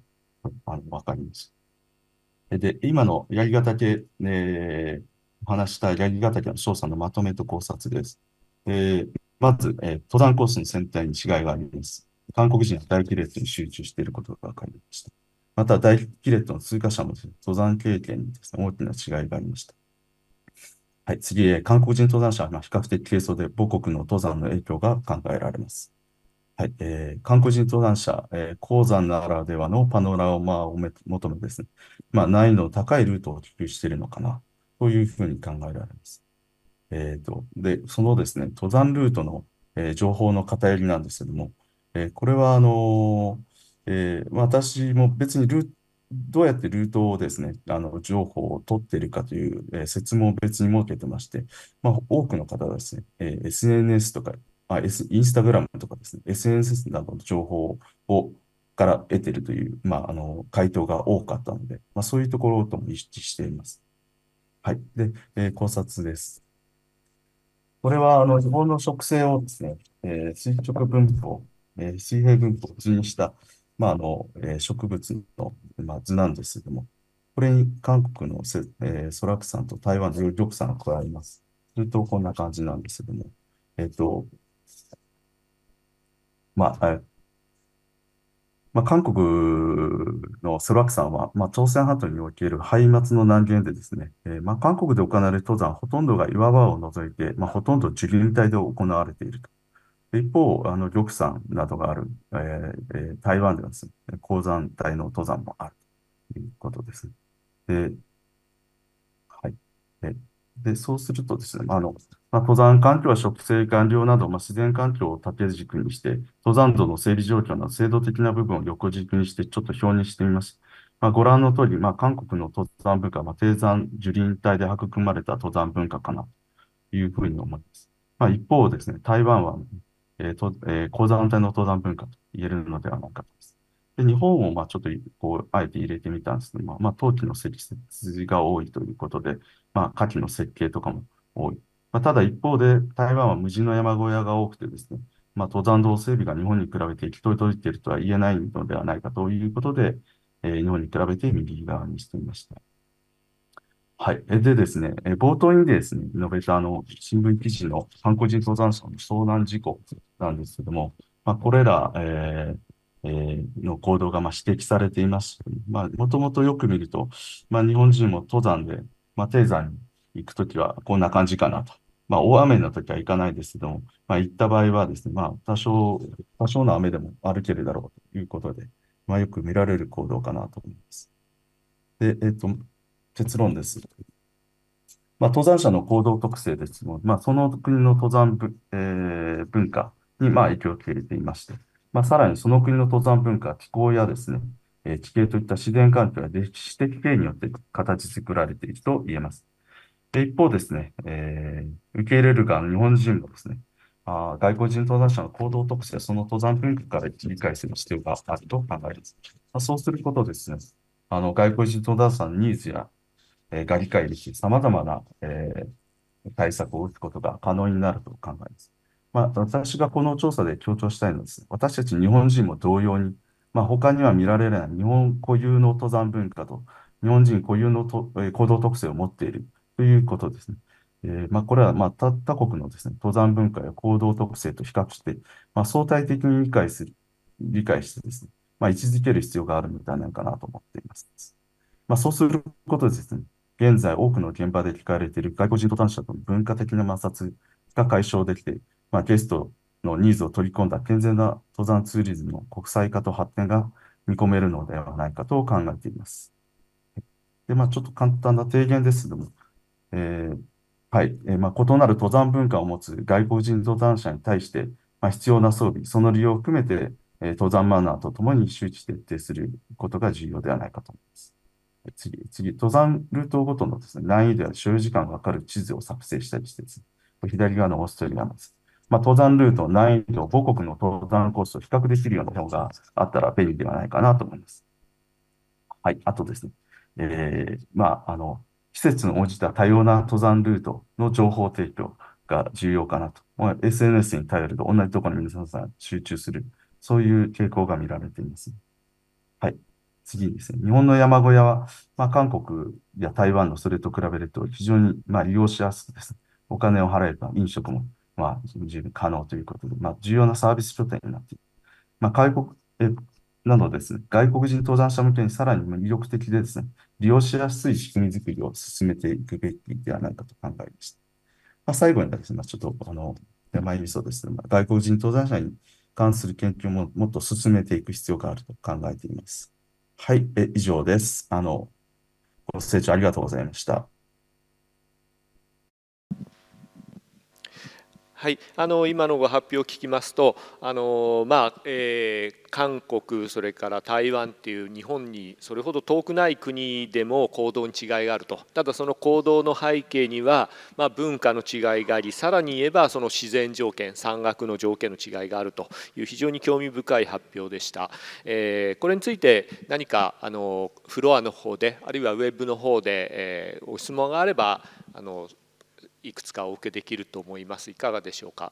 あの、わかります。で、今の槍ヶ岳、えー、お話した槍ヶ岳の調査のまとめと考察です。えー、まず、えー、登山コースの選定に違いがあります。韓国人は大気レッドに集中していることが分かりました。また、大気レッドの通過者も登山経験にですね、大きな違いがありました。はい、次、えー韓国人登山者はまあ比較的軽装で母国の登山の影響が考えられます。はい、えー韓国人登山者、えー鉱山ならではのパノラマをめ求めですね、まあ、難易度の高いルートを希求しているのかな、というふうに考えられます。えーと、で、そのですね、登山ルートの、えー情報の偏りなんですけども、えーこれは、あのーえー私も別にルーどうやってルートをですね、あの、情報を取っているかという、えー説明を別に設けてまして、まあ、多くの方はですね、えー エスエヌエス とか、あ、S、インスタグラムとかですね、エスエヌエス などの情報を、から得ているという、まあ、あの、回答が多かったので、まあ、そういうところとも一致しています。はい。で、えー考察です。これは、あの、日本の植生をですね、えー垂直分布を、えー水平分布を図にした、まあ、あの、えー植物の、まあ、図なんですけども、これに韓国のせ、えー、ソラク山と台湾の玉山が加わります。すると、こんな感じなんですけども、えっと、まあ、えまあ、韓国のソラク山は、まあ、朝鮮半島におけるハイマツの南限でですね、えーまあ、韓国で行われる登山、ほとんどが岩場を除いて、まあ、ほとんど樹林帯で行われていると。一方、あの、玉山などがある、えーえー台湾ではですね、鉱山帯の登山もあるということです。で、はい。で、でそうするとですね、まああの、まあ、登山環境は植生、岩稜など、まあ、自然環境を縦軸にして、登山道の整理状況など制度的な部分を横軸にして、ちょっと表にしてみます。まあ、ご覧の通り、まあ、韓国の登山文化は、まあ、低山樹林帯で育まれた登山文化かなというふうに思います。まあ、一方ですね、台湾は、えーとえー鉱山帯の登山文化と言えるのではないかと思います。で、日本をまあちょっとこうあえて入れてみたんですけど、まあ、まあ、冬季の積雪が多いということで、まあ、夏季の設計とかも多い。まあ、ただ一方で、台湾は無人の山小屋が多くてですね、まあ、登山道整備が日本に比べて行き届いているとは言えないのではないかということで、えー日本に比べて右側にしてみました。はい。えでですね、え冒頭にですね、述べたあの、新聞記事の韓国人登山者の遭難事故なんですけども、まあ、これら、えーえーの行動がまあ指摘されています。まあ、もともとよく見ると、まあ、日本人も登山で、まあ、低山に行くときはこんな感じかなと。まあ、大雨のときは行かないですけども、まあ、行った場合はですね、まあ、多少、多少の雨でも歩けるだろうということで、まあ、よく見られる行動かなと思います。で、えっと、結論です。まあ、登山者の行動特性ですので、まあ、その国の登山ぶ、えー文化にまあ影響を受け入れていまして、まあ、さらにその国の登山文化、気候やですね、えー地形といった自然環境や歴史的経緯によって形作られていると言えます。で一方ですね、えー受け入れる側の日本人もですね、あー外国人登山者の行動特性やその登山文化から理解する必要があると考えます。まあ、そうすることですね、あの外国人登山者のニーズやえーが理解でき、様々な、えー対策を打つことが可能になると考えます。まあ、私がこの調査で強調したいのはですね、私たち日本人も同様に、まあ、他には見られない日本固有の登山文化と、日本人固有のと、えー行動特性を持っているということですね。えーまあ、これは、まあ、他他国のですね、登山文化や行動特性と比較して、まあ、相対的に理解する、理解してですね、まあ、位置づける必要があるのではないかなと思っています。まあ、そうすることでですね、現在多くの現場で聞かれている外国人登山者との文化的な摩擦が解消できて、まあ、ゲストのニーズを取り込んだ健全な登山ツーリズムの国際化と発展が見込めるのではないかと考えています。で、まあ、ちょっと簡単な提言ですけども、えーはい、えーまあ、異なる登山文化を持つ外国人登山者に対して、まあ、必要な装備、その利用を含めて、えー登山マナーとともに周知徹底することが重要ではないかと思います。次、次、登山ルートごとのですね、難易度や所有時間がわかる地図を作成したりしてですね、左側のオーストラリアです。まあ、登山ルート、難易度、母国の登山コースと比較できるようなものがあったら便利ではないかなと思います。はい、あとですね、えー、まあ、あの、 季節に応じた多様な登山ルートの情報提供が重要かなと。まあ、エスエヌエス に頼ると同じところに皆さん集中する、そういう傾向が見られています。はい。次ですね。日本の山小屋は、まあ、韓国や台湾のそれと比べると非常に、まあ、利用しやすくですね。お金を払えば飲食も、まあ、十分可能ということで、まあ、重要なサービス拠点になっている。まあ、外国、え、などですね、外国人登山者向けにさらに魅力的でですね、利用しやすい仕組み作りを進めていくべきではないかと考えました。まあ、最後にですね、ちょっと、あの、山井味噌ですね、まあ、外国人登山者に関する研究ももっと進めていく必要があると考えています。はい、え以上です。あの、ご清聴ありがとうございました。 はい、あの今のご発表を聞きますと、あのまあえー、韓国、それから台湾っていう日本にそれほど遠くない国でも行動に違いがあると。ただその行動の背景には、まあ、文化の違いがあり、さらに言えばその自然条件、山岳の条件の違いがあるという非常に興味深い発表でした。えー、これについて何かあのフロアの方で、あるいはウェブの方で、えー、ご質問があればあのいくつかお受けできると思います。いかがでしょうか。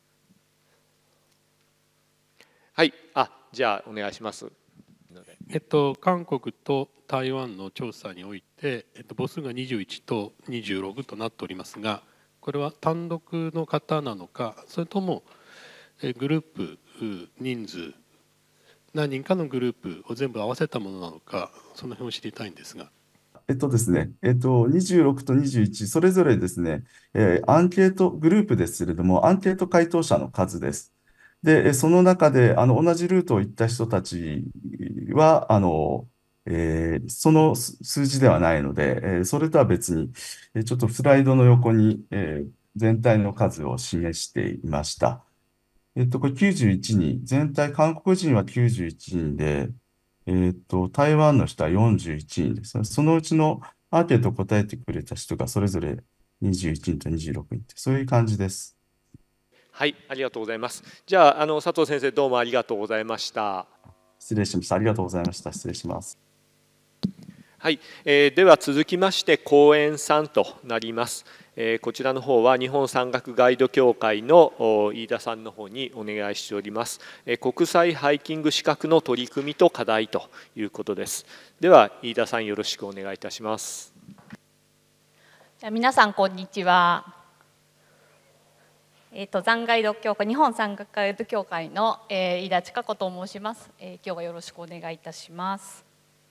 はい、あ、じゃあお願いします。 えっと韓国と台湾の調査において、えっと母数がにじゅういちとにじゅうろくとなっておりますが、これは単独の方なのか、それともグループ人数何人かのグループを全部合わせたものなのか、その辺を知りたいんですが。 えっとですね、えっと、にじゅうろくとにじゅういち、それぞれですね、えーアンケートグループですけれども、アンケート回答者の数です。で、えその中で、あの、同じルートを行った人たちは、あの、えーその数数字ではないので、えーそれとは別に、えーちょっとスライドの横に、えー全体の数を示していました。えっと、これきゅうじゅういちにん、全体、韓国人はきゅうじゅういちにんで、えっと、台湾の人はよんじゅういちにんです。そのうちのアンケートを答えてくれた人がそれぞれにじゅういちにんとにじゅうろくにんって、そういう感じです。 はい、ありがとうございます。じゃあ、あの佐藤先生、どうもありがとうございました。 失礼しました。ありがとうございました。失礼します。 はい、えー、では続きまして講演さんとなります。えー、こちらの方は日本山岳ガイド協会の飯田さんの方にお願いしております。えー、国際ハイキング資格の取り組みと課題ということです。では飯田さん、よろしくお願いいたします。 じゃあ皆さんこんにちは。えー、登山ガイド協会、日本山岳ガイド協会の、えー、飯田千佳子と申します。えー、今日はよろしくお願いいたします。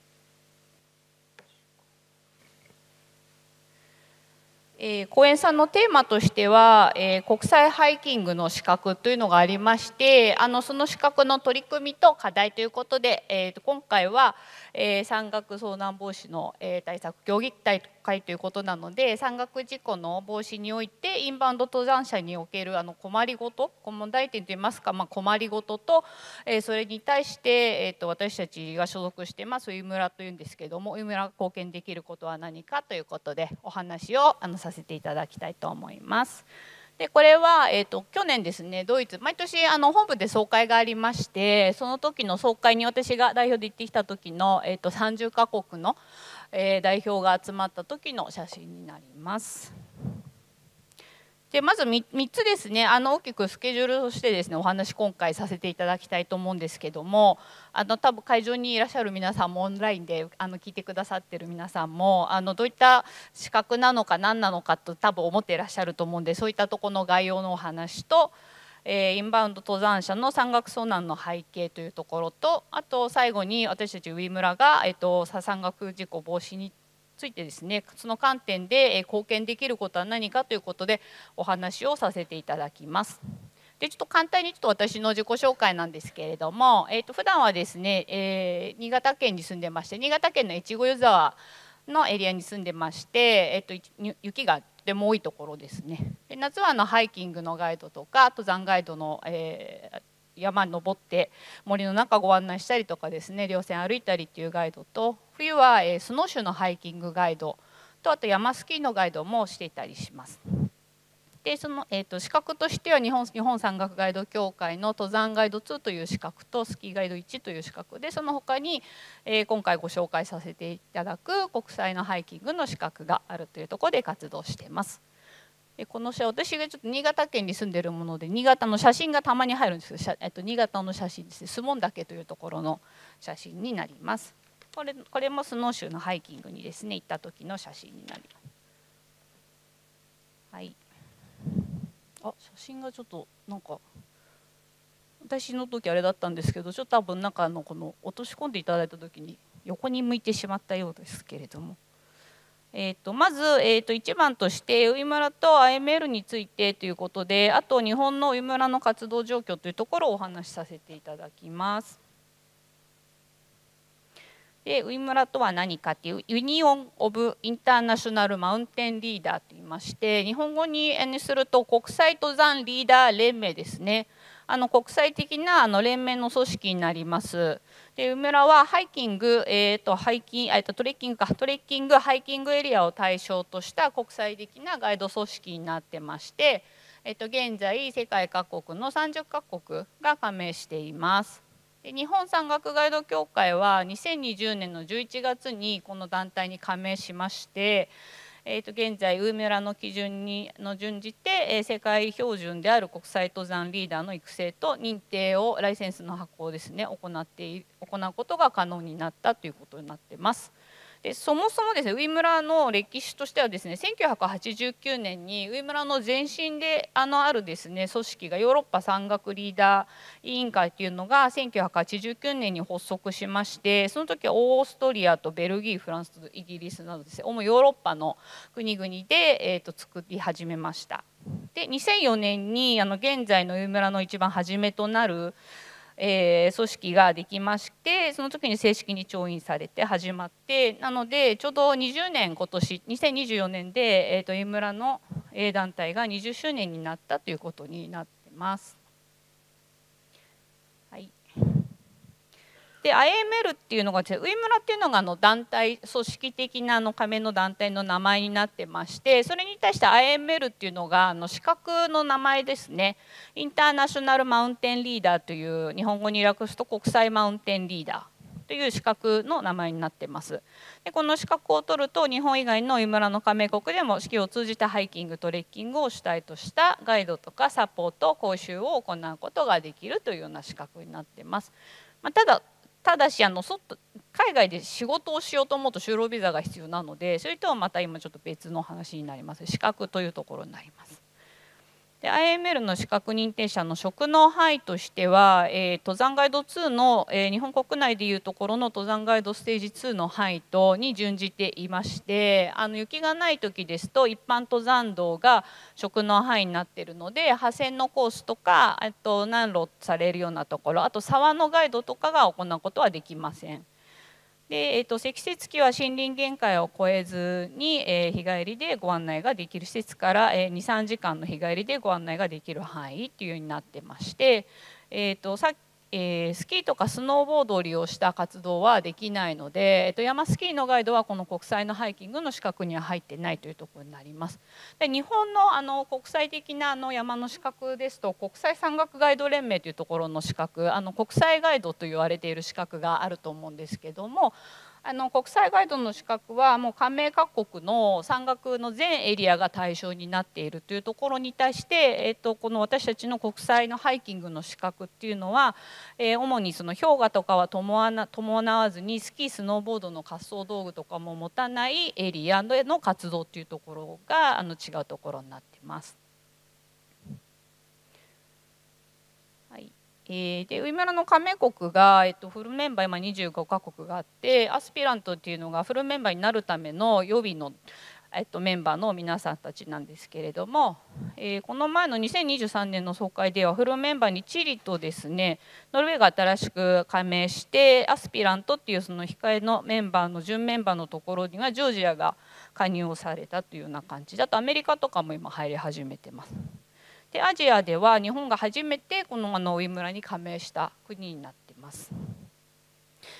えー、講演さんのテーマとしては、えー、国際ハイキングの資格というのがありまして、あのその資格の取り組みと課題ということで、えー、今回は、えー、山岳遭難防止の、えー、対策協議会ということなので、山岳事故の防止においてインバウンド登山者におけるあの困りごと、問題点といいますか、まあ、困りごとと、えー、それに対して、えー、と私たちが所属してます湯村というんですけれども、湯村が貢献できることは何かということでお話をあのさせていただきたいと思います。でこれは、えー、と去年ですね、ドイツ毎年あの本部で総会がありまして、その時の総会に私が代表で行ってきた時の、えー、とさんじゅっかこくの、えー、代表が集まった時の写真になります。でまず 3, 3つですね、あの大きくスケジュールとしてですねお話今回させていただきたいと思うんですけども、あの多分会場にいらっしゃる皆さんもオンラインであの聞いてくださってる皆さんもあのどういった資格なのか何なのかと多分思っていらっしゃると思うんで、そういったところの概要のお話と、えー、インバウンド登山者の山岳遭難の背景というところと、あと最後に私たち上村が、えー、と山岳事故防止についてですね、その観点で貢献できることは何かということでお話をさせていただきます。でちょっと簡単にちょっと私の自己紹介なんですけれども、えー、と普段はですね、えー、新潟県に住んでまして、新潟県の越後湯沢のエリアに住んでまして、えー、と雪がとても多いところですね。で夏はあのハイキングのガイドとか登山ガイドの、えー山に登って森の中ご案内したりとかですね、稜線歩いたりっていうガイドと、冬はスノーシュのハイキングガイドと、あと山スキーのガイドもしていたりします。 でその、えー、と資格としては日本日本山岳ガイド協会の登山ガイドツーという資格とスキーガイドいちという資格で、その他に、えー、今回ご紹介させていただく国際のハイキングの資格があるというところで活動しています。でこの写私がちょっと新潟県に住んでいるもので、新潟の写真がたまに入るんですけど、えっと、新潟の写真ですね、守門岳というところの写真になります。これこれもスノーシューのハイキングにですね行った時の写真になります。はい、あ写真がちょっとなんか私の時あれだったんですけど、ちょっと多分なんかあのこの落とし込んでいただいた時に横に向いてしまったようですけれども、えー、とまず、えー、といちばんとしてウイムラと アイエムエル についてということで、あと日本のウイムラの活動状況というところをお話しさせていただきます。でウイムラとは何かというユニオン・オブ・インターナショナル・マウンテン・リーダーといいまして、日本語にすると国際登山リーダー連盟ですね。あの国際的なあの連盟の組織になります。でウイムラはハイキング、えー、とハイキンえー、とトレッキングかトレッキングハイキングエリアを対象とした国際的なガイド組織になってまして、えー、と現在世界各国のさんじゅっかこくが加盟しています。で日本山岳ガイド協会はにせんにじゅうねんのじゅういちがつにこの団体に加盟しまして、えー、と現在ウイムラの基準にの準じて、えー、世界標準である国際登山リーダーの育成と認定をライセンスの発行をですね行ってい行うことが可能になったということになっています。でそもそもですねウイムラの歴史としてはですねせんきゅうひゃくはちじゅうきゅうねんにウイムラの前身であのあるですね組織がヨーロッパ山岳リーダー委員会というのがせんきゅうひゃくはちじゅうきゅうねんに発足しまして、その時はオーストリアとベルギーフランスイギリスなどですね主にヨーロッパの国々で、えー、と作り始めました。でにせんよねんにあの現在のウイムラの一番初めとなるえー、組織ができまして、その時に正式に調印されて始まって、なのでちょうどにじゅうねん今年にせんにじゅうよねんで、えー、とウイムラの団体がにじゅっしゅうねんになったということになってます。はい、で アイエムエル っていうのがウイムラっていうのがあの団体組織的なあの加盟の団体の名前になってまして、それに対して アイエムエル っていうのがあの資格の名前ですね。インターナショナルマウンテンリーダーという日本語に訳すと国際マウンテンリーダーという資格の名前になってます。でこの資格を取ると日本以外のウイムラの加盟国でも式を通じたハイキングトレッキングを主体としたガイドとかサポート講習を行うことができるというような資格になってます。まあ、ただただしあの外海外で仕事をしようと思うと就労ビザが必要なので、それとはまた今ちょっと別の話になります。資格というところになります。で アイエムエル の資格認定者の職能範囲としては、えー、登山ガイドツーの、えー、日本国内でいうところの登山ガイドステージツーの範囲とに準じていまして、あの雪がない時ですと一般登山道が職能範囲になっているので、派遣のコースとかあと難路されるようなところ、あと沢のガイドとかが行うことはできません。でえー、と積雪期は森林限界を超えずに、えー、日帰りでご案内ができる施設から、えー、にさんじかんの日帰りでご案内ができる範囲っていうようになってまして、えー、とさえー、スキーとかスノーボードを利用した活動はできないので、えー、と山スキーのガイドはこの国際のハイキングの資格には入ってないというところになります。で日本の、あの国際的なあの山の資格ですと国際山岳ガイド連盟というところの資格、あの国際ガイドと言われている資格があると思うんですけども、あの国際ガイドの資格はもう加盟各国の山岳の全エリアが対象になっているというところに対して、えー、とこの私たちの国際のハイキングの資格っていうのは、えー、主にその氷河とかは伴わずにスキースノーボードの滑走道具とかも持たないエリアでの活動っていうところがあの違うところになっています。えー、でウイムラの加盟国が、えっと、フルメンバー今にじゅうごかこくがあって、アスピラントっていうのがフルメンバーになるための予備の、えっと、メンバーの皆さんたちなんですけれども、えー、この前のにせんにじゅうさんねんの総会ではフルメンバーにチリとですねノルウェーが新しく加盟して、アスピラントっていうその控えのメンバーの準メンバーのところにはジョージアが加入をされたというような感じだと、アメリカとかも今入り始めてます。でアジアでは日本が初めてこのあのウイムラに加盟した国になっています。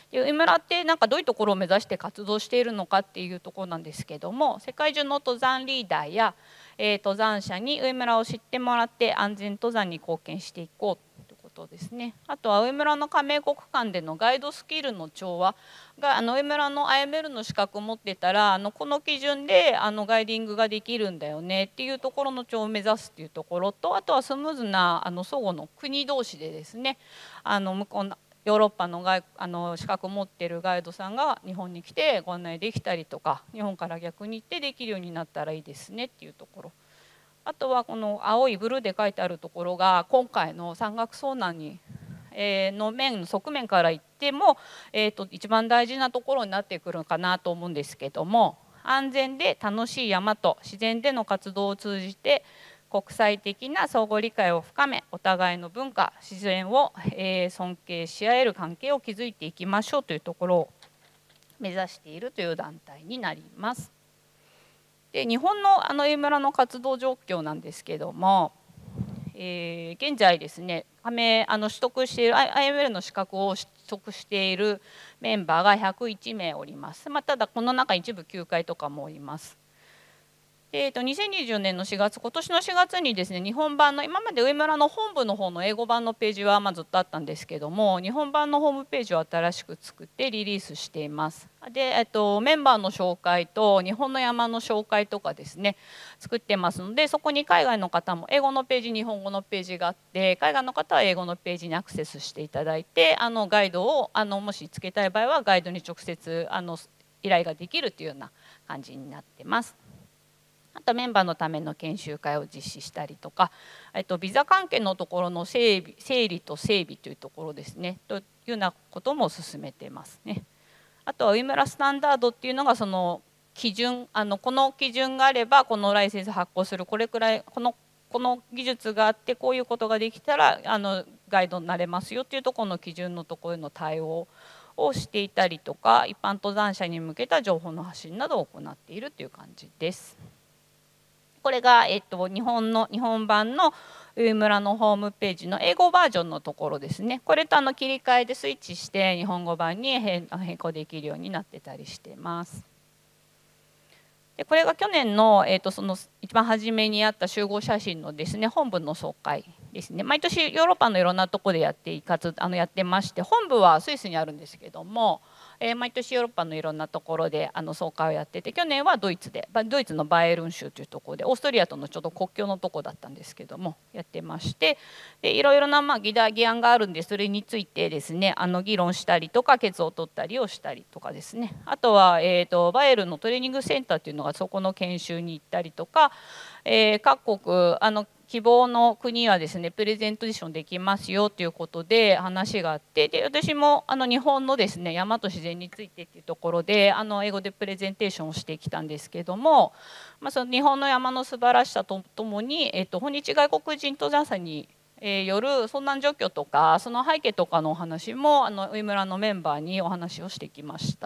で上村ってなんかどういうところを目指して活動しているのかっていうところなんですけども、世界中の登山リーダーや、えー、登山者に上村を知ってもらって安全登山に貢献していこうということですね。あとは上村の加盟国間でのガイドスキルの調和があの上村の アイエムエル の資格を持ってたらあのこの基準であのガイディングができるんだよねっていうところの調を目指すっていうところと、あとはスムーズなあの相互の国同士でですね、あの向こうのヨーロッパの外あの資格を持っているガイドさんが日本に来てご案内できたりとか、日本から逆に行ってできるようになったらいいですねっていうところ。あとはこの青いブルーで書いてあるところが今回の山岳遭難にえの面側面から言っても、えー、と一番大事なところになってくるかなと思うんですけども、安全で楽しい山と自然での活動を通じて国際的な相互理解を深め、お互いの文化自然を、えー、尊敬し合える関係を築いていきましょうというところを目指しているという団体になります。で日本のあの上村の活動状況なんですけども、えー、現在ですね加盟あの取得している アイエムエル の資格を取得しているメンバーがひゃくいちめいおります。まあ、ただこの中に一部休会とかもおります。でえー、とにせんにじゅうねんのしがつ、今年のしがつにですね日本版の今まで上村の本部の方の英語版のページはまあずっとあったんですけども、日本版のホームページを新しく作ってリリースしています。で、えー、とメンバーの紹介と日本の山の紹介とかですね作ってますので、そこに海外の方も英語のページ日本語のページがあって、海外の方は英語のページにアクセスしていただいて、あのガイドをあのもしつけたい場合はガイドに直接あの依頼ができるというような感じになってます。あとメンバーのための研修会を実施したりとか、えっと、ビザ関係のところの整備整理と整備というところですねというようなことも進めてますね。あとは上村スタンダードっていうのがその基準、あのこの基準があればこのライセンス発行する、これくらいこのこの技術があってこういうことができたらあのガイドになれますよっていうところの基準のところへの対応をしていたりとか、一般登山者に向けた情報の発信などを行っているという感じです。これが、えっと、日本の日本版の上村のホームページの英語バージョンのところですね。これとあの切り替えでスイッチして日本語版に変更できるようになってたりしています。でこれが去年の、えっと、その一番初めにあった集合写真のですね本部の総会ですね。毎年ヨーロッパのいろんなところでやっていかつあのやってまして、本部はスイスにあるんですけども、えー、毎年ヨーロッパのいろんなところであの総会をやってて、去年はドイツでドイツのバイエルン州というところでオーストリアとのちょうど国境のとこだったんですけどもやってまして、でいろいろなまあ議題議案があるんで、それについてですねあの議論したりとか決を取ったりをしたりとかですね、あとは、えー、とバイエルンのトレーニングセンターというのがそこの研修に行ったりとか、えー、各国あの希望の国はですねプレゼンテーションできますよということで話があって、で私もあの日本のですね山と自然についてっていうところであの英語でプレゼンテーションをしてきたんですけども、まあ、その日本の山の素晴らしさとともに、えっと、訪日外国人登山者による遭難状況とかその背景とかのお話もあの上村のメンバーにお話をしてきました。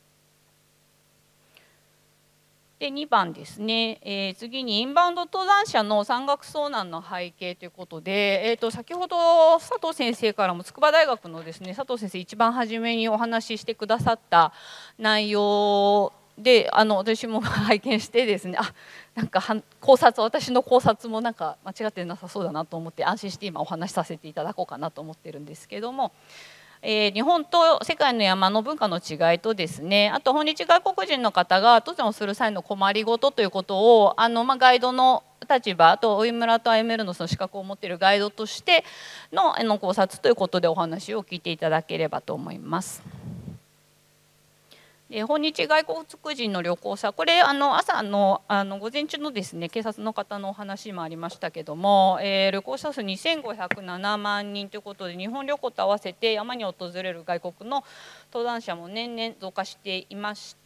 でにばんですね、えー、次にインバウンド登山者の山岳遭難の背景ということで、えー、と先ほど佐藤先生からも筑波大学のですね佐藤先生一番初めにお話ししてくださった内容であの私も拝見してですね、あなんか考察私の考察もなんか間違ってなさそうだなと思って安心して今お話しさせていただこうかなと思ってるんですけども。えー、日本と世界の山の文化の違いとですね、あと訪日外国人の方が登山をする際の困りごとということをあの、まあ、ガイドの立場、あと上村と アイエムエル の, その資格を持っているガイドとしての、あの考察ということでお話を聞いていただければと思います。で訪日外国人の旅行者、これあの朝のあの午前中のですね警察の方のお話もありましたけども、えー、旅行者数にせんごひゃくななまんにんということで、日本旅行と合わせて山に訪れる外国の登山者も年々増加していまして、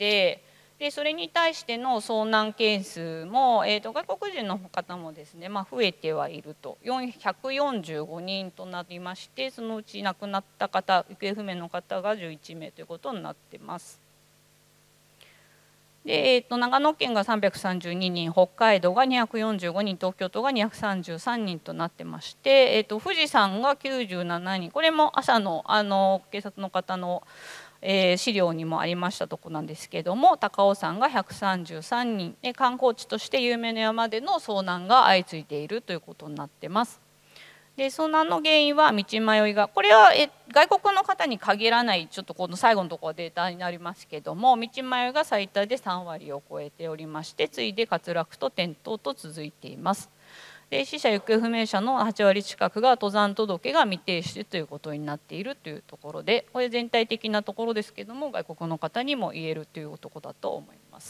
でそれに対しての遭難件数も、えー、と外国人の方もですね、まあ、増えてはいるとひゃくよんじゅうごにんとなりまして、そのうち亡くなった方行方不明の方がじゅういちめいということになっています。 で、えー、と長野県がさんびゃくさんじゅうににん、北海道がにひゃくよんじゅうごにん、東京都がにひゃくさんじゅうさんにんとなってまして、えー、と富士山がきゅうじゅうななにん、これも朝の、あの警察の方の、えー、資料にもありましたところなんですけども、高尾山がひゃくさんじゅうさんにんで、観光地として有名な山での遭難が相次いでいるということになってます。で遭難の原因は道迷いが、これはえ外国の方に限らない、ちょっとこの最後のところはデータになりますけども、道迷いが最多でさんわりを超えておりまして、次いで滑落と転倒と続いています。で死者行方不明者のはちわり近くが登山届が未提出ということになっているというところで、これ全体的なところですけども、外国の方にも言えるというところだと思います。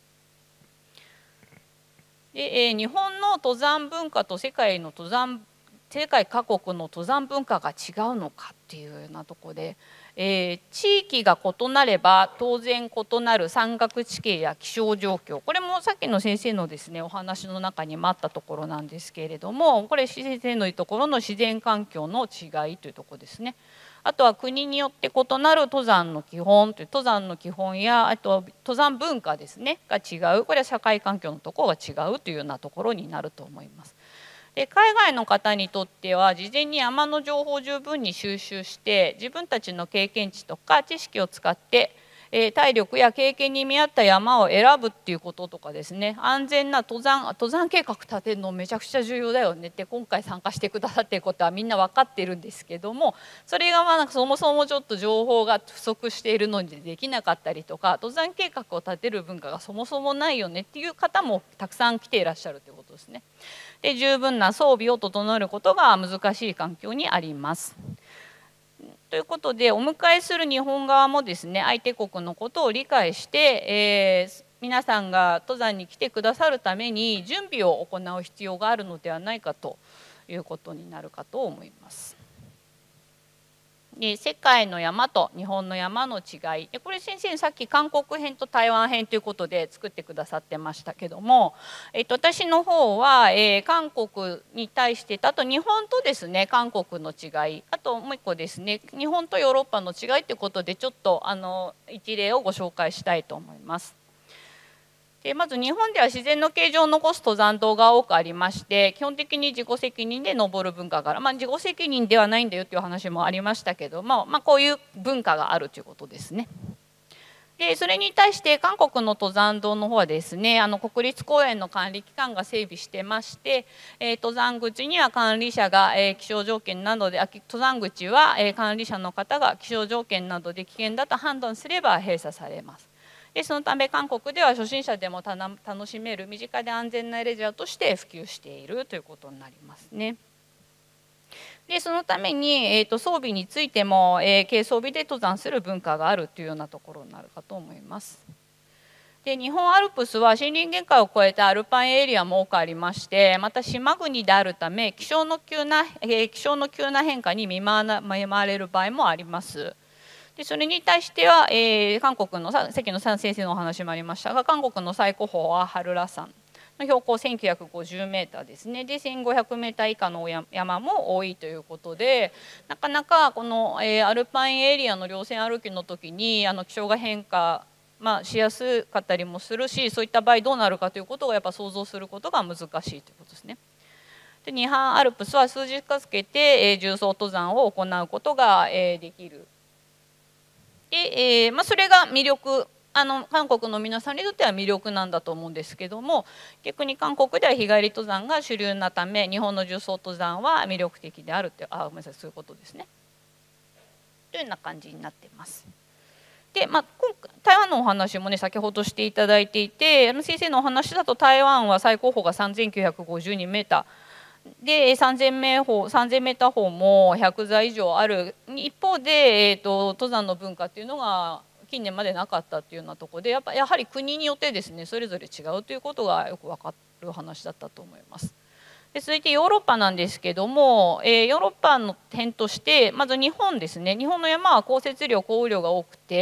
で、えー、日本の登山文化と世界の登山世界各国の登山文化が違うのかっていうようなところで、えー、地域が異なれば当然異なる山岳地形や気象状況、これもさっきの先生のですねお話の中にもあったところなんですけれども、これ先生の言うところの自然環境の違いというところですね。あとは国によって異なる登山の基本という登山の基本や、あとは登山文化ですねが違う、これは社会環境のところが違うというようなところになると思います。で海外の方にとっては事前に山の情報を十分に収集して自分たちの経験値とか知識を使って、えー、体力や経験に見合った山を選ぶっていうこととかですね、安全な登山登山計画立てるのめちゃくちゃ重要だよねって今回参加してくださっていることはみんな分かってるんですけども、それがまあそもそもちょっと情報が不足しているのでできなかったりとか、登山計画を立てる文化がそもそもないよねっていう方もたくさん来ていらっしゃるということですね。で十分な装備を整えることが難しい環境にあります。ということでお迎えする日本側もですね相手国のことを理解して、えー、皆さんが登山に来てくださるために準備を行う必要があるのではないかということになるかと思います。で世界の山と日本の山の違いで、これ先生さっき韓国編と台湾編ということで作ってくださってましたけども、えっと、私の方は、えー、韓国に対してあと日本とですね韓国の違い、あともう一個ですね日本とヨーロッパの違いということでちょっとあの一例をご紹介したいと思います。でまず日本では自然の形状を残す登山道が多くありまして、基本的に自己責任で登る文化がある、まあ、自己責任ではないんだよという話もありましたけども、まあ、こういう文化があるということですね。でそれに対して韓国の登山道の方はですねあの国立公園の管理機関が整備してまして、えー、登山口には管理者が、えー、気象条件などで登山口は、えー、管理者の方が気象条件などで危険だと判断すれば閉鎖されます。でそのため韓国では初心者でもたな楽しめる身近で安全なレジャーとして普及しているということになりますね。でそのために、えー、と装備についても、えー、軽装備で登山する文化があるというようなところになるかと思います。で日本アルプスは森林限界を超えたアルパインエリアも多くありまして、また島国であるため気象の急な、えー、気象の急な変化に見舞われる場合もあります。でそれに対しては、えー、韓国のさっきの先生のお話もありましたが、韓国の最高峰はハルラ山の標高せんきゅうひゃくごじゅうメーターですね。でせんごひゃくメーター以下の山も多いということで、なかなかこの、えー、アルパインエリアの稜線歩きの時にあの気象が変化、まあ、しやすかったりもするし、そういった場合どうなるかということをやっぱ想像することが難しいということですね。で日本アルプスは数日かけて、えー、重装登山を行うことが、えー、できる。でえーまあ、それが魅力、あの韓国の皆さんにとっては魅力なんだと思うんですけども、逆に韓国では日帰り登山が主流なため日本の重装登山は魅力的であるって、あごめんなさいそういうことですねというような感じになっています。で、まあ、今回台湾のお話もね先ほどしていただいていて、あの先生のお話だと台湾は最高峰がさんぜんきゅうひゃくごじゅうにメーターでさんぜんメーター峰もひゃくざい以上ある一方で、えー、と登山の文化っていうのが近年までなかったっていうようなところで、やっぱやはり国によってですねそれぞれ違うということがよく分かる話だったと思います。で続いてヨーロッパなんですけども、えー、ヨーロッパの点としてまず日本ですね。日本の山は降雪量降雨量が多くて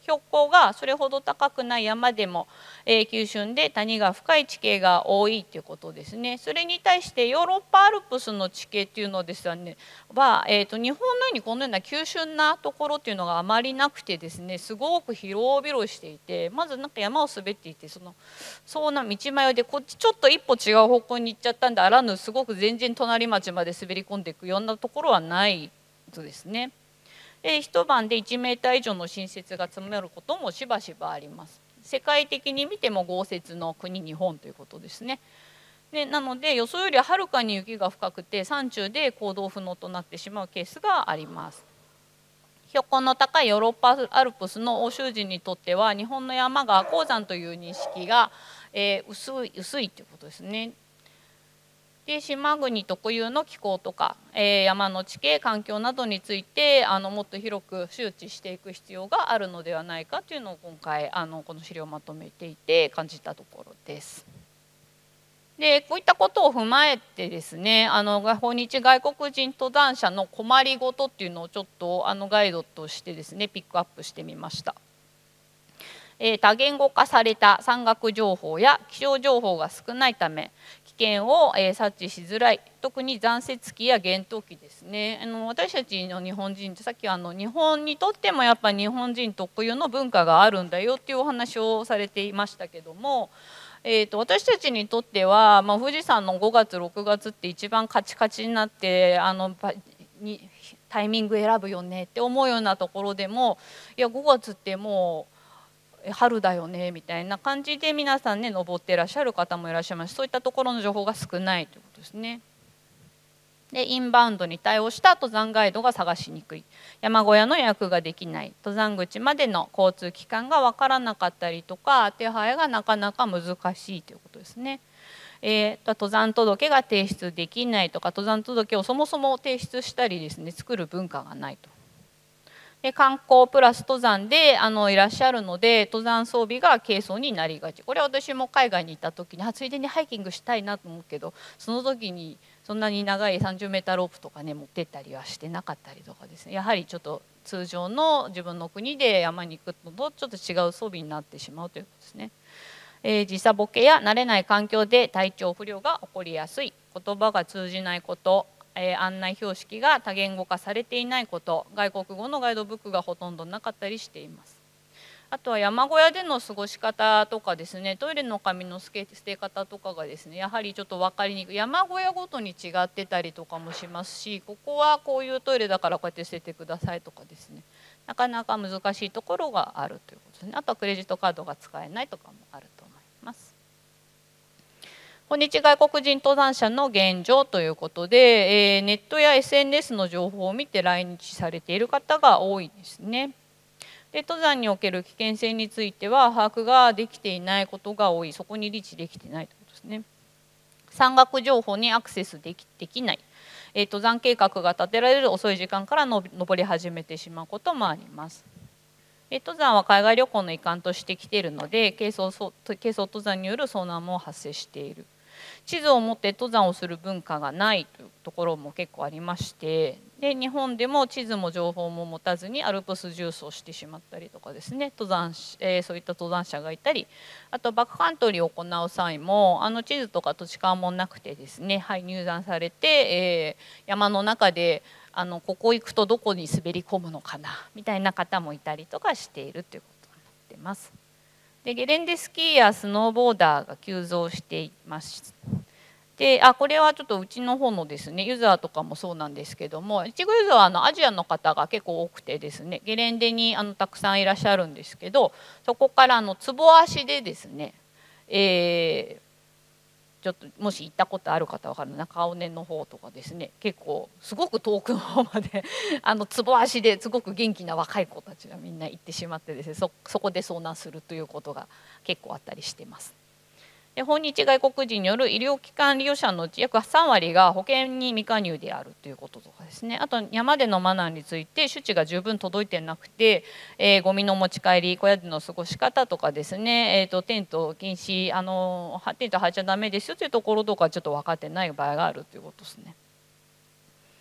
標高がそれほど高くない山でも、えー、急峻で谷が深い地形が多いということですね。それに対してヨーロッパアルプスの地形っていうのですねは、えー、と日本のようにこのような急峻なところっていうのがあまりなくてですね、すごく広々していて、まずなんか山を滑っていて、そのそうな道迷いでこっちちょっと一歩違う方向に行っちゃったんであらぬ、すごく全然隣町まで滑り込んでいくようなところはないとですね。で一晩でいちメーター以上の新雪が積もることもしばしばあります。世界的に見ても豪雪の国日本ということですね。でなので予想よりはるかに雪が深くて山中で行動不能となってしまうケースがあります。標高の高いヨーロッパアルプスの欧州人にとっては日本の山が高山という認識が、えー、薄い薄いということですね。で島国特有の気候とか、えー、山の地形環境などについてあのもっと広く周知していく必要があるのではないかというのを今回あのこの資料をまとめていて感じたところです。でこういったことを踏まえてですね、あの訪日外国人登山者の困りごとっていうのをちょっとあのガイドとしてですねピックアップしてみました。えー、多言語化された山岳情報や気象情報が少ないため危険を、えー、察知しづらい、特に残雪期や厳冬期ですね。あの私たちの日本人ってさっきあの日本にとってもやっぱ日本人特有の文化があるんだよっていうお話をされていましたけども、えー、と私たちにとっては、まあ、富士山のごがつろくがつって一番カチカチになってあのにタイミング選ぶよねって思うようなところでも、いやごがつってもう春だよねみたいな感じで皆さんね登ってらっしゃる方もいらっしゃいます。そういったところの情報が少ないということですね。でインバウンドに対応した登山ガイドが探しにくい、山小屋の予約ができない、登山口までの交通機関が分からなかったりとか手配がなかなか難しいということですね。えー、登山届が提出できないとか、登山届をそもそも提出したりですね作る文化がないと。で観光プラス登山であのいらっしゃるので登山装備が軽装になりがち。これは私も海外に行った時にあついでにハイキングしたいなと思うけど、その時にそんなに長いさんじゅうメーターロープとかね持ってったりはしてなかったりとかですね、やはりちょっと通常の自分の国で山に行くのとちょっと違う装備になってしまうということですね。えー、時差ボケや慣れない環境で体調不良が起こりやすい、言葉が通じないこと、えー、案内標識が多言語化されていないこと、外国語のガイドブックがほとんどなかったりしています。あとは山小屋での過ごし方とかですね、トイレの紙の捨て方とかがですねやはりちょっと分かりにくい、山小屋ごとに違ってたりとかもしますし、ここはこういうトイレだからこうやって捨ててくださいとかですね、なかなか難しいところがあるということですね。あとはクレジットカードが使えないとかもあると思います。訪日外国人登山者の現状ということで、えー、ネットや エスエヌエス の情報を見て来日されている方が多いですね。で登山における危険性については把握ができていないことが多い、そこにリーチできていないということですね。山岳情報にアクセスでき、できない、えー、登山計画が立てられる遅い時間からの登り始めてしまうこともあります。登山は海外旅行の一環としてきているので軽装軽装登山による遭難も発生している。地図を持って登山をする文化がないというところも結構ありまして、で日本でも地図も情報も持たずにアルプス縦走してしまったりとかですね、登山、えー、そういった登山者がいたり、あとバックカントリーを行う際もあの地図とか土地勘もなくてですね、はい、入山されて、えー、山の中であのここ行くとどこに滑り込むのかなみたいな方もいたりとかしているということになっています。でゲレンデスキーやスノーボーダーが急増しています。であこれはちょっとうちの方のですねユーザーとかもそうなんですけども、いちごユーザーはあのアジアの方が結構多くてですね、ゲレンデにあのたくさんいらっしゃるんですけど、そこからあのつぼ足でですね、えーちょっともし行ったことある方は分かる中尾根の方とかですね、結構すごく遠くの方まであのつぼ足ですごく元気な若い子たちがみんな行ってしまってですね、そ, そこで遭難するということが結構あったりしています。で訪日外国人による医療機関利用者のうち約さんわりが保険に未加入であるということとかですね、あと山でのマナーについて周知が十分届いてなくて、えー、ゴミの持ち帰り、小屋での過ごし方とかですね、えー、とテント禁止、あのテント張っちゃダメですよというところとかちょっと分かってない場合があるということですね。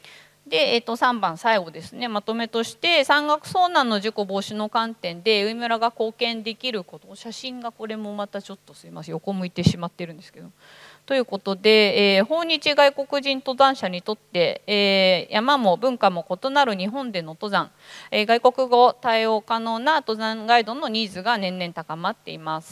で、えー、とさんばん最後ですね、まとめとして山岳遭難の事故防止の観点で上村が貢献できること、写真がこれもまたちょっとすいません横向いてしまってるんですけど、ということで、えー、訪日外国人登山者にとって、えー、山も文化も異なる日本での登山、えー、外国語対応可能な登山ガイドのニーズが年々高まっています。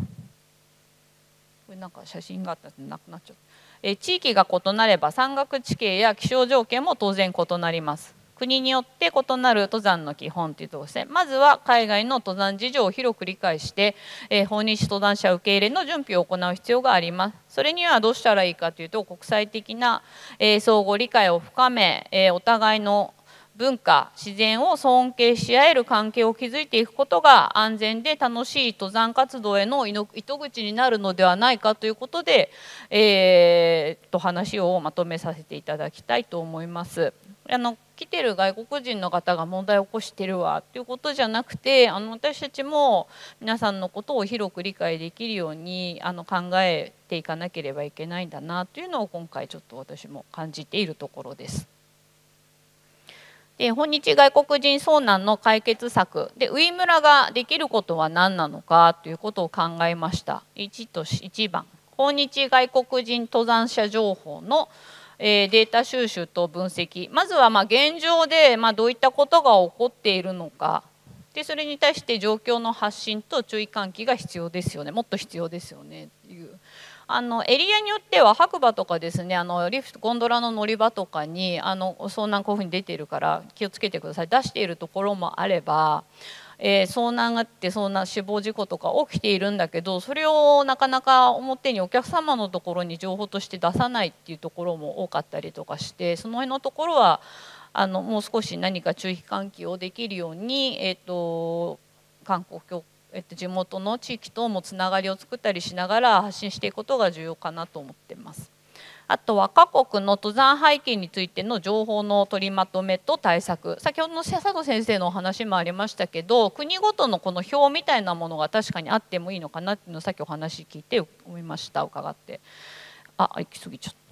これなんか写真があったらなくなっちゃった。地域が異なれば山岳地形や気象条件も当然異なります。国によって異なる登山の基本というところですね。まずは海外の登山事情を広く理解して、えー、訪日登山者受け入れの準備を行う必要があります。それにはどうしたらいいかというと、国際的な、えー、相互理解を深め、えー、お互いの文化、自然を尊敬し合える関係を築いていくことが安全で楽しい登山活動への糸口になるのではないかということで、えー、と話をまとめさせていただきたいと思います。あの来てる外国人の方が問題を起こしてるわということじゃなくて、あの私たちも皆さんのことを広く理解できるようにあの考えていかなければいけないんだなというのを今回ちょっと私も感じているところです。で訪日外国人遭難の解決策で上村ができることは何なのかということを考えました。いちといちばん、訪日外国人登山者情報のデータ収集と分析。まずはまあ現状でまあどういったことが起こっているのか、でそれに対して状況の発信と注意喚起が必要ですよね、もっと必要ですよねっていう。あのエリアによっては白馬とかですね、あのリフトゴンドラの乗り場とかにあの遭難こういうふうに出ているから気をつけてください出しているところもあれば、えー、遭難があって遭難死亡事故とか起きているんだけど、それをなかなか表にお客様のところに情報として出さないっていうところも多かったりとかして、その辺のところはあのもう少し何か注意喚起をできるように、えーと、観光協えっと、地元の地域ともつながりを作ったりしながら発信していくことが重要かなと思っています。あとは各国の登山背景についての情報の取りまとめと対策。先ほどの佐藤先生のお話もありましたけど、国ごとのこの表みたいなものが確かにあってもいいのかなっていうのをさっきお話聞いて思いました。伺ってあ行き過ぎちゃった。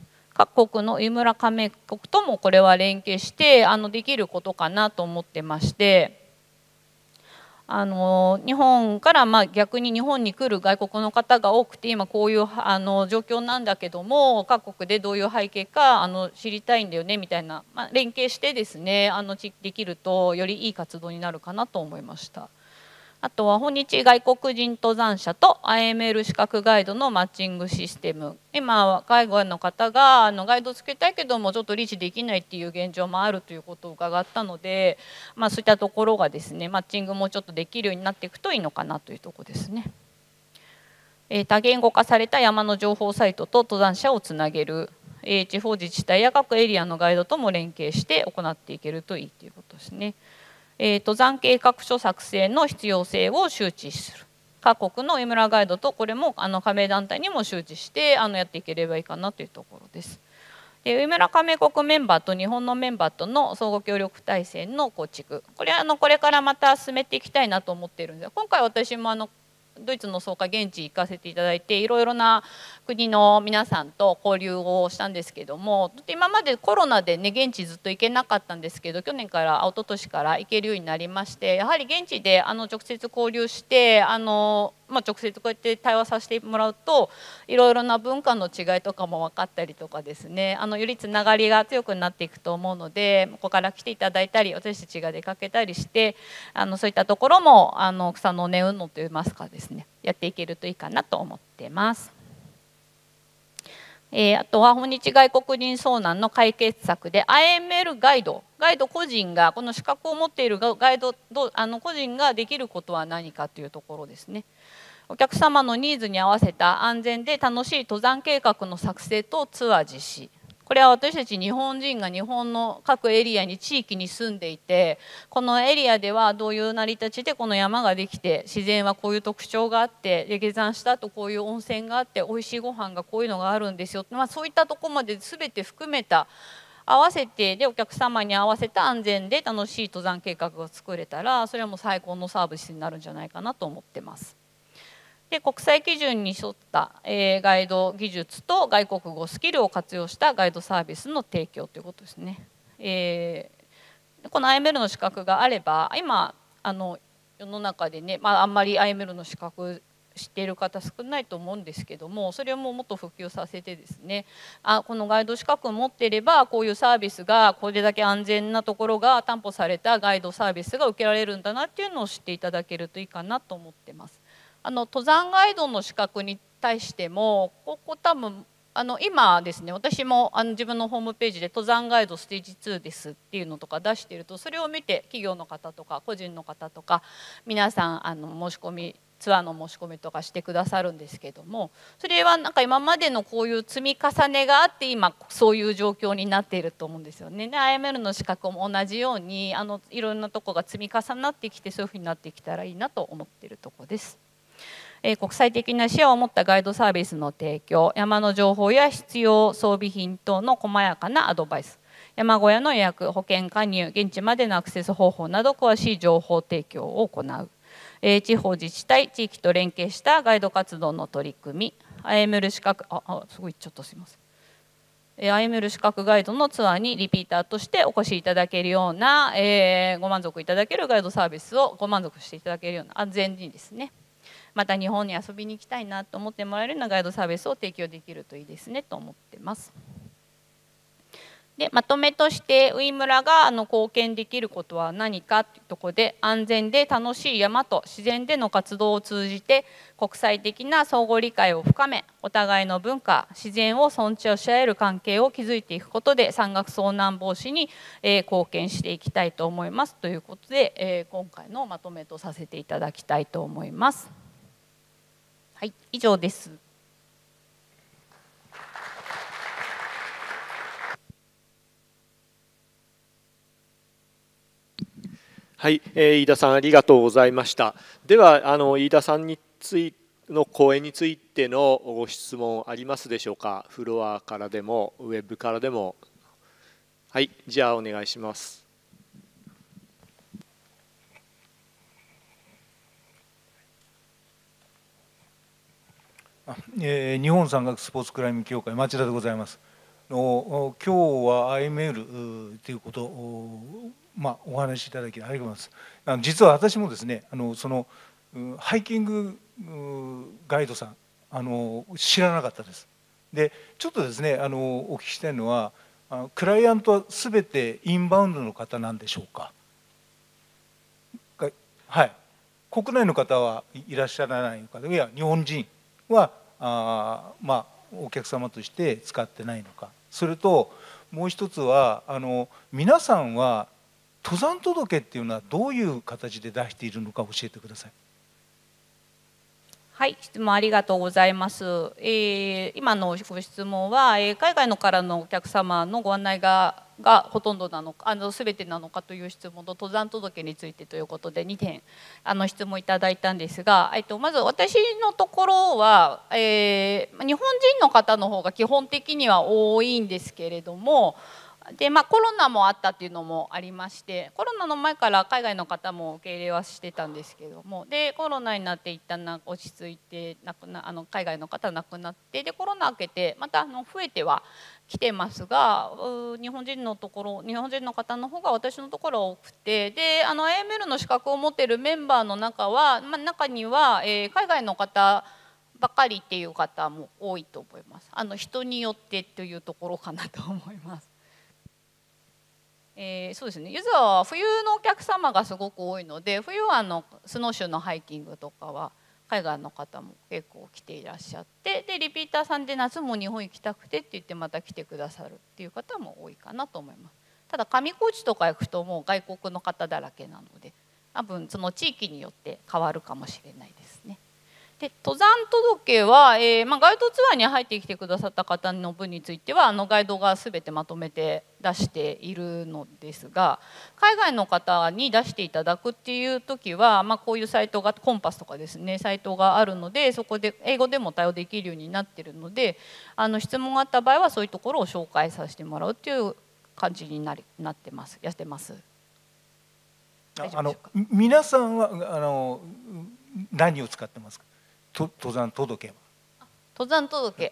各国の井村加盟国ともこれは連携してあのできることかなと思ってまして、あの日本からまあ逆に日本に来る外国の方が多くて、今こういうあの状況なんだけども各国でどういう背景かあの知りたいんだよねみたいな、まあ、連携してですねあのできるとよりいい活動になるかなと思いました。あとは訪日外国人登山者と アイエムエル 資格ガイドのマッチングシステム。今は外国の方があのガイドをつけたいけどもちょっとリーチできないっていう現状もあるということを伺ったので、まあ、そういったところがですねマッチングもちょっとできるようになっていくといいのかなというところですね。えー、多言語化された山の情報サイトと登山者をつなげる、えー、地方自治体や各エリアのガイドとも連携して行っていけるといいということですね。えー、登山計画書作成の必要性を周知する。各国の井村ガイドとこれもあの加盟団体にも周知してあのやっていければいいかなというところです。で井村加盟国メンバーと日本のメンバーとの相互協力体制の構築、これはあのこれからまた進めていきたいなと思っているんですが、今回私もあのドイツの総会現地行かせていただいていろいろな国の皆さんと交流をしたんですけども、今までコロナでね現地ずっと行けなかったんですけど、去年から一昨年から行けるようになりまして、やはり現地であの直接交流してあの、まあ、直接こうやって対話させてもらうといろいろな文化の違いとかも分かったりとかですね、あのよりつながりが強くなっていくと思うので、ここから来ていただいたり私たちが出かけたりしてあのそういったところもあの草の根運動といいますかですねやっていけるといいかなと思ってます。えー、あとは訪日外国人遭難の解決策で アイエムエル ガイドガイド個人がこの資格を持っているガイドあの個人ができることは何かというところですね。お客様のニーズに合わせた安全で楽しい登山計画の作成とツアー実施。これは私たち日本人が日本の各エリアに地域に住んでいて、このエリアではどういう成り立ちでこの山ができて自然はこういう特徴があって、で下山した後こういう温泉があって美味しいご飯がこういうのがあるんですよ、まあ、そういったところまで全て含めた合わせてでお客様に合わせた安全で楽しい登山計画が作れたらそれはもう最高のサービスになるんじゃないかなと思ってます。で国際基準に沿った、えー、ガイド技術と外国語スキルを活用したガイドサービスの提供ということですね。 えー、この アイエムエル の資格があれば今あの世の中でね、まあ、あんまり アイエムエル の資格知っている方少ないと思うんですけども、それをもうもっと普及させてですね、あこのガイド資格を持っていればこういうサービスがこれだけ安全なところが担保されたガイドサービスが受けられるんだなっていうのを知っていただけるといいかなと思ってます。あの登山ガイドの資格に対してもここ多分あの今ですね、私もあの自分のホームページで登山ガイドステージツーですっていうのとか出していると、それを見て企業の方とか個人の方とか皆さんあの申し込みツアーの申し込みとかしてくださるんですけども、それはなんか今までのこういう積み重ねがあって今そういう状況になっていると思うんですよね。で アイエムエル の資格も同じようにあのいろんなとこが積み重なってきてそういうふうになってきたらいいなと思っているところです。えー、国際的な視野を持ったガイドサービスの提供、山の情報や必要装備品等の細やかなアドバイス、山小屋の予約、保険加入、現地までのアクセス方法など詳しい情報提供を行う。地方自治体、地域と連携したガイド活動の取り組み、アイエムエル 資格、あ、あすごいちょっとすみません。アイエムエル 資格ガイドのツアーにリピーターとしてお越しいただけるような、えー、ご満足いただけるガイドサービスをご満足していただけるような安全にですね、また日本に遊びに行きたいなと思ってもらえるようなガイドサービスを提供できるといいですねと思ってます。でまとめとしてウイムラがあの貢献できることは何かというところで、安全で楽しい山と自然での活動を通じて国際的な相互理解を深め、お互いの文化自然を尊重し合える関係を築いていくことで山岳遭難防止に、えー、貢献していきたいと思いますということで、えー、今回のまとめとさせていただきたいと思います。はい、以上です。 はい、えー、飯田さんありがとうございました。ではあの飯田さんについの講演についてのご質問ありますでしょうか。フロアからでもウェブからでも。はい、じゃあお願いします。 えー、日本山岳スポーツクライミング協会町田でございます。の今日は アイエムエル ということを、まあ、お話しいただきありがとうございます。あの実は私もですね、あのそのハイキングガイドさんあの知らなかったです。でちょっとですねあのお聞きしたいのは、クライアントは全てインバウンドの方なんでしょうか。はい、国内の方はいらっしゃらないのか、いや日本人はあまあお客様として使ってないのか、それともう一つはあの皆さんは登山届っていうのはどういう形で出しているのか教えてください。 はい、質問ありがとうございます。えー、今のご質問は、えー、海外のからのお客様のご案内ががほとんどなのか、あの全てなのかという質問と登山届についてということでにてんあの質問いただいたんですが、えっと、まず私のところは、えー、日本人の方の方が基本的には多いんですけれども、でまあ、コロナもあったっていうのもありまして、コロナの前から海外の方も受け入れはしてたんですけども、でコロナになって一旦な落ち着いてなくなあの海外の方亡くなって、でコロナ明けてまたあの増えては来てますが、日本人のところ日本人の方の方が私のところは多くて、であの アイエムエル の資格を持っているメンバーの中は、まあ、中には、えー、海外の方ばかりっていう方も多いと思います。あの人によってというところかなと思います。えー、そうですね、ゆずは冬のお客様がすごく多いので、冬はあのスノーシューのハイキングとかは海外の方も結構来ていらっしゃって、でリピーターさんで夏も日本行きたくてって言ってまた来てくださるっていう方も多いかなと思います。ただ上高地とか行くともう外国の方だらけなので、多分その地域によって変わるかもしれないですね。で登山届は、えーまあ、ガイドツアーに入ってきてくださった方の分についてはあのガイドが全てまとめて出しているのですが、海外の方に出していただくっていう時は、まあ、こういうサイトがコンパスとかですねサイトがあるので、そこで英語でも対応できるようになってるので、あの質問があった場合はそういうところを紹介させてもらうっていう感じになりなってますやってます。 あの皆さんはあの何を使ってますか。と登山届は登山届あ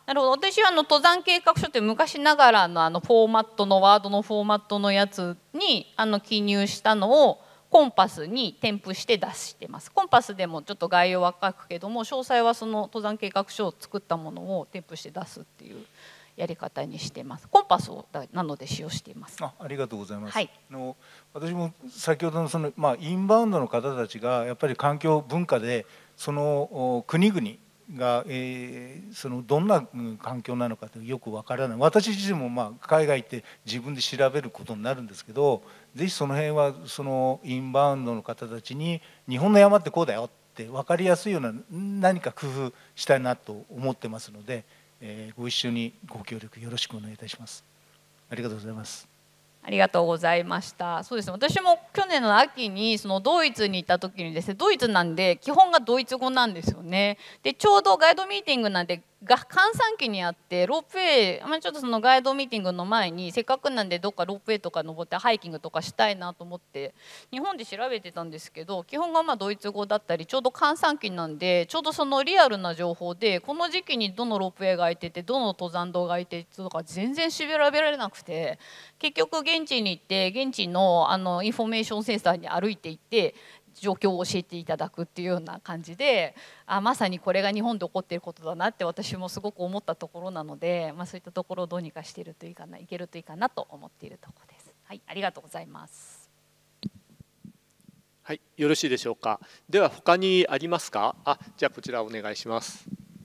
なるほど。私はあの登山計画書って昔ながらのあのフォーマットのワードのフォーマットのやつにあの記入したのをコンパスに添付して出してます。コンパスでもちょっと概要は書くけども、詳細はその登山計画書を作ったものを添付して出すっていうやり方にしてます。コンパスをなので使用しています。 あ、ありがとうございます。 はい、 あの私も先ほどのそのまあインバウンドの方たちがやっぱり環境文化でその国々が、えー、そのどんな環境なのかってよくわからない。私自身もまあ海外行って自分で調べることになるんですけど、ぜひその辺はそのインバウンドの方たちに日本の山ってこうだよって分かりやすいような何か工夫したいなと思ってますので、えー、ご一緒にご協力よろしくお願いいたします。ありがとうございます。 ありがとうございました。そうですね、私も去年の秋にそのドイツに行った時にですね、ドイツなんで基本がドイツ語なんですよね。でちょうどガイドミーティングなんでが閑散期にあって、ロープウェイ、まあ、ちょっとそのガイドミーティングの前にせっかくなんでどっかロープウェイとか登ってハイキングとかしたいなと思って日本で調べてたんですけど、基本がまあドイツ語だったり、ちょうど閑散期なんでちょうどそのリアルな情報でこの時期にどのロープウェイが空いててどの登山道が空いててとか全然調べられなくて、結局現地に行って現地のあのインフォメーションセンターに歩いていって状況を教えていただくっていうような感じで、あまさにこれが日本で起こっていることだなって私もすごく思ったところなので、まあ、そういったところをどうにかしているといいかないけるといいかなと思っているところです。はい、ありがとうございます。 はい、よろしいでしょうか。では他にありますか。あ、じゃあこちらお願いします。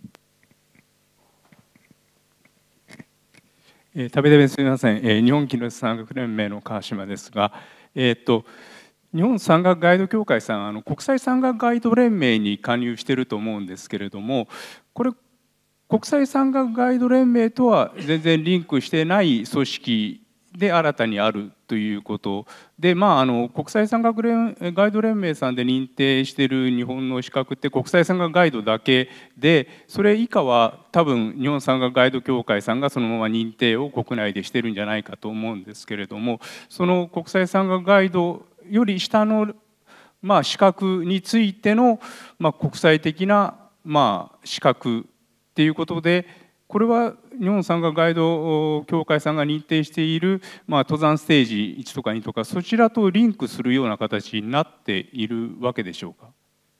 えー、たびたびすみません、えー、日本記録山岳連盟の川島ですが、えー、っと日本山岳ガイド協会さん、あの国際山岳ガイド連盟に加入していると思うんですけれども、これ国際山岳ガイド連盟とは全然リンクしてない組織で新たにあるということで、まあ、あの国際山岳連ガイド連盟さんで認定している日本の資格って国際山岳ガイドだけで、それ以下は多分日本山岳ガイド協会さんがそのまま認定を国内でしてるんじゃないかと思うんですけれども、その国際山岳ガイドより下の、まあ、資格についての、まあ、国際的な、まあ、資格っていうことで、これは日本山岳ガイド協会さんが認定している、まあ、登山ステージいちとかにとかそちらとリンクするような形になっているわけでしょうか。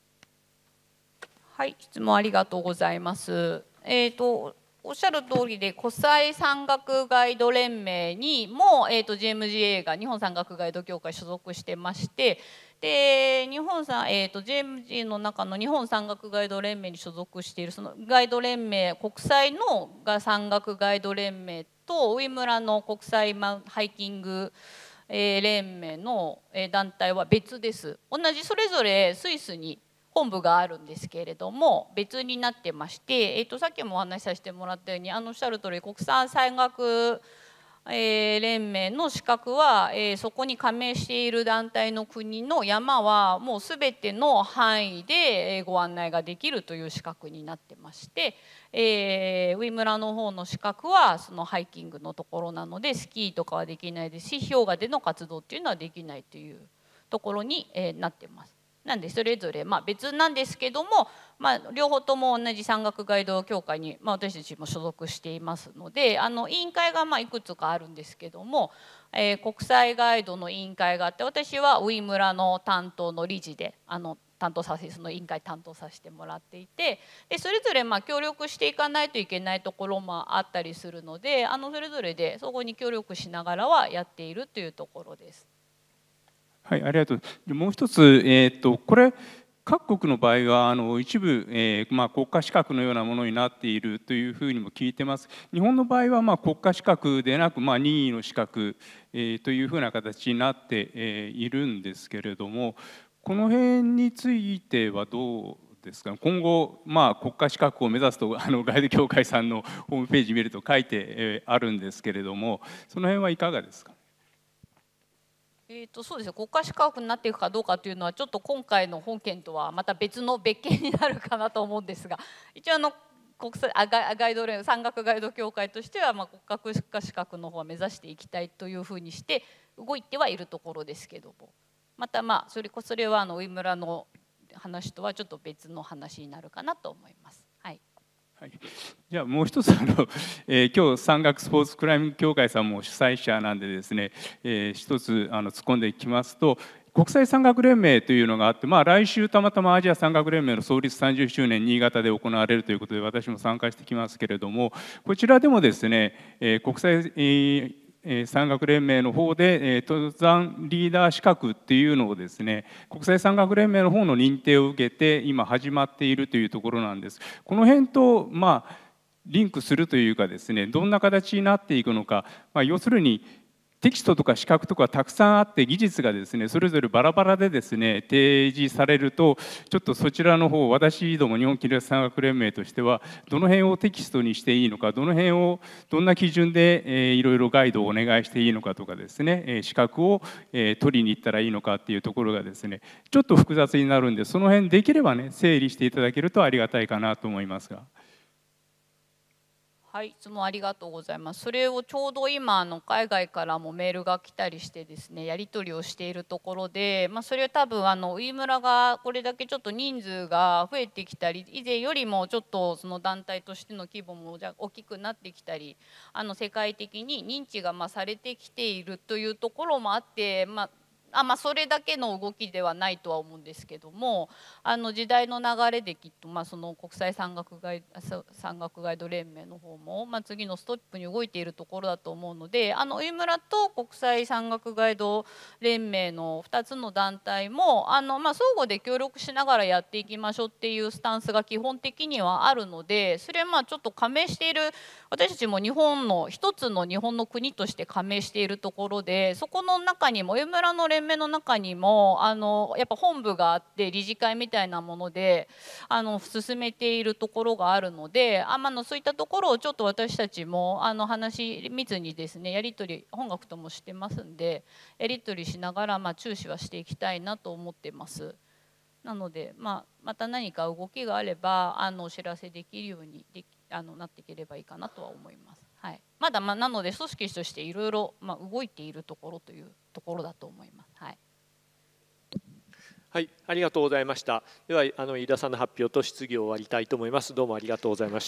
はい、質問ありがとうございます。えーとおっしゃる通りで、国際山岳ガイド連盟にも、えー、と ジェーエムジーエー が日本山岳ガイド協会所属してまして、で日本さ、えー、と ジェーエムジー の中の日本山岳ガイド連盟に所属しているそのガイド連盟、国際の山岳ガイド連盟と上村の国際ハイキング連盟の団体は別です。同じそれぞれスイスに本部があるんですけれども別になってまして、えー、とさっきもお話しさせてもらったように、あのおっしゃる通り国際山岳連盟の資格は、えー、そこに加盟している団体の国の山はもう全ての範囲でご案内ができるという資格になってまして、えー、上村の方の資格はそのハイキングのところなのでスキーとかはできないですし、氷河での活動っていうのはできないというところに、えー、なってます。なんでそれぞれまあ別なんですけども、まあ、両方とも同じ山岳ガイド協会に、まあ、私たちも所属していますので、あの委員会がまあいくつかあるんですけども、えー、国際ガイドの委員会があって、私は上村の担当の理事であの担当させその委員会担当させてもらっていて、でそれぞれまあ協力していかないといけないところもあったりするので、あのそれぞれでそこに協力しながらはやっているというところです。 はい、ありがとう。もう一つ、えー、とこれ各国の場合はあの一部、えーまあ、国家資格のようなものになっているというふうにも聞いてます。日本の場合はまあ国家資格でなく、まあ、任意の資格、えー、というふうな形になって、えー、いるんですけれども、この辺についてはどうですか。今後、まあ、国家資格を目指すとあのガイド協会さんのホームページ見ると書いて、えー、あるんですけれども、その辺はいかがですか。 えー、とそうですね、国家資格になっていくかどうかというのはちょっと今回の本件とはまた別の別件になるかなと思うんですが、一応あの国際あガガイド連山岳ガイド協会としては、まあ、国家資格の方は目指していきたいというふうにして動いてはいるところですけども、またまあそれそれはあの上村の話とはちょっと別の話になるかなと思います。はい、 はい、じゃあもう一つあの、えー、今日山岳スポーツクライミング協会さんも主催者なんでですね、えー、一つあの突っ込んでいきますと、国際山岳連盟というのがあって、まあ、来週たまたまアジア山岳連盟の創立さんじゅっしゅうねん新潟で行われるということで私も参加してきますけれども、こちらでもですね、えー、国際、えー、山岳連盟の方で、えー、登山リーダー資格っていうのをですね、国際山岳連盟の方の認定を受けて今始まっているというところなんです。この辺とまあリンクするというかですね、どんな形になっていくのか、まあ、要するにテキストとか資格とかたくさんあって技術がですねそれぞれバラバラでですね提示されると、ちょっとそちらの方、私ども日本キル山岳連盟としてはどの辺をテキストにしていいのか、どの辺をどんな基準で、えー、いろいろガイドをお願いしていいのかとかですね、えー、資格を、えー、取りに行ったらいいのかっていうところがですねちょっと複雑になるんで、その辺できればね整理していただけるとありがたいかなと思いますが。 はい、質問ありがとうございます。それをちょうど今あの海外からもメールが来たりしてですね、やり取りをしているところで、まあ、それは多分あの飯村がこれだけちょっと人数が増えてきたり、以前よりもちょっとその団体としての規模もじゃ大きくなってきたり、あの世界的に認知がまあされてきているというところもあって、まああまあ、それだけの動きではないとは思うんですけども、あの時代の流れできっと、まあ、その国際山岳ガイ山岳ガイド連盟の方も、まあ、次のストップに動いているところだと思うので、あの飯村と国際山岳ガイド連盟のふたつの団体もあの、まあ、相互で協力しながらやっていきましょうっていうスタンスが基本的にはあるので、それはまあちょっと加盟している私たちも日本の一つの日本の国として加盟しているところで、そこの中にも飯村の連盟の中にもあのやっぱ本部があって理事会みたいなものであの進めているところがあるので、あ、まあ、のそういったところをちょっと私たちもあの話密にですねやり取り本学ともしてますんで、やり取りしながらまあ注視はしていきたいなと思ってます。なので、まあ、また何か動きがあればあのお知らせできるようにできあのなっていければいいかなとは思います。はい、まだ、まあ、なので組織としていろいろ動いているところというところだと思います。はい、 はい、ありがとうございました。ではあの飯田さんの発表と質疑を終わりたいと思います。どうもありがとうございました。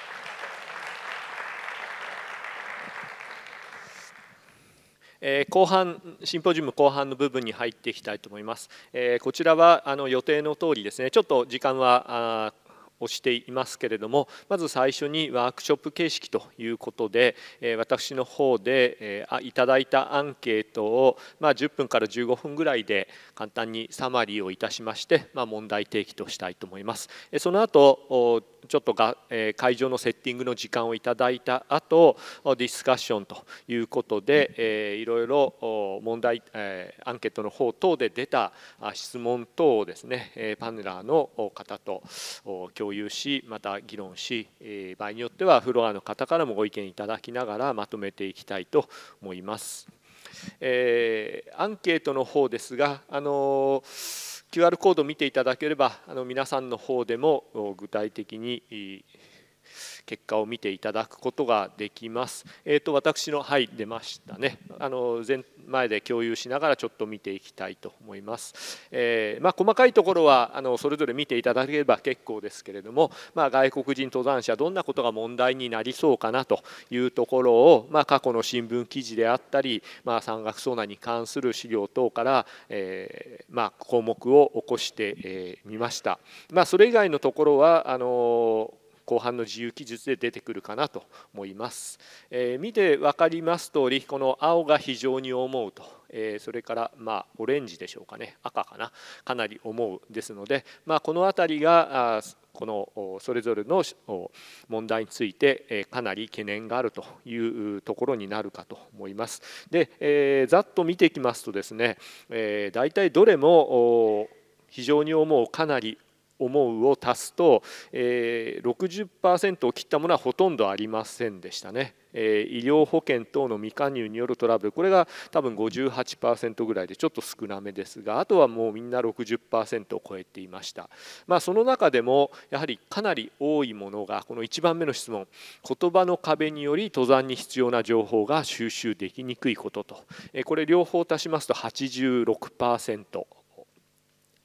えー、後半シンポジウム後半の部分に入っていきたいと思います。えー、こちらはあの予定の通りですね、ちょっと時間はあ押していますけれども、まず最初にワークショップ形式ということで、私の方でいただいたアンケートをまあじゅっぷんからじゅうごふんぐらいで簡単にサマリーをいたしまして、まあ問題提起としたいと思います。その後ちょっとが会場のセッティングの時間をいただいた後ディスカッションということでいろいろ問題アンケートの方等で出た質問等をですねパネラーの方と共有し、また議論し、場合によってはフロアの方からもご意見いただきながらまとめていきたいと思います。えー、アンケートの方ですが、あの キューアール コードを見ていただければあの皆さんの方でも具体的に結果を見ていただくことができます。えーと私のはい出ましたね。あの前前で共有しながらちょっと見ていきたいと思います。えーまあ、細かいところはあのそれぞれ見ていただければ結構ですけれども、まあ、外国人登山者どんなことが問題になりそうかなというところを、まあ、過去の新聞記事であったり、まあ、山岳遭難に関する資料等から、えーまあ、項目を起こしてみました。まあ、それ以外のところはあの後半の自由記述で出てくるかなと思います。えー、見て分かります通り、この青が非常に思うと、えー、それからまあオレンジでしょうかね、赤かな、かなり思うですので、まあ、この辺りがあこのそれぞれの問題についてかなり懸念があるというところになるかと思います。で、えー、ざっと見ていきますとですね、えー、大体どれも非常に思う、かなり思うを足すと、えー、ろくじゅっパーセント を切ったものはほとんどありませんでしたね。えー、医療保険等の未加入によるトラブル、これが多分 ごじゅうはちパーセント ぐらいでちょっと少なめですが、あとはもうみんな ろくじゅっパーセント を超えていました。まあ、その中でもやはりかなり多いものがこのいちばんめの質問、言葉の壁により登山に必要な情報が収集できにくいことと、えー、これ両方足しますと はちじゅうろくパーセント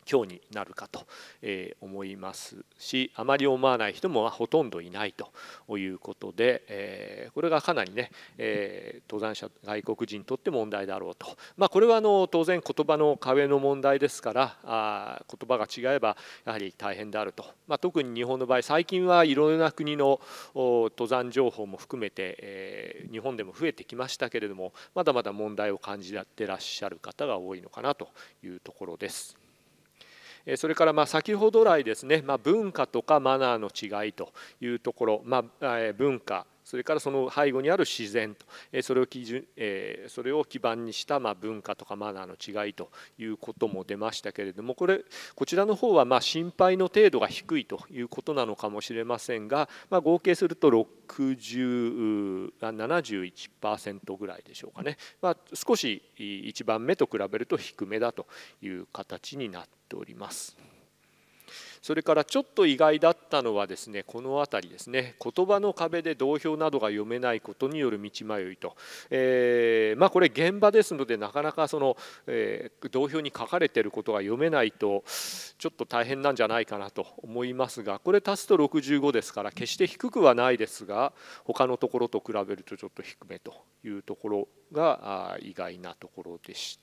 今日になるかと思いますし、あまり思わない人もほとんどいないということで、これがかなりね登山者外国人にとって問題だろうと、まあ、これはあの当然言葉の壁の問題ですから、あ言葉が違えばやはり大変であると、まあ、特に日本の場合最近はいろいろな国の登山情報も含めて日本でも増えてきましたけれども、まだまだ問題を感じてらっしゃる方が多いのかなというところです。それからまあ先ほど来ですね、まあ、文化とかマナーの違いというところ、まあ、文化それからその背後にある自然と、それを基準、それを基盤にしたまあ文化とかマナーの違いということも出ましたけれども、これこちらの方はまあ心配の程度が低いということなのかもしれませんが、まあ、合計するとろくじゅう、ななじゅういちパーセント ぐらいでしょうかね、まあ、少しいちばんめと比べると低めだという形になっております。それからちょっと意外だったのはですね、この辺りですね、言葉の壁で道標などが読めないことによる道迷いと、えー、まあこれ現場ですのでなかなかその、えー、道標に書かれていることが読めないとちょっと大変なんじゃないかなと思いますが、これ足すとろくじゅうごですから決して低くはないですが、他のところと比べるとちょっと低めというところが意外なところでした。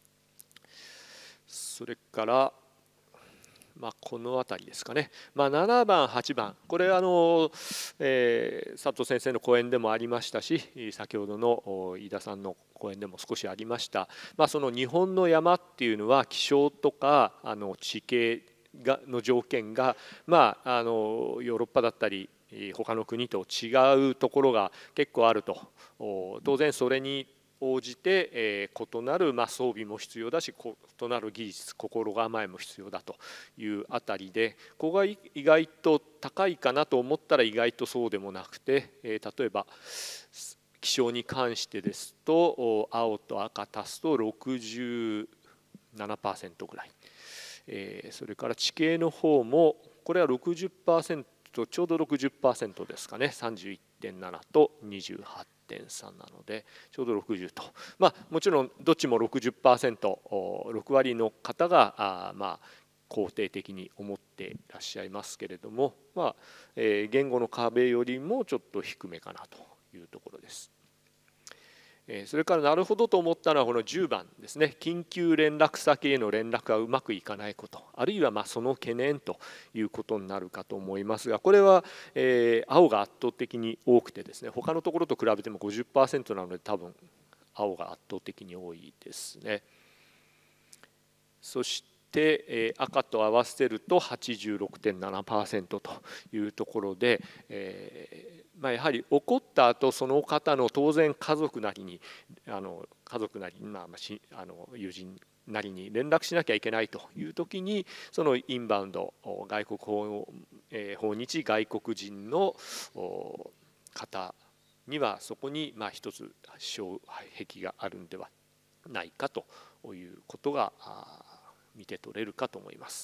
それからまあ、この辺りですかね、まあ、ななばんはちばんこれあの、えー、佐藤先生の講演でもありましたし、先ほどの飯田さんの講演でも少しありました、まあ、その日本の山っていうのは気象とかあの地形がの条件が、まあ、あのヨーロッパだったり他の国と違うところが結構あると。当然それに応じて、えー、異なる、まあ、装備も必要だし異なる技術心構えも必要だというあたりで、ここが意外と高いかなと思ったら意外とそうでもなくて、えー、例えば気象に関してですと青と赤足すと ろくじゅうななパーセント ぐらい、えー、それから地形の方もこれは ろくじゅっパーセント ちょうど ろくじゅっパーセント ですかね、 さんじゅういってんなな と にじゅうはちてんさん なのでちょうどろくじゅうと、まあ、もちろんどっちも ろくじゅっパーセント、ろくわりの方があまあ肯定的に思っていらっしゃいますけれども、まあえー、言語の壁よりもちょっと低めかなというところです。それからなるほどと思ったのはこのじゅうばんですね、緊急連絡先への連絡がうまくいかないこと、あるいはまあその懸念ということになるかと思いますが、これはえ青が圧倒的に多くてですね、他のところと比べても ごじゅっパーセント なので多分青が圧倒的に多いですね。そして赤と合わせると はちじゅうろくてんななパーセント というところで、えーまあ、やはり起こった後その方の当然家族なりにあの家族なり、まあ、しあの友人なりに連絡しなきゃいけないという時にそのインバウンド外国訪、えー、訪日外国人の方にはそこにまあ一つ障壁があるんではないかということが見て取れるかと思います。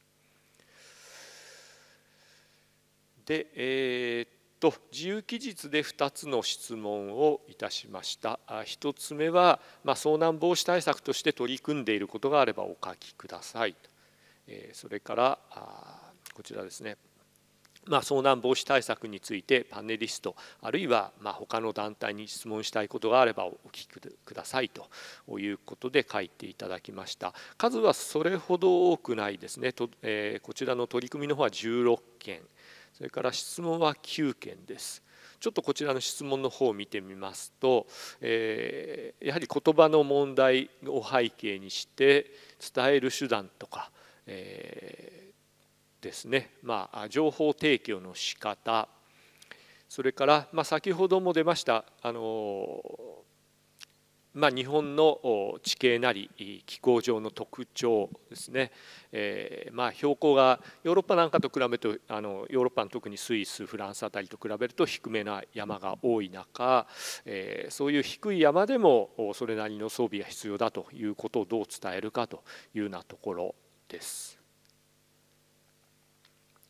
で、えーと自由記述でふたつの質問をいたしました。ひとつめは、まあ、遭難防止対策として取り組んでいることがあればお書きください。それからこちらですね、まあ、遭難防止対策についてパネリストあるいはまあ他の団体に質問したいことがあればお聞きくださいということで書いていただきました。数はそれほど多くないですね。と、えー、こちらの取り組みの方はじゅうろっけん、それから質問はきゅうけんです。ちょっとこちらの質問の方を見てみますと、えー、やはり言葉の問題を背景にして伝える手段とか、えー、ですね、まあ、情報提供の仕方、それから、まあ、先ほども出ましたあのまあ、日本の地形なり気候上の特徴ですね、えー、まあ標高がヨーロッパなんかと比べるとあのヨーロッパの特にスイスフランスあたりと比べると低めな山が多い中、えー、そういう低い山でもそれなりの装備が必要だということをどう伝えるかというようなところです。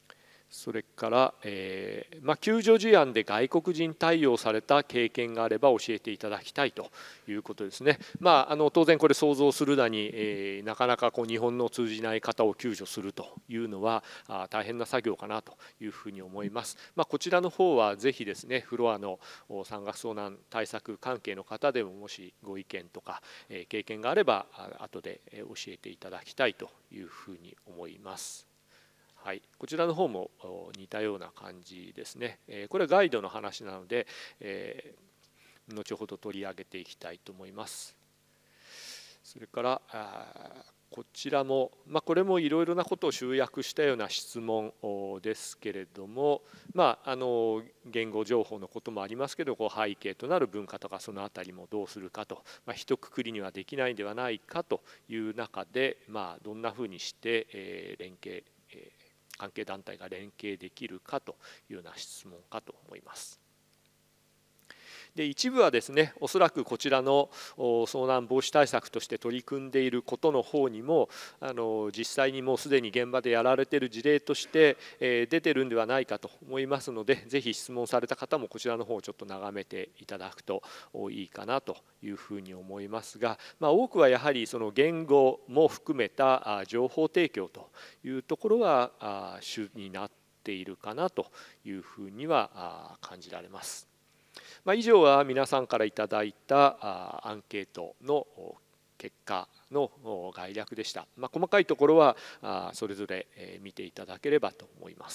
それから、えーまあ、救助事案で外国人対応された経験があれば教えていただきたいということですね。まあ、あの当然これ想像するなに、えー、なかなかこう日本の通じない方を救助するというのはあ大変な作業かなというふうに思います。まあ、こちらの方はぜひですねフロアの山岳遭難対策関係の方でももしご意見とか、えー、経験があれば後で教えていただきたいというふうに思います。はい、こちらの方も似たような感じですね。これはガイドの話なので、えー、後ほど取り上げていきたいと思います。それからこちらも、まあ、これもいろいろなことを集約したような質問ですけれども、まあ、あの言語情報のこともありますけど、こう背景となる文化とかそのあたりもどうするかと、まあ、一括りにはできないんではないかという中で、まあ、どんなふうにして、えー、連携、えー関係団体が連携できるかというような質問かと思います。で一部はですね、おそらくこちらの遭難防止対策として取り組んでいることの方にもあの実際にもうすでに現場でやられている事例として、えー、出てるんではないかと思いますので、ぜひ質問された方もこちらの方をちょっと眺めていただくといいかなというふうに思いますが、まあ、多くはやはりその言語も含めた情報提供というところが主になっているかなというふうには感じられます。まあ、以上は皆さんからいただいたアンケートの結果の概略でした。まあ、細かいところはそれぞれ見ていただければと思います。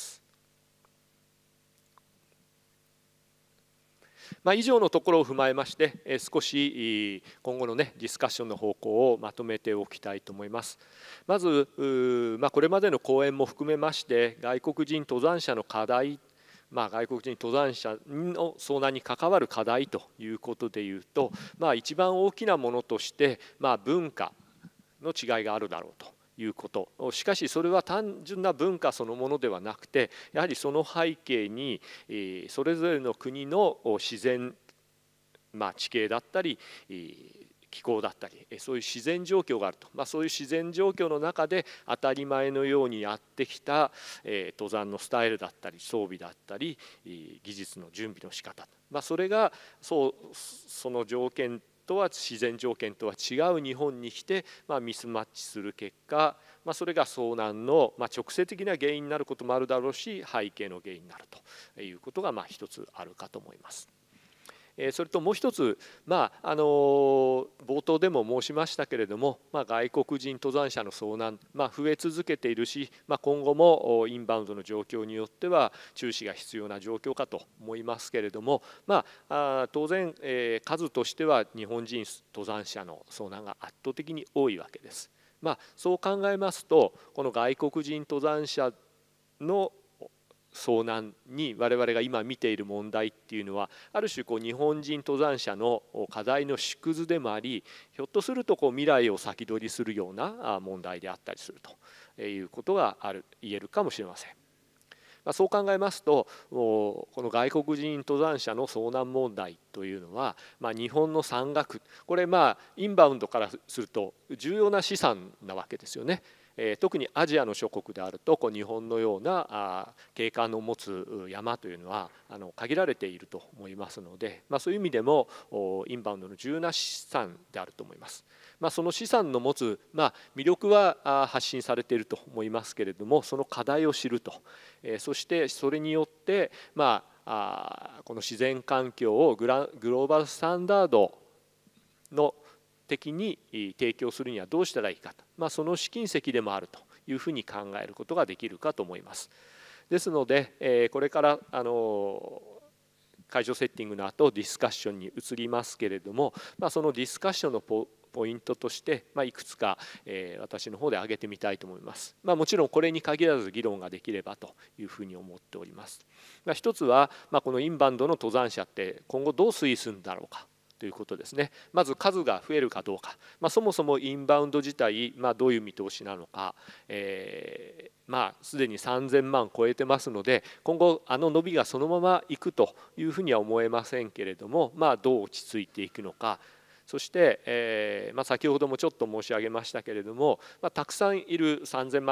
まあ、以上のところを踏まえまして少し今後のねディスカッションの方向をまとめておきたいと思います。まず、まあ、これまでの講演も含めまして外国人登山者の課題、まあ、外国人登山者の遭難に関わる課題ということでいうと、まあ、一番大きなものとして、まあ、文化の違いがあるだろうということ。しかしそれは単純な文化そのものではなくて、やはりその背景にそれぞれの国の自然、まあ、地形だったり気候だったりそういう自然状況があると、まあ、そういう自然状況の中で当たり前のようにやってきた登山のスタイルだったり装備だったり技術の準備の仕方、まあ、それがそうその条件とは自然条件とは違う日本に来て、まあ、ミスマッチする結果、まあ、それが遭難の、まあ、直接的な原因になることもあるだろうし、背景の原因になるということがまあ一つあるかと思います。それともう一つ、まあ、あの冒頭でも申しましたけれども、まあ、外国人登山者の遭難、まあ、増え続けているし、まあ、今後もインバウンドの状況によっては注視が必要な状況かと思いますけれども、まあ、あ当然、えー、数としては日本人登山者の遭難が圧倒的に多いわけです。まあ、そう考えますと、この外国人登山者の遭難に我々が今見ている問題っていうのはある種こう日本人登山者の課題の縮図でもあり、ひょっとするとこう未来を先取りするような問題であったりするということがある言えるかもしれません。まあ、そう考えますとこの外国人登山者の遭難問題というのは、まあ、日本の山岳、これまあインバウンドからすると重要な資産なわけですよね。特にアジアの諸国であるとこう日本のような景観の持つ山というのはあの限られていると思いますので、まあ、そういう意味でもインバウンドの重要な資産であると思います。まあ、その資産の持つ、まあ、魅力は発信されていると思いますけれども、その課題を知ると、そしてそれによって、まあ、この自然環境をグラグローバルスタンダードの的に提供するにはどうしたらいいかと、まあ、その試金石でもあるというふうに考えることができるかと思います。ですのでこれからあの会場セッティングの後ディスカッションに移りますけれども、まあ、そのディスカッションのポポイントとして、まあ、いくつか、えー、私の方で挙げてみたいと思います。まあ、もちろんこれに限らず議論ができればというふうに思っております。まあ、一つは、まあ、このインバウンドの登山者って今後どう推移するんだろうかということですね。まず数が増えるかどうか、まあ、そもそもインバウンド自体、まあ、どういう見通しなのか、えー、まあすでにさんぜんまん超えてますので、今後あの伸びがそのままいくというふうには思えませんけれども、まあ、どう落ち着いていくのか。そして、えーまあ、先ほどもちょっと申し上げましたけれども、まあ、たくさんいるさんぜんまん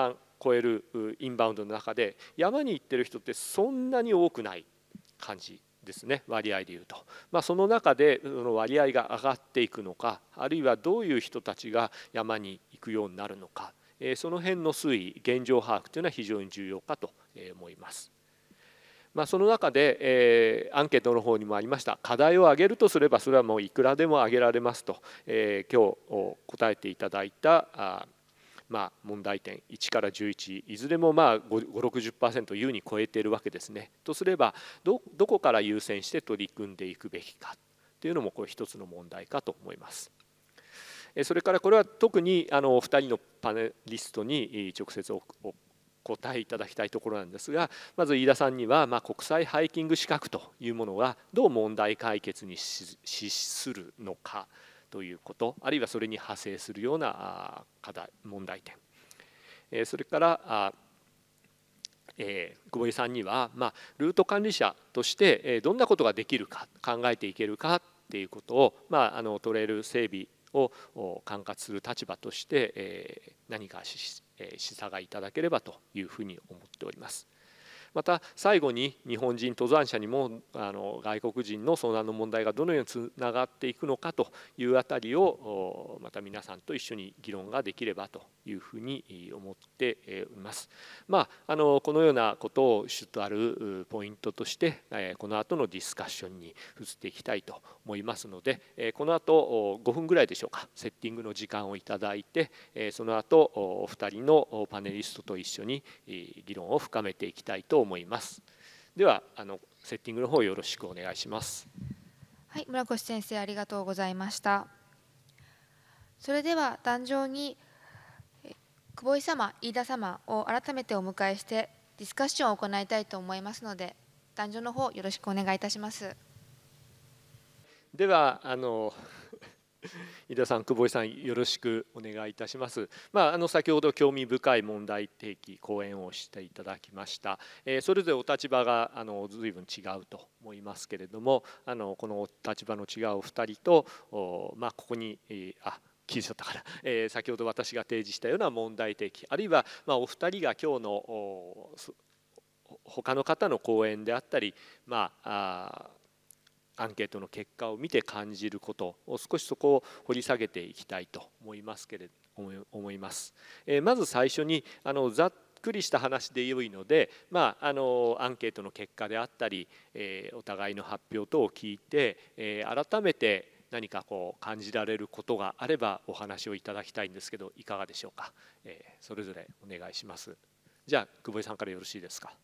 超えるインバウンドの中で山に行ってる人ってそんなに多くない感じですね、割合でいうと。まあ、その中でその割合が上がっていくのか、あるいはどういう人たちが山に行くようになるのか、その辺の推移、現状把握というのは非常に重要かと思います。まあ、その中で、えー、アンケートの方にもありました課題を挙げるとすればそれはもういくらでも挙げられますと、えー、今日答えていただいたあ、まあ、問題点いちからじゅういちいずれもまあごじゅう、ろくじゅっパーセント 優に超えているわけですね。とすれば ど, どこから優先して取り組んでいくべきかというのもこれ一つの問題かと思います。それからこれは特にあのお二人のパネリストに直接お答えいただきたいところなんですが、まず飯田さんには、まあ、国際ハイキング資格というものがどう問題解決に資するのかということ、あるいはそれに派生するような課題問題点、それからえー、久保井さんには、まあ、ルート管理者としてどんなことができるか考えていけるかっていうことを、まあ、あのトレイル整備を管轄する立場として、えー、何か示唆いただければというふうに思っております。また最後に日本人登山者にもあの外国人の遭難の問題がどのようにつながっていくのかというあたりをまた皆さんと一緒に議論ができればというふうに思っております。まあ、あのこのようなことを主とあるポイントとしてこの後のディスカッションに移っていきたいと思いますので、この後ごふんぐらいでしょうかセッティングの時間をいただいて、その後お二人のパネリストと一緒に議論を深めていきたいと思います。ではあのセッティングの方よろしくお願いします。 はい、村越先生ありがとうございました。それでは壇上に久保井様、飯田様を改めてお迎えしてディスカッションを行いたいと思いますので、壇上の方よろしくお願いいたします。 ではあの飯田さん、久保井さんよろしくお願いいたします。まあ、あの先ほど興味深い問題提起講演をしていただきました。えー、それぞれお立場があの随分違うと思いますけれども、あのこのお立場の違うお二人とお、まあ、ここに、えー、あ聞いちゃったから、えー、先ほど私が提示したような問題提起、あるいは、まあ、お二人が今日のお他の方の講演であったり、まあ、あアンケートの結果を見て感じることを少しそこを掘り下げていきたいと思いますけれど思います。えー、まず最初にあのざっくりした話で良いので、まあ、あのアンケートの結果であったり、えー、お互いの発表等を聞いて、えー、改めて何かこう感じられることがあればお話をいただきたいんですけどいかがでしょうか。えー、それぞれお願いします。じゃあ久保井さんからよろしいですか。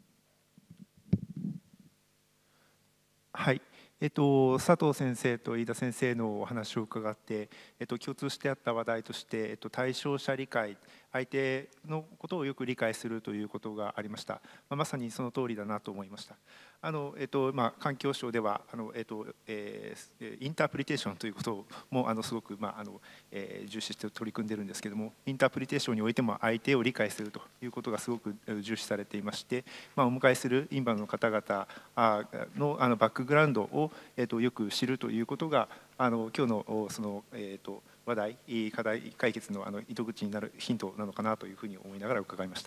はい。えっと、佐藤先生と飯田先生のお話を伺って、えっと、共通してあった話題として、えっと、対象者理解、相手のことをよく理解するということがありました。まあ、まさにその通りだなと思いました。あのえっとまあ、環境省ではあの、えっとえー、インタープリテーションということもあのすごく、まああのえー、重視して取り組んでいるんですけれども、インタープリテーションにおいても相手を理解するということがすごく重視されていまして、まあ、お迎えするインバウンドの方々のあのバックグラウンドを、えっと、よく知るということがあの今日のその、えっと、話題課題解決のあの糸口になるヒントなのかなというふうに思いながら伺いました。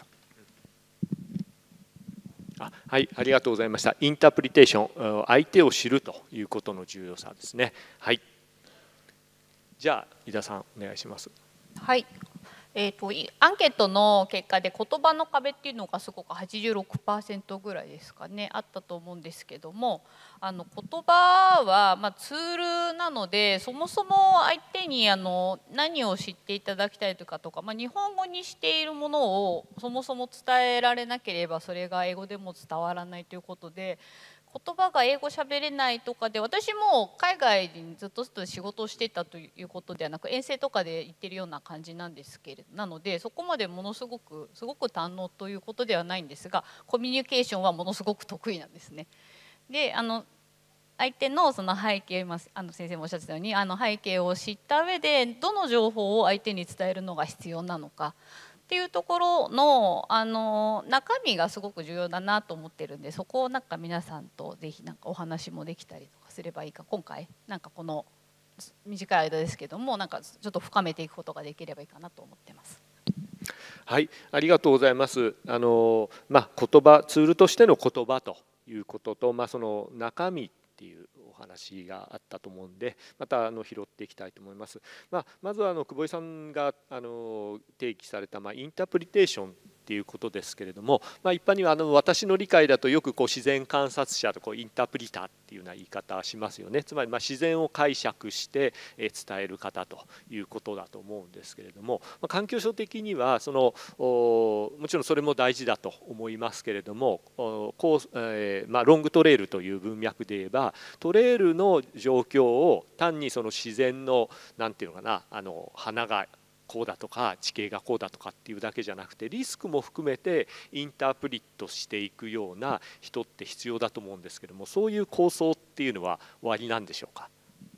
あはい、ありがとうございました。インタープリテーション、相手を知るということの重要さですね。はい。じゃあ飯田さんお願いします。 はい。えーと、アンケートの結果で言葉の壁っていうのがすごく はちじゅうろくパーセント ぐらいですかねあったと思うんですけども、あの言葉はまあツールなのでそもそも相手にあの何を知っていただきたいとかとか、まあ、日本語にしているものをそもそも伝えられなければそれが英語でも伝わらないということで、言葉が英語喋れないとかで、私も海外にずっとずっと仕事をしていたということではなく遠征とかで行ってるような感じなんですけれど、なのでそこまでものすごくすごく堪能ということではないんですが、コミュニケーションはものすごく得意なんですね。であの相手のその背景、あの先生もおっしゃってたようにあの背景を知った上でどの情報を相手に伝えるのが必要なのかっていうところの、あの中身がすごく重要だなと思ってるんで、そこをなんか皆さんとぜひなんかお話もできたりとかすればいいか、今回なんかこの短い間ですけどもなんかちょっと深めていくことができればいいかなと思ってます。 はい、ありがとうございます。あのまあ、言葉ツールとしての言葉ということと、まあ、その中身っていうお話があったと思うんで、またあの拾っていきたいと思います。まあ、まずはあの久保井さんがあの提起された、まあ、インタープリテーションっていうことですけれども、まあ、一般にはあの私の理解だとよくこう自然観察者とこうインタープリターっていうような言い方しますよね。つまりまあ自然を解釈して伝える方ということだと思うんですけれども、まあ、環境省的にはそのもちろんそれも大事だと思いますけれども、こう、えーまあ、ロングトレイルという文脈で言えばトレイルの状況を単にその自然のなんていうのかな、あの花がこうだとか地形がこうだとかっていうだけじゃなくて、リスクも含めてインタープリットしていくような人って必要だと思うんですけども、そういう構想っていうのはおありなんでしょうか。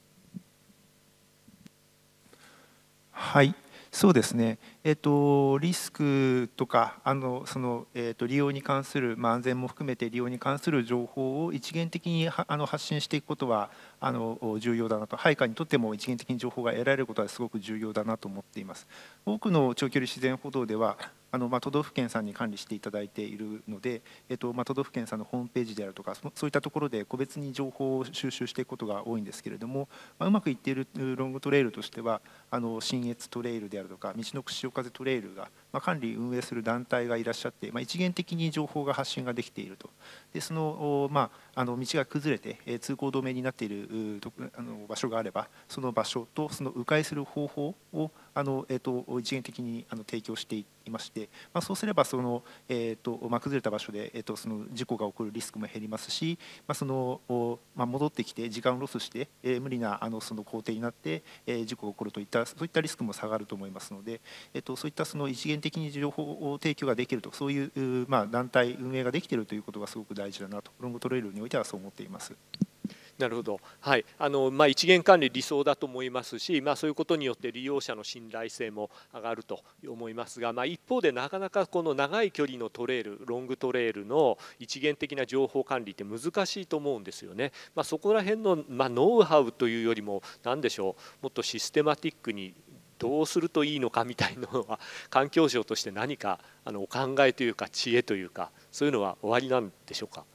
はい、そうですね、えっと、リスクとかあのその、えっと、利用に関する、まあ、安全も含めて利用に関する情報を一元的にはあの発信していくことはあの重要だなと、配下にとっても一元的に情報が得られることはすごく重要だなと思っています。多くの長距離自然歩道ではあのまあ都道府県さんに管理していただいているので、えっとまあ、都道府県さんのホームページであるとかそそういったところで個別に情報を収集していくことが多いんですけれども、まあ、うまくいっているロングトレイルとしてはあの信越トレイルであるとか道のく潮風トレイルが、まあ、管理運営する団体がいらっしゃって、まあ、一元的に情報が発信ができていると。でその、まあ、あの道が崩れて、えー、通行止めになっているとあの場所があればその場所とその迂回する方法をあの、えー、と一元的にあの提供していまして、まあ、そうすればその、えーとまあ、崩れた場所で、えー、とその事故が起こるリスクも減りますし、まあそのまあ、戻ってきて時間をロスして、えー、無理なあのその工程になって、えー、事故が起こるといったそういったリスクも下がると思いますので、えー、とそういったその一元的に情報を提供ができると、そういう、まあ、団体運営ができているということがすごく大事だなと、ロングトレイルにおいてはそう思っています。 なるほど、はい、あのまあ、一元管理理想だと思いますし、まあ、そういうことによって利用者の信頼性も上がると思いますが、まあ、一方でなかなかこの長い距離のトレイルロングトレイルの一元的な情報管理って難しいと思うんですよね。まあ、そこら辺の、まあ、ノウハウというよりも何でしょう、もっとシステマティックにどうするといいのかみたいなのは環境省として何かあのお考えというか知恵というかそういうのはおありなんでしょうか。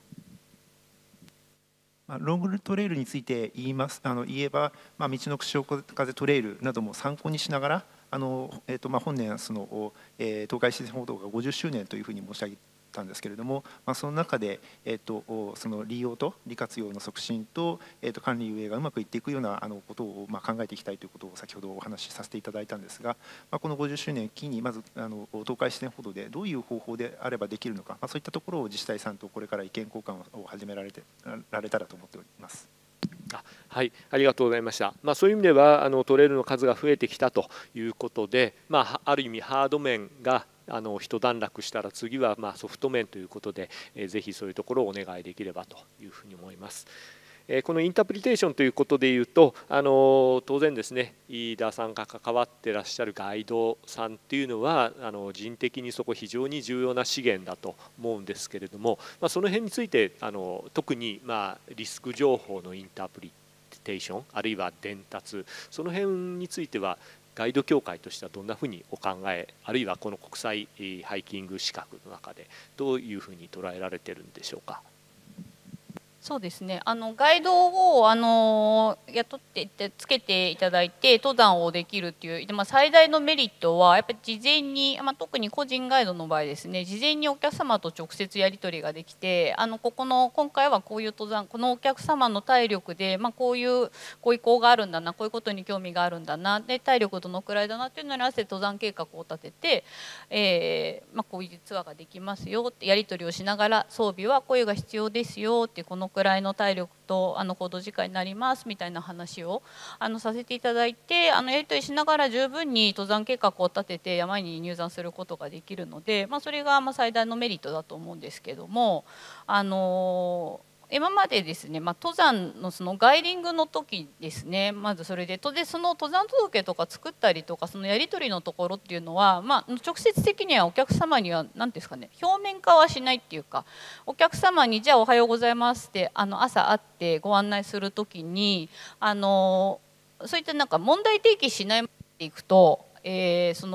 ロングトレイルについて言いますあの言えば、まあ、道のく潮風トレイルなども参考にしながらあの、えーとまあ、本年その、えー、東海自然歩道がごじゅっしゅうねんというふうに申し上げたんですけれども、まあ、その中で、えーと、その利用と利活用の促進と、えーと、管理運営がうまくいっていくようなあのことを、まあ、考えていきたいということを先ほどお話しさせていただいたんですが、まあ、このごじゅっしゅうねんを機にまずあの東海自然歩道でどういう方法であればできるのか、まあ、そういったところを自治体さんとこれから意見交換を始められてられたらと思っております。 あはい、ありがとうございました。まあ、そういう意味ではあのトレイルの数が増えてきたということで、まあ、ある意味ハード面があの一段落したら次はまあソフト面ということで、えー、ぜひそういうところをお願いできればというふうに思います。えー、このインタープリテーションということでいうと、あの当然ですね、飯田さんが関わってらっしゃるガイドさんっていうのはあの人的にそこ非常に重要な資源だと思うんですけれども、まあ、その辺についてあの特にまあリスク情報のインタープリテーションあるいは伝達、その辺についてはガイド協会としてはどんなふうにお考え、あるいはこの国際ハイキング資格の中でどういうふうに捉えられてるんでしょうか。 そうですね、あのガイドをあの雇ってつけていただいて登山をできるっていうで、まあ、最大のメリットはやっぱり事前に、まあ、特に個人ガイドの場合ですね、事前にお客様と直接やり取りができて、あのここの今回はこういう登山このお客様の体力で、まあ、こういうご意向があるんだな、こういうことに興味があるんだな、で体力どのくらいだなっていうのに合わせて登山計画を立てて、えーまあ、こういうツアーができますよってやり取りをしながら、装備はこういうが必要ですよって、このくらいの体力とあの行動時間になりますみたいな話をあのさせていただいて、あのやり取りしながら十分に登山計画を立てて山に入山することができるので、まあ、それがまあ最大のメリットだと思うんですけども、あのー今までですね、まあ、登山のそのガイディングの時ですね、まずそれででその登山届とか作ったりとかそのやり取りのところっていうのは、まあ、直接的にはお客様には何ですかね、表面化はしないっていうか、お客様にじゃあおはようございますってあの朝会ってご案内する時にあのそういったなんか問題提起しないままでいくと、えー、その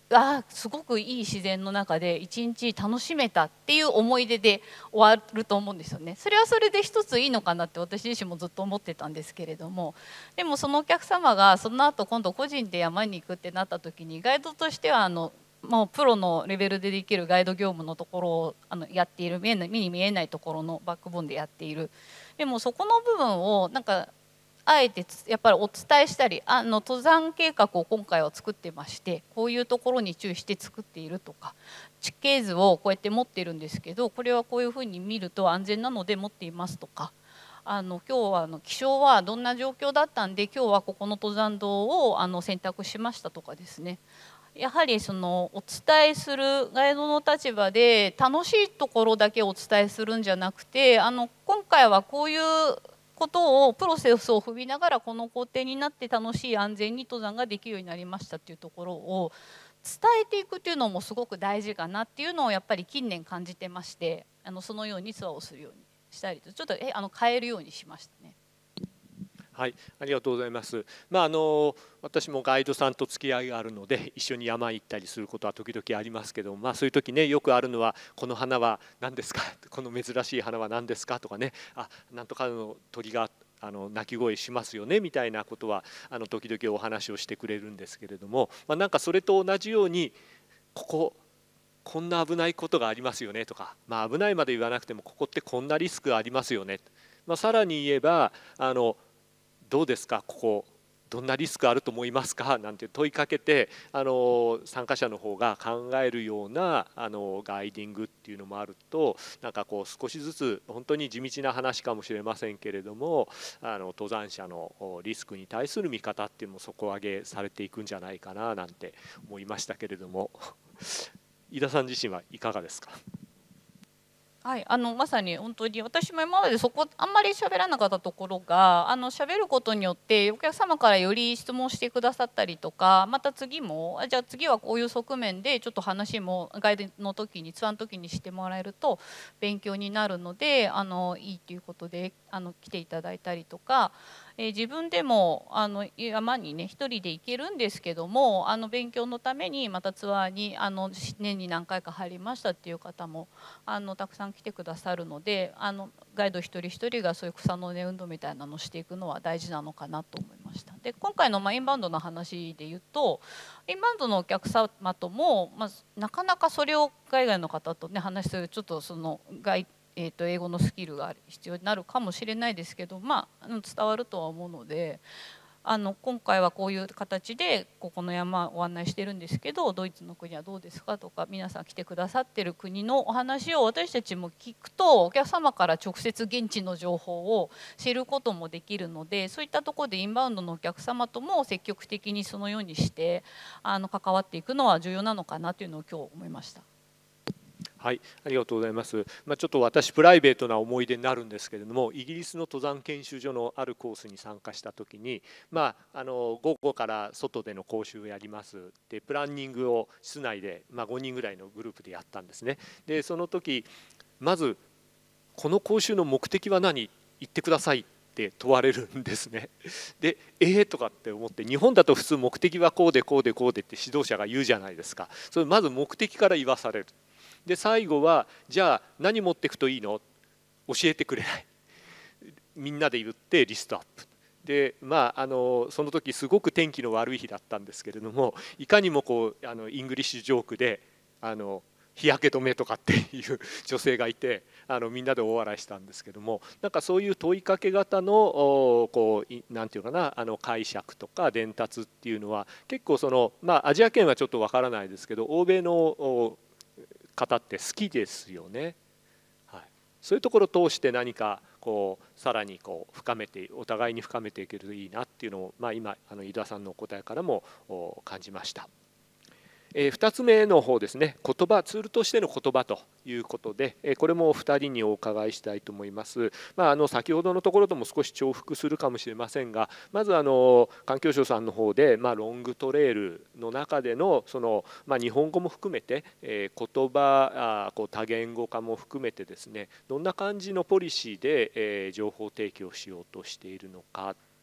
あすごくいい自然の中で一日楽しめたっていう思い出で終わると思うんですよね。それはそれで一ついいのかなって私自身もずっと思ってたんですけれども、でもそのお客様がその後今度個人で山に行くってなった時にガイドとしてはあのもうプロのレベルでできるガイド業務のところをあのやっている目に見えないところのバックボーンでやっている。でもそこの部分をなんかあえてやっぱりお伝えしたりあの登山計画を今回は作ってましてこういうところに注意して作っているとか地形図をこうやって持っているんですけどこれはこういうふうに見ると安全なので持っていますとかあの今日はあの気象はどんな状況だったんで今日はここの登山道をあの選択しましたとかですね。やはりそのお伝えするガイドの立場で楽しいところだけお伝えするんじゃなくてあの今回はこういうことをプロセスを踏みながらこの工程になって楽しい安全に登山ができるようになりましたっていうところを伝えていくっていうのもすごく大事かなっていうのをやっぱり近年感じてましてあのそのようにツアーをするようにしたりとちょっとえあの変えるようにしましたね。 はい、ありがとうございます。まああの私もガイドさんと付き合いがあるので一緒に山行ったりすることは時々ありますけど、まあそういう時ねよくあるのはこの花は何ですか、この珍しい花は何ですかとかね、あなんとかの鳥があの鳴き声しますよねみたいなことはあの時々お話をしてくれるんですけれども、まあなんかそれと同じようにこここんな危ないことがありますよねとか、まあ危ないまで言わなくてもここってこんなリスクありますよね、まあさらに言えばあのどうですかここどんなリスクあると思いますかなんて問いかけてあの参加者の方が考えるようなあのガイディングっていうのもあるとなんかこう少しずつ本当に地道な話かもしれませんけれどもあの登山者のリスクに対する見方っていうのも底上げされていくんじゃないかななんて思いましたけれども井田さん自身はいかがですか。 はい、あのまさに本当に私も今までそこあんまり喋らなかったところがあの喋ることによってお客様からより質問してくださったりとかまた次もじゃあ次はこういう側面でちょっと話もガイドの時にツアーの時にしてもらえると勉強になるのであのいいということであの来ていただいたりとか。えー、自分でもあの山にね一人で行けるんですけどもあの勉強のためにまたツアーにあの年に何回か入りましたっていう方もあのたくさん来てくださるのであのガイド一人一人がそういう草の根運動みたいなのをしていくのは大事なのかなと思いました。で今回のまあインバウンドの話で言うとインバウンドのお客様とも、まあ、なかなかそれを海外の方とね話するちょっとその外えー、と英語のスキルが必要になるかもしれないですけど、まあ、伝わるとは思うのであの今回はこういう形でここの山を案内してるんですけどドイツの国はどうですかとか皆さん来てくださってる国のお話を私たちも聞くとお客様から直接現地の情報を知ることもできるのでそういったところでインバウンドのお客様とも積極的にそのようにしてあの関わっていくのは重要なのかなというのを今日思いました。 はい、ありがとうございます。まあ、ちょっと私プライベートな思い出になるんですけれども、イギリスの登山研修所のあるコースに参加した時に、まああの午後から外での講習をやります。で、プランニングを室内でまあごにんぐらいのグループでやったんですね。で、その時まずこの講習の目的は何？言ってくださいって問われるんですね。で、えーとかって思って日本だと普通目的はこうでこうでこうでって指導者が言うじゃないですか。それまず目的から言わされる。で最後はじゃあ何持っていくといいの教えてくれない、みんなで言ってリストアップで、まあ、あのその時すごく天気の悪い日だったんですけれどもいかにもこうあのイングリッシュジョークであの日焼け止めとかっていう女性がいてあのみんなで大笑いしたんですけども、なんかそういう問いかけ方のこうなんていうかなあの解釈とか伝達っていうのは結構その、まあ、アジア圏はちょっとわからないですけど欧米の方って好きですよね。はい、そういうところを通して何かこうさらにこう深めてお互いに深めていけるといいなっていうのを、まあ、今あの井田さんのお答えからも感じました。えー、ふたつめの方ですね、言葉ツールとしての言葉ということで、えー、これもお二人にお伺いしたいと思います。まあ、あの先ほどのところとも少し重複するかもしれませんが、まずあの環境省さんの方で、まあ、ロングトレイルの中でのその、まあ、日本語も含めて、えー、言葉あこう多言語化も含めてですね、どんな感じのポリシーで、えー、情報提供しようとしているのか。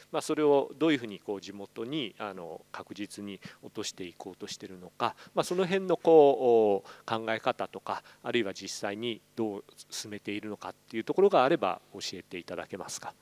まあ、それをどういうふうにこう地元にあの確実に落としていこうとしているのか、まあ、その辺のこう考え方とか、あるいは実際にどう進めているのかっていうところがあれば教えていただけますか。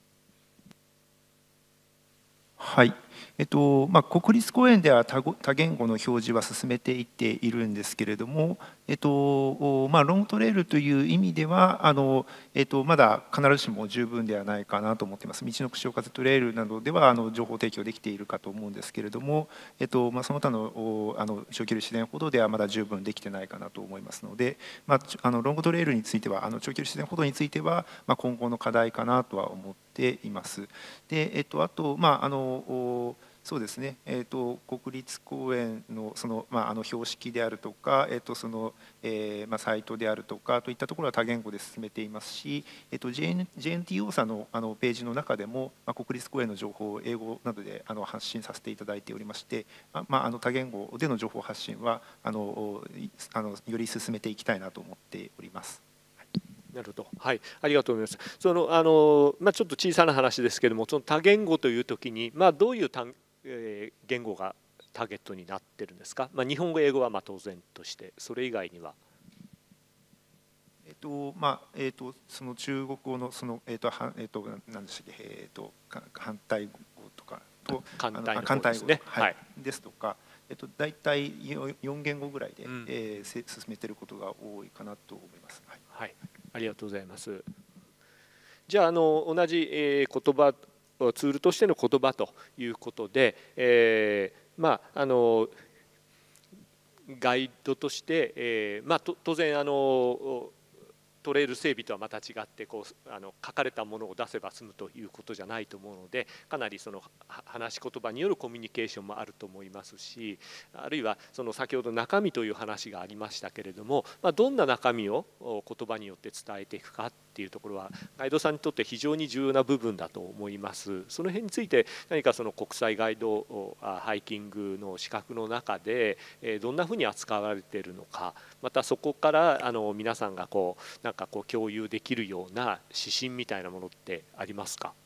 はい、えっとまあ、国立公園では多語多言語の表示は進めていっているんですけれども、えっとまあ、ロングトレイルという意味ではあの、えっと、まだ必ずしも十分ではないかなと思っています。道のく潮風トレイルなどではあの情報提供できているかと思うんですけれども、えっとまあ、その他のあの長距離自然歩道ではまだ十分できてないかなと思いますので、まあ、あのロングトレイルについてはあの長距離自然歩道については、まあ、今後の課題かなとは思っています。で、えっと、あと、まああのそうですね、えー、と国立公園のその、まあ、あの標識であるとか、えーとそのえーまあ、サイトであるとかといったところは多言語で進めていますし、えー、と ジェーエヌティーオー さんのあのページの中でも、まあ、国立公園の情報を英語などであの発信させていただいておりまして、まあ、あの多言語での情報発信はあのあのより進めていきたいなと思っております。 なるほど、はい、ありがとうございます。そのあの、まあ、ちょっと小さな話ですけれども、その多言語というときに、まあ、どういう単えー、言語がターゲットになってるんですか。まあ、日本語英語はまあ当然として、それ以外には。 えっとまあえっとその中国語のそのえっとはえっと何でしたっけ、えっと反対語とかと簡体の方ですね、 はい、 ですとか、えっと大体四言語ぐらいで、うん、えー、進めていることが多いかなと思います。はい、 はい、ありがとうございます。じゃあ、あの同じ、えー、言葉ツールとしての言葉ということで、えー、まああのガイドとして、えー、まあと当然あのトレイル整備とはまた違ってこうあの書かれたものを出せば済むということじゃないと思うので、かなりその話し言葉によるコミュニケーションもあると思いますし、あるいはその先ほど中身という話がありましたけれども、まあ、どんな中身を言葉によって伝えていくかっていうところはガイドさんにとって非常に重要な部分だと思います。その辺について何かその国際ガイドハイキングの資格の中でどんなふうに扱われているのか、またそこからあの皆さんがこうなんかこう共有できるような指針みたいなものってありますか。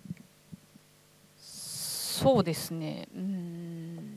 そうですね、うーん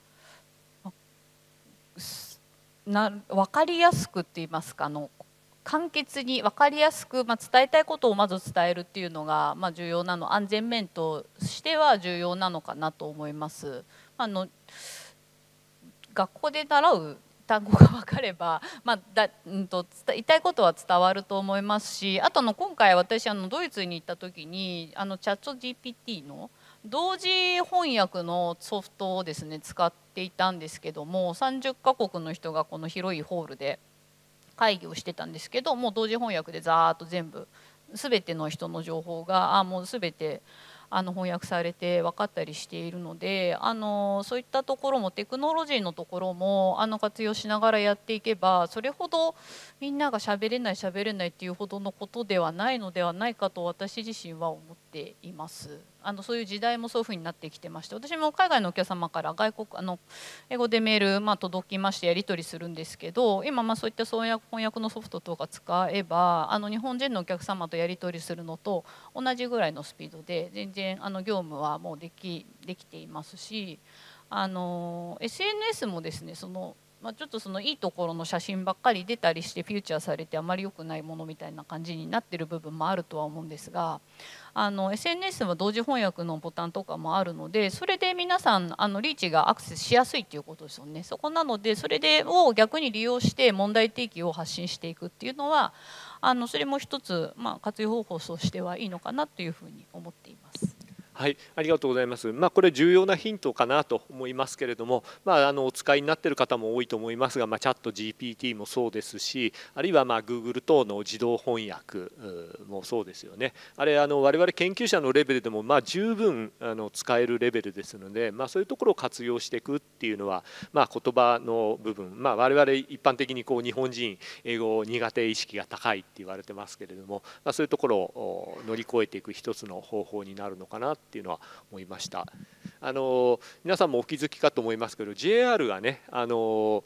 な分かりやすくって言いますか、あの簡潔に分かりやすく、まあ、伝えたいことをまず伝えるっていうのが、まあ、重要なの、安全面としては重要なのかなと思います。あの学校で習う単語が分かれば、まあだうんと、言いたいことは伝わると思いますし、あとの今回私あのドイツに行った時にあのチャット ジーピーティー の同時翻訳のソフトをですね使っていたんですけども、さんじゅっかこくの人がこの広いホールで会議をしてたんですけど、もう同時翻訳でざーっと全部全ての人の情報があもう全てあの翻訳されて分かったりしているので、あのそういったところもテクノロジーのところもあの活用しながらやっていけば、それほどみんなが喋れない喋れないっていうほどのことではないのではないかと私自身は思っています。あのそういう時代もそういうふうになってきてまして、私も海外のお客様から外国あの英語でメール、まあ、届きましてやり取りするんですけど、今まあそういった翻訳翻訳のソフトとか使えばあの日本人のお客様とやり取りするのと同じぐらいのスピードで全然あの業務はもうでき、できていますし、あの エスエヌエス もですねそのまあ、ちょっとそのいいところの写真ばっかり出たりしてフューチャーされてあまり良くないものみたいな感じになってる部分もあるとは思うんですが、あの エスエヌエス は同時翻訳のボタンとかもあるので、それで皆さんあのリーチがアクセスしやすいっていうことですよね。そこなのでそれでを逆に利用して問題提起を発信していくっていうのはあのそれも一つ、まあ、活用方法としてはいいのかなというふうに思っています。 はい、ありがとうございます。まあ、これ重要なヒントかなと思いますけれども、まあ、あのお使いになっている方も多いと思いますが、まあ、チャット ジーピーティー もそうですし、あるいはまあ Google 等の自動翻訳もそうですよね。あれあの我々研究者のレベルでもまあ十分あの使えるレベルですので、まあ、そういうところを活用していくっていうのは、まあ、言葉の部分、まあ、我々一般的にこう日本人英語苦手意識が高いって言われてますけれども、まあ、そういうところを乗り越えていく一つの方法になるのかなっていうのは思いました。あの皆さんもお気づきかと思いますけど ジェイアール がねあの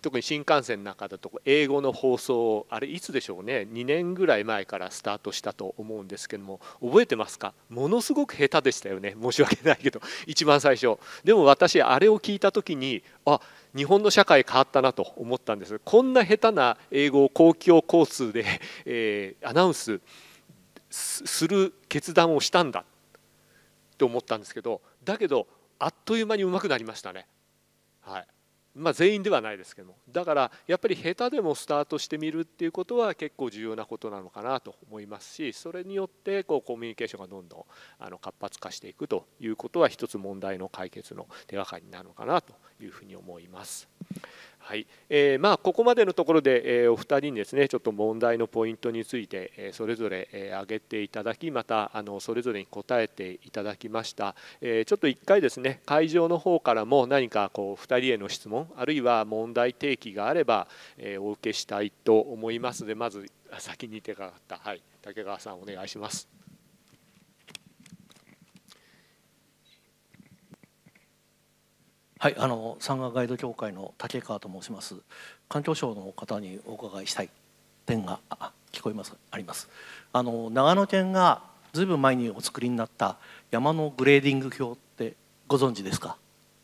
特に新幹線の中だと英語の放送、あれいつでしょうね、にねんぐらい前からスタートしたと思うんですけども、覚えてますか？ものすごく下手でしたよね。申し訳ないけど一番最初。でも私あれを聞いた時に、あ、日本の社会変わったなと思ったんです。こんな下手な英語を公共交通で、えー、アナウンスする決断をしたんだと思ったんですけど、だけどあっという間に上手くなりましたね。はい、まあ全員ではないですけども、だからやっぱり下手でもスタートしてみるっていうことは結構重要なことなのかなと思いますし、それによってこうコミュニケーションがどんどんあの活発化していくということは一つ問題の解決の手がかりになるのかなというふうに思います。はい、えー、まあここまでのところで、えー、お二人にですねちょっと問題のポイントについて、えー、それぞれ、えー、挙げていただき、またあのそれぞれに答えていただきました。えー、ちょっと一回ですね会場の方からも何かこう二人への質問あるいは問題提起があれば、えー、お受けしたいと思いますので、まず先に手が挙がった、はい、竹川さんお願いします。 はい、あの山岳ガイド協会の竹川と申します。環境省の方にお伺いしたい点が聞こえますあります。あの長野県がずいぶん前にお作りになった山のグレーディング表ってご存知ですか？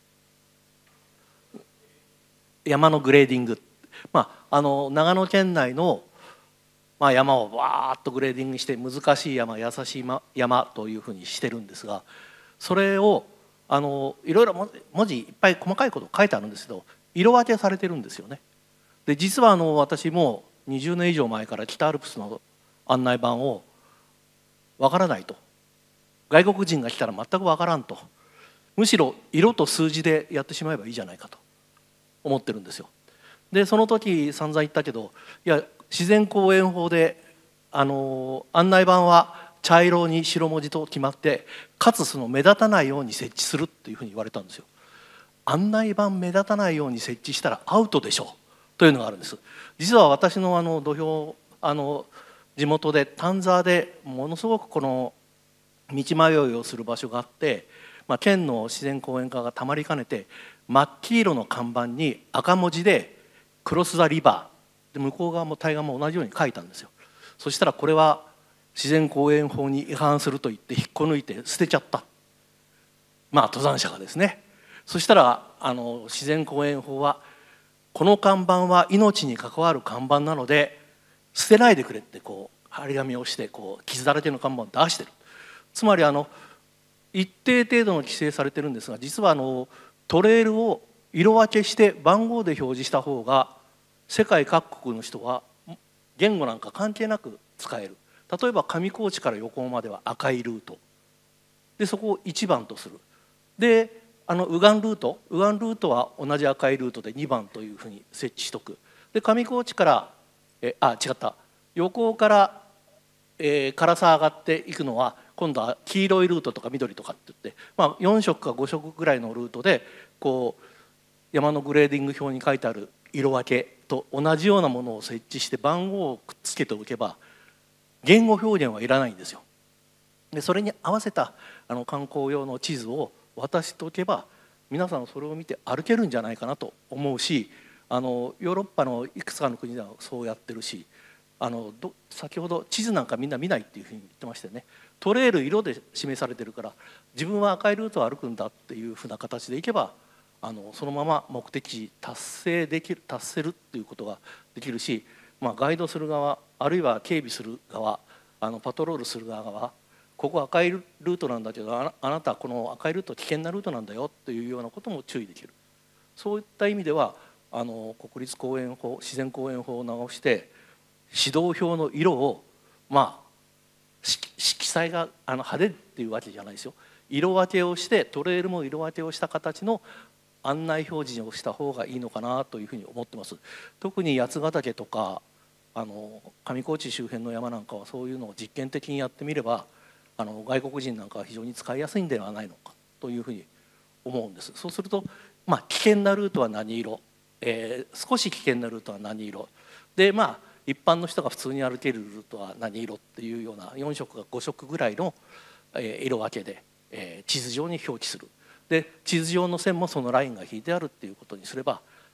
山のグレーディング、まあ、あの長野県内の、まあ、山をわーっとグレーディングして難しい山優しい山というふうにしてるんですが、それをあのいろいろ文字いっぱい細かいこと書いてあるんですけど、色分けされてるんですよね。で実はあの私もにじゅうねん以上前から北アルプスの案内板をわからないと、外国人が来たら全くわからんと、むしろ色と数字でやってしまえばいいじゃないかと思ってるんですよ。でその時散々言ったけど、いや自然公園法であの案内板は茶色に白文字と決まって、かつその目立たないように設置するっていうふうに言われたんですよ。案内板目立たないように設置したらアウトでしょうというのがあるんです。実は私のあの土俵あの地元で丹沢でものすごくこの道迷いをする場所があって、まあ、県の自然公園課がたまりかねて真っ黄色の看板に赤文字で「クロス・ザ・リバー」で向こう側も対岸も同じように書いたんですよ。そしたらこれは自然公園法に違反すると言って引っこ抜いて捨てちゃった、まあ登山者がですね。そしたらあの自然公園法はこの看板は命に関わる看板なので捨てないでくれってこう張り紙をしてこう傷だらけの看板を出してる。つまりあの一定程度の規制されてるんですが、実はあのトレイルを色分けして番号で表示した方が世界各国の人は言語なんか関係なく使える。例えば上高地から横浜までは赤いルートで、そこをいちばんとする。であの右岸ルート右岸ルートは同じ赤いルートでにばんというふうに設置しとく。で上高地からえあ違った横から、えー、唐沢上がっていくのは今度は黄色いルートとか緑とかって言って、まあ、よん色かご色ぐらいのルートでこう山のグレーディング表に書いてある色分けと同じようなものを設置して番号をくっつけておけば言語表現はいらないんですよ。でそれに合わせたあの観光用の地図を渡しておけば皆さんそれを見て歩けるんじゃないかなと思うし、あのヨーロッパのいくつかの国ではそうやってるし、あのど先ほど地図なんかみんな見ないっていうふうに言ってましたよね。トレイル色で示されてるから自分は赤いルートを歩くんだっていうふうな形でいけばあのそのまま目的地達成できる達せるっていうことができるし、まあ、ガイドする側あるいは警備する側あのパトロールする側はここ赤いルートなんだけど あ, あなたこの赤いルート危険なルートなんだよっていうようなことも注意できる。そういった意味ではあの国立公園法自然公園法を直して指導表の色をまあ色彩があの派手っていうわけじゃないですよ。色分けをしてトレイルも色分けをした形の案内表示をした方がいいのかなというふうに思ってます。特に八ヶ岳とかあの上高地周辺の山なんかはそういうのを実験的にやってみればあの外国人なんかは非常に使いやすいんではないのかというふうに思うんです。そうすると、まあ、危険なルートは何色、えー、少し危険なルートは何色で、まあ一般の人が普通に歩けるルートは何色っていうようなよん色かご色ぐらいの、えー、色分けで、えー、地図上に表記する。で地図上の線もそのラインが引いてあるっていうことにすれば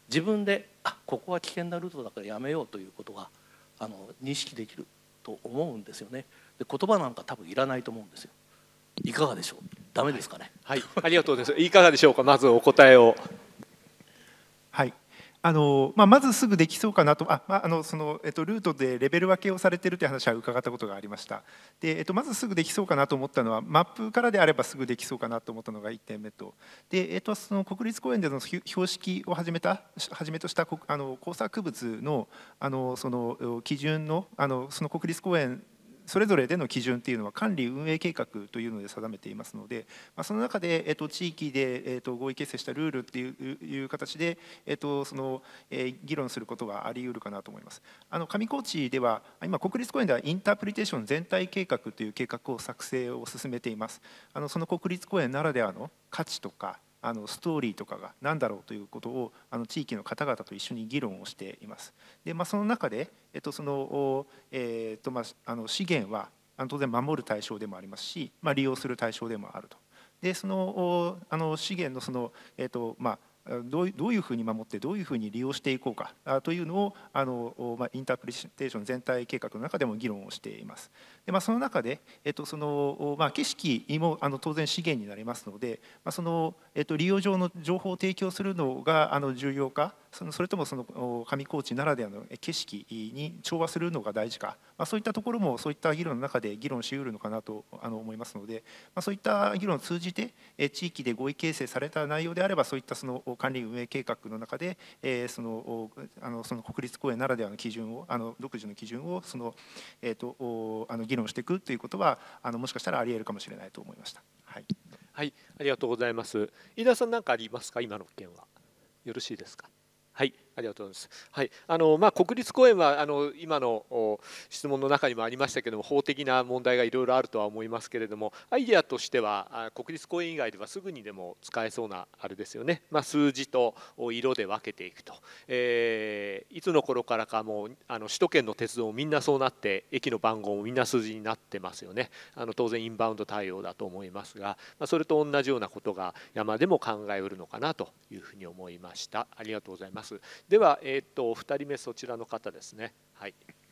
自分であここは危険なルートだからやめようということがあの認識できると思うんですよね。で言葉なんか多分いらないと思うんですよ。いかがでしょう。ダメですかね。 はい、はい、ありがとうございます。いかがでしょうか。まずお答えを。 はい。あのまあ、まずすぐできそうかなと、あまあ、あのそのえっと、ルートでレベル分けをされているという話は伺ったことがありました。で、えっと、まずすぐできそうかなと思ったのは、マップからであればすぐできそうかなと思ったのがいってんめと、で、えっと、その国立公園での標識を始めたはじめとしたあの工作物のあのその基準のあのその国立公園それぞれでの基準っていうのは管理運営計画というので定めていますので、まあ、その中で、えっと、地域で、えっと、合意形成したルールっていう、いう形で、えっと、その、えー、議論することがあり得るかなと思います。あの上高地では今国立公園ではインタープリテーション全体計画という計画を作成を進めています。あのその国立公園ならではの価値とかあのストーリーとかが何だろうということをあの地域の方々と一緒に議論をしています。で、まあ、その中で、えっとそのえーとまあ、あの資源は当然守る対象でもありますし、まあ、利用する対象でもあると。でそのあの資源のその、えーとまあどういうふうに守ってどういうふうに利用していこうかというのをあの、まあ、インタープリテーション全体計画の中でも議論をしています。で、まあ、その中で、えっとそのまあ、景色もあの当然資源になりますので、まあ、その、えっと、利用上の情報を提供するのがあの重要か、そのそれともその上高地ならではの景色に調和するのが大事か、まあ、そういったところもそういった議論の中で議論しうるのかなとあの思いますので、まあ、そういった議論を通じて地域で合意形成された内容であればそういったその管理運営計画の中で、えー、そのあのその国立公園ならではの基準をあの独自の基準をその、えー、とあの議論していくということはあのもしかしたらあり得るかもしれないと思いました。はい、 はい、ありがとうございます。飯田さん、何かありますか。今の件はよろしいですか。はい、ありがとうございます。はい、あのまあ国立公園はあの今の質問の中にもありましたけども、法的な問題がいろいろあるとは思いますけれども、アイデアとしては国立公園以外ではすぐにでも使えそうなあれですよね。まあ、数字と色で分けていくと、えー、いつの頃からかもうあの首都圏の鉄道もみんなそうなって、駅の番号もみんな数字になってますよね。あの当然インバウンド対応だと思いますが、まあ、それと同じようなことが山でも考えうるのかなというふうに思いました。ありがとうございます。では、えー、とふたりめそちらの方ですね。はい。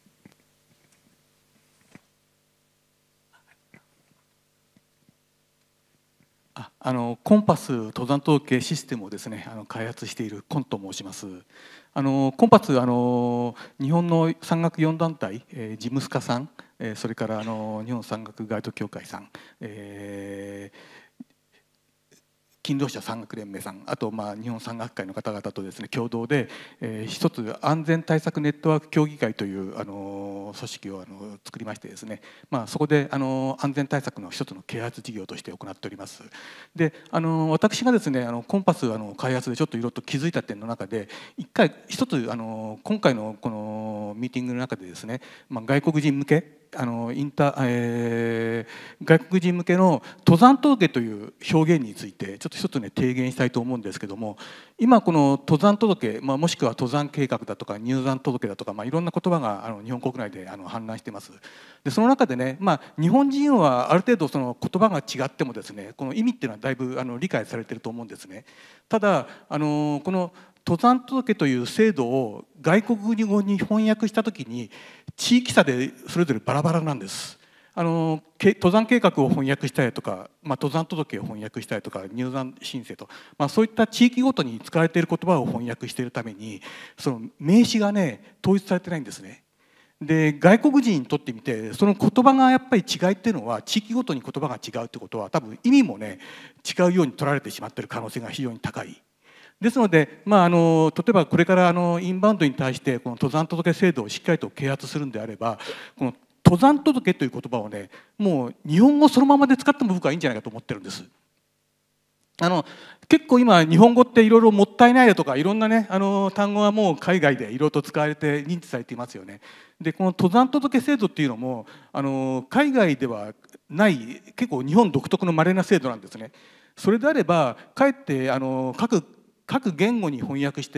ああのコンパス登山統計システムをですねあの開発しているコンと申します。あのコンパスあの日本の山岳よん団体、えー、ジムスカさん、えー、それからあの日本山岳ガイド協会さん、えー勤労者山岳連盟さん、あとまあ日本山岳会の方々とですね共同で、えー、一つ安全対策ネットワーク協議会というあの組織をあの作りましてですね、まあ、そこであの安全対策の一つの啓発事業として行っております。であの私がですねあのコンパスあの開発でちょっといろいろと気づいた点の中で一回一つあの今回のこのミーティングの中でですね、まあ、外国人向けあのインタ、えー、外国人向けの登山届という表現についてちょっと一つね提言したいと思うんですけども、今この登山届、まあ、もしくは登山計画だとか入山届だとか、まあ、いろんな言葉があの日本国内であの氾濫しています。でその中でね、まあ、日本人はある程度その言葉が違ってもですねこの意味っていうのはだいぶあの理解されていると思うんですね。ただあのこの登山届という制度を外国語に翻訳したときに地域差でそれぞれバラバラなんです。あの登山計画を翻訳したりとか、まあ、登山届を翻訳したりとか入山申請と、まあ、そういった地域ごとに使われている言葉を翻訳しているためにその名詞がね統一されてないんですね。で外国人にとってみてその言葉がやっぱり違いっていうのは地域ごとに言葉が違うってことは多分意味もね違うように取られてしまっている可能性が非常に高い。ですので、まあ、あの例えばこれからあのインバウンドに対してこの登山届制度をしっかりと啓発するんであればこの登山届という言葉をねもう日本語そのままで使っても僕はいいんじゃないかと思ってるんです。あの結構今日本語っていろいろもったいないだとかいろんなねあの単語はもう海外でいろいろと使われて認知されていますよね。でこの登山届制度っていうのもあの海外ではない結構日本独特の稀な制度なんですね。それであればかえってあの各各言語に翻訳してね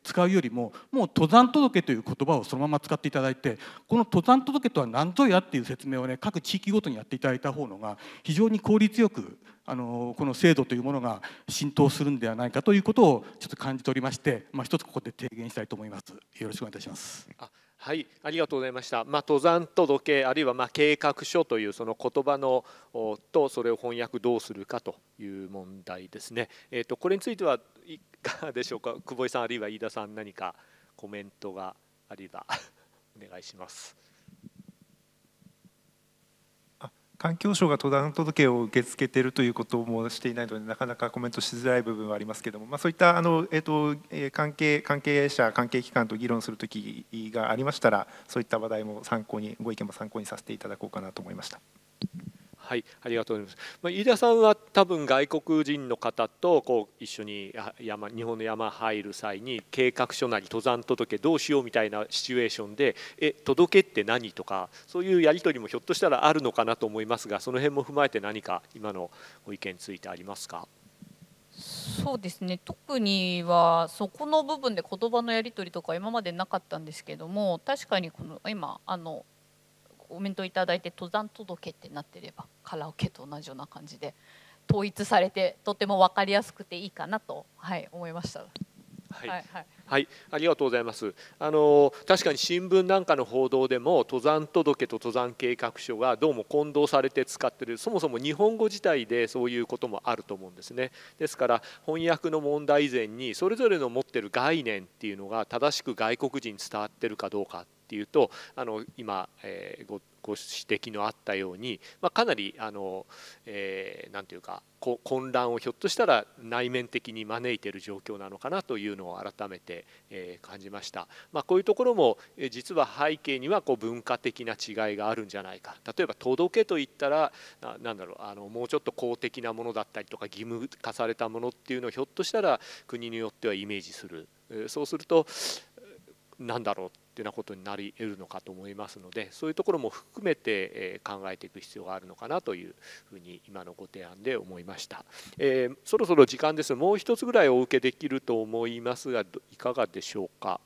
使うよりももう登山届という言葉をそのまま使っていただいて、この登山届とは何ぞやっていう説明をね各地域ごとにやっていただいた方のが非常に効率よくあのこの制度というものが浸透するんではないかということをちょっと感じておりまして、まあ、一つここで提言したいと思います。よろしくお願いいたします。 あはい、ありがとうございました。まあ、登山届あるいはまあ計画書というその言葉のとそれを翻訳どうするかという問題ですね。えー、とこれについてはいかがでしょうか。久保井さんあるいは飯田さん、何かコメントがあればお願いします。 環境省が登山届を受け付けているということもしていないので、なかなかコメントしづらい部分はありますけれども、まあ、そういったあの、えーとえー、関係関係者、関係機関と議論するときがありましたら、そういった話題も参考に、ご意見も参考にさせていただこうかなと思いました。 はい、ありがとうございます。まあ、飯田さんは多分外国人の方とこう一緒に山日本の山入る際に計画書なり登山届どうしようみたいなシチュエーションで「え届けって何?」とかそういうやり取りもひょっとしたらあるのかなと思いますが、その辺も踏まえて何か今のご意見についてありますか。 そうですね、特にはそこの部分で言葉のやり取りとか今までなかったんですけども、確かにこの今あのコメントいただいて登山届ってなってればカラオケと同じような感じで統一されてとても分かりやすくていいかなと、はい、思いました。 はい、はいはいはい、ありがとうございます。あの確かに新聞なんかの報道でも登山届と登山計画書がどうも混同されて使ってる、そもそも日本語自体でそういうこともあると思うんですね。ですから翻訳の問題以前にそれぞれの持ってる概念っていうのが正しく外国人に伝わってるかどうかっていうと、あの今、えー、ごご指摘のあったように、まあ、かなりあの、えー、なんていうか混乱をひょっとしたら内面的に招いている状況なのかなというのを改めて、えー、感じました。まあ、こういうところも、えー、実は背景にはこう文化的な違いがあるんじゃないか。例えば届けといったらななんだろうあのもうちょっと公的なものだったりとか義務化されたものっていうのをひょっとしたら国によってはイメージする。えー、そうするとなんだろうっていうようなことになり得るのかと思いますので、そういうところも含めて考えていく必要があるのかなというふうに今のご提案で思いました。えー、そろそろ時間です。もう一つぐらいお受けできると思いますがいかがでしょうか。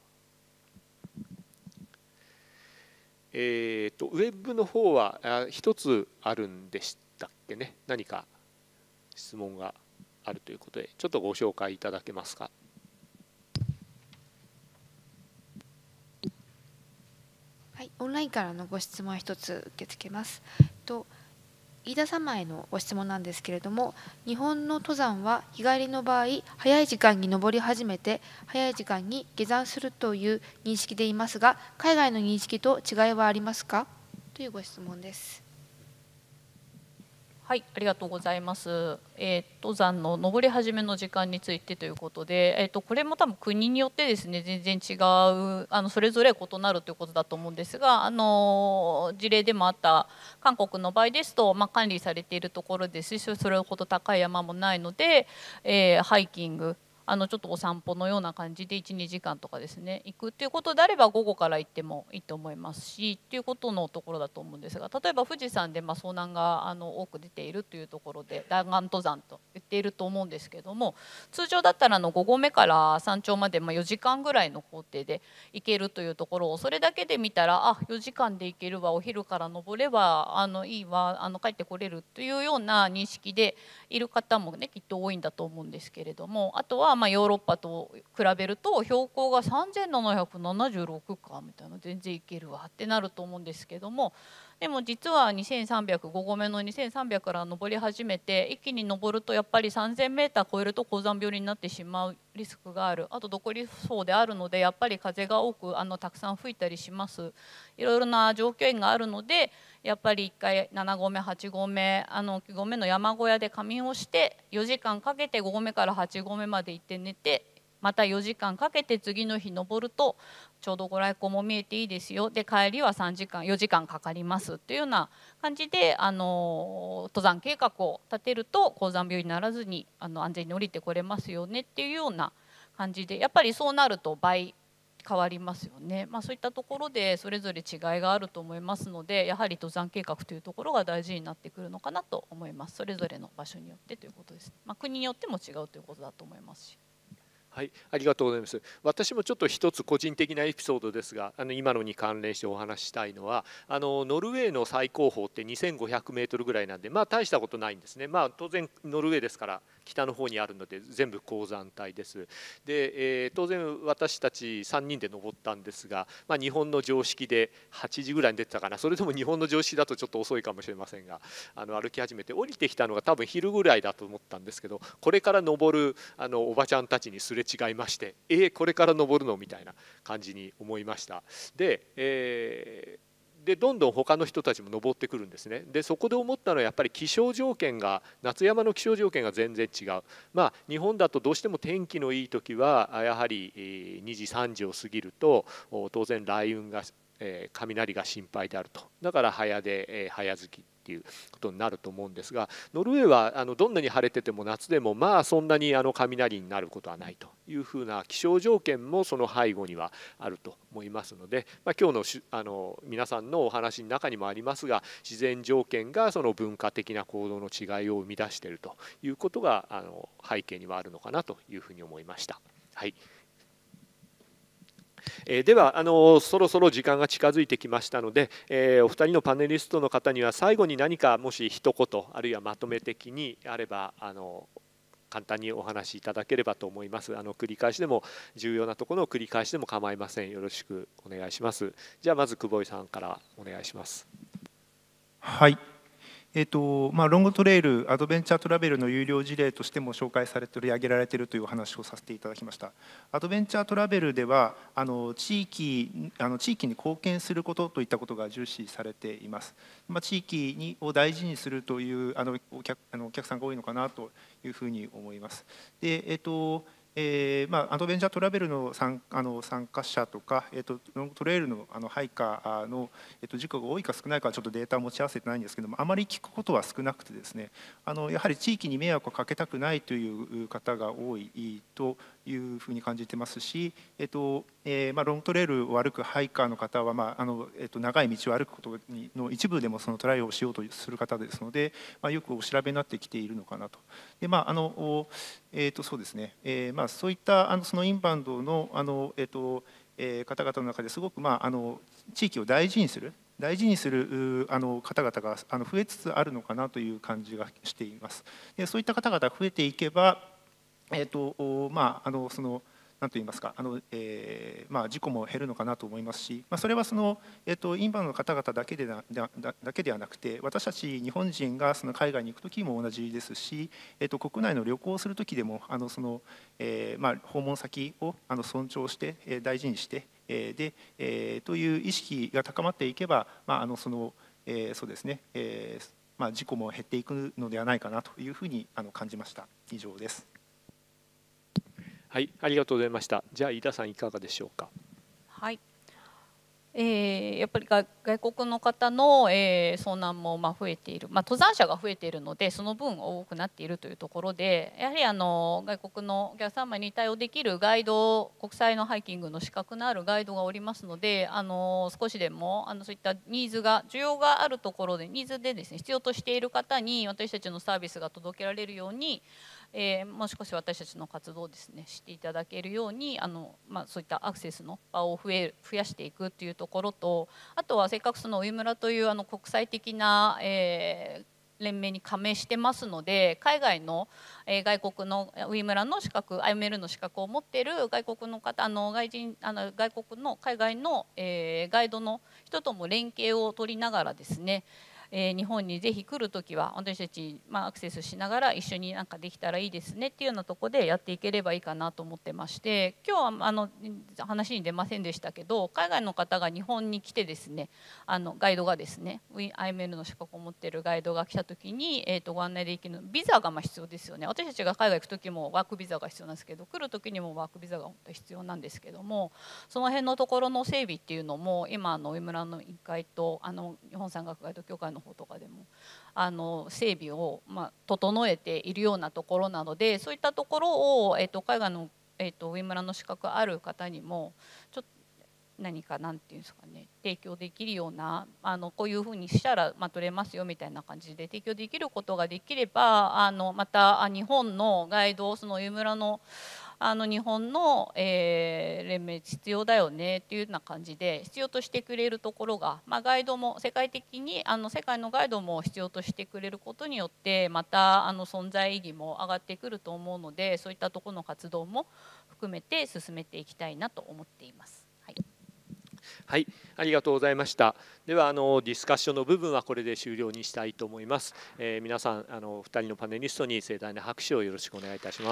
えーと、ウェブの方は一つあるんでしたっけね。何か質問があるということでちょっとご紹介いただけますか。 はい、オンラインからのご質問一つ受け付けます。と飯田様へのご質問なんですけれども、日本の登山は日帰りの場合早い時間に登り始めて早い時間に下山するという認識でいますが、海外の認識と違いはありますかというご質問です。 はい、ありがとうございます。えー、登山の登り始めの時間についてということで、えー、とこれも多分国によってですね全然違うあのそれぞれ異なるということだと思うんですが、あの事例でもあった韓国の場合ですと、まあ、管理されているところですし、それほど高い山もないので、えー、ハイキングあのちょっとお散歩のような感じでいちにじかんとかですね行くっていうことであれば午後から行ってもいいと思いますしっていうことのところだと思うんですが、例えば富士山でまあ遭難があの多く出ているというところで弾丸登山と言っていると思うんですけども、通常だったらあのご合目から山頂までまあよじかんぐらいの工程で行けるというところをそれだけで見たら、あよじかんで行けるわ、お昼から登ればあのいいわ、あの帰ってこれるというような認識でいる方もねきっと多いんだと思うんですけれども、あとはまあヨーロッパと比べると標高がさんぜんななひゃくななじゅうろくかみたいな、全然いけるわってなると思うんですけども、でも実はにせんさんびゃくご合目のにせんさんびゃくから登り始めて一気に登るとやっぱりさんぜんメーター超えると高山病になってしまうリスクがある。あと残り層であるのでやっぱり風が多くあのたくさん吹いたりします。いろいろな条件があるのでやっぱりいっかいなな合目はち合目あのき合目の山小屋で仮眠をしてよじかんかけてご合目からはち合目まで行って寝て、またよじかんかけて次の日登るとちょうどご来光も見えていいですよ、で帰りはさんじかんよじかんかかりますっていうような感じであの登山計画を立てると高山病にならずにあの安全に降りてこれますよねっていうような感じで、やっぱりそうなると倍変わりますよね。まあ、そういったところでそれぞれ違いがあると思いますので、やはり登山計画というところが大事になってくるのかなと思います。それぞれの場所によってということです。まあ、国によっても違うということだと思いますし。 はい、ありがとうございます。私もちょっと一つ個人的なエピソードですが、あの今のに関連してお話ししたいのは、あのノルウェーの最高峰ってにせんごひゃくメートルぐらいなんで、まあ大したことないんですね。まあ当然ノルウェーですから北の方にあるので全部高山帯です。で、えー、当然私たちさんにんで登ったんですが、まあ、日本の常識ではちじぐらいに出てたかな。それでも日本の常識だとちょっと遅いかもしれませんが、あの歩き始めて降りてきたのが多分昼ぐらいだと思ったんですけど、これから登るあのおばちゃんたちにすれ違いまして、えー、これから登るのみたいな感じに思いました。で、えーでどんどん他の人たちも登ってくるんですね。でそこで思ったのはやっぱり気象条件が、夏山の気象条件が全然違う。まあ日本だとどうしても天気のいい時はやはりにじさんじを過ぎると当然雷雲が、えー、雷が心配であると。だから早出、えー、早月っていうことになると思うんですが、ノルウェーはあのどんなに晴れてても夏でもまあそんなにあの雷になることはないというふうな気象条件もその背後にはあると思いますので、まあ、今日のしあの皆さんのお話の中にもありますが、自然条件がその文化的な行動の違いを生み出しているということがあの背景にはあるのかなというふうに思いました。はい。えー、ではあのそろそろ時間が近づいてきましたので、えー、お二人のパネリストの方には最後に何かもし一言あるいはまとめ的にあればあの簡単にお話しいただければと思います。あの繰り返しでも重要なところの繰り返しでも構いません。よろしくお願いします。じゃあまず久保井さんからお願いします。 はい。えーとまあ、ロングトレイルアドベンチャートラベルの有料事例としても紹介されて取り上げられているというお話をさせていただきました。アドベンチャートラベルではあの地域あの地域に貢献することといったことが重視されています。まあ、地域にを大事にするというあのお客あのお客さんが多いのかなというふうに思います。で、えーとえーまあ、アドベンチャートラベルの参あの参加者とか、えー、とロングトレイルのあのハイカーの、えー、と事故が多いか少ないかはちょっとデータを持ち合わせてないんですけども、あまり聞くことは少なくてですね、あのやはり地域に迷惑をかけたくないという方が多いというふうに感じてますし、えーとえーまあ、ロングトレイルを歩くハイカーの方は、まああのえー、と長い道を歩くことにの一部でもそのトライをしようとする方ですので、まあ、よくお調べになってきているのかなと。でまああのえー、とそうですね、えーまあ、そういったあのそのインバウンドのあの、えーとえー、方々の中ですごく、まあ、あの地域を大事にする大事にするあの方々があの増えつつあるのかなという感じがしています。でそういった方々が増えていけば、えーとまあ、あのその何と言いますかあの、えーまあ、事故も減るのかなと思いますし、まあ、それはその、えー、とインバウンドの方々だけでなだだけではなくて、私たち日本人がその海外に行く時も同じですし、えー、と国内の旅行をする時でもあのその、えーまあ、訪問先をあの尊重して、えー、大事にしてえー、で、えー、という意識が高まっていけば、まああのそのえー、そうですね、えーまあ、事故も減っていくのではないかなというふうにあの感じました。以上です。 はい、ありがとうございました。じゃあ飯田さんいかがでしょうか。 はい。えー、やっぱり外国の方の、えー、遭難もまあ増えている、まあ、登山者が増えているのでその分多くなっているというところで、やはりあの外国のお客様に対応できるガイド、国際のハイキングの資格のあるガイドがおりますので、あの少しでもあのそういったニーズが需要があるところでニーズでですね必要としている方に私たちのサービスが届けられるように、えー、もう少し私たちの活動をですね知っていただけるようにあの、まあ、そういったアクセスの場を増え増やしていくというところと、あとはせっかくそのウイムラというあの国際的な、えー、連盟に加盟してますので、海外の、えー、外国のウイムラの資格 アイエムエル の資格を持っている外国の方あの外人あの外国の海外の、えー、ガイドの人とも連携を取りながらですね、えー、日本にぜひ来るときは私たち、まあ、アクセスしながら一緒になんかできたらいいですねっていうようなところでやっていければいいかなと思ってまして、今日はあの話に出ませんでしたけど、海外の方が日本に来てですね、あのガイドがですね アイエムエル の資格を持っているガイドが来たときに、えー、とご案内できるビザがまあ必要ですよね。私たちが海外行くときもワークビザが必要なんですけど、来るときにもワークビザが本当に必要なんですけども、その辺のところの整備っていうのも今の上村の委員会とあの日本山岳ガイド協会の方とかでもあの整備をまあ整えているようなところなので、そういったところを、えー、と海外の、えー、と上村の資格ある方にもちょっと何かなんていうんですかね、提供できるようなあのこういうふうにしたら、まあ、取れますよみたいな感じで提供できることができれば、あのまた日本のガイドその上村のあの日本の、えー、連盟必要だよねっていうような感じで必要としてくれるところが、まあ、ガイドも世界的にあの世界のガイドも必要としてくれることによってまたあの存在意義も上がってくると思うので、そういったところの活動も含めて進めていきたいなと思っています。はい、 はい、ありがとうございました。ではあのディスカッションの部分はこれで終了にしたいと思います。えー、皆さんあのふたりのパネリストに盛大な拍手をよろしくお願いいたします。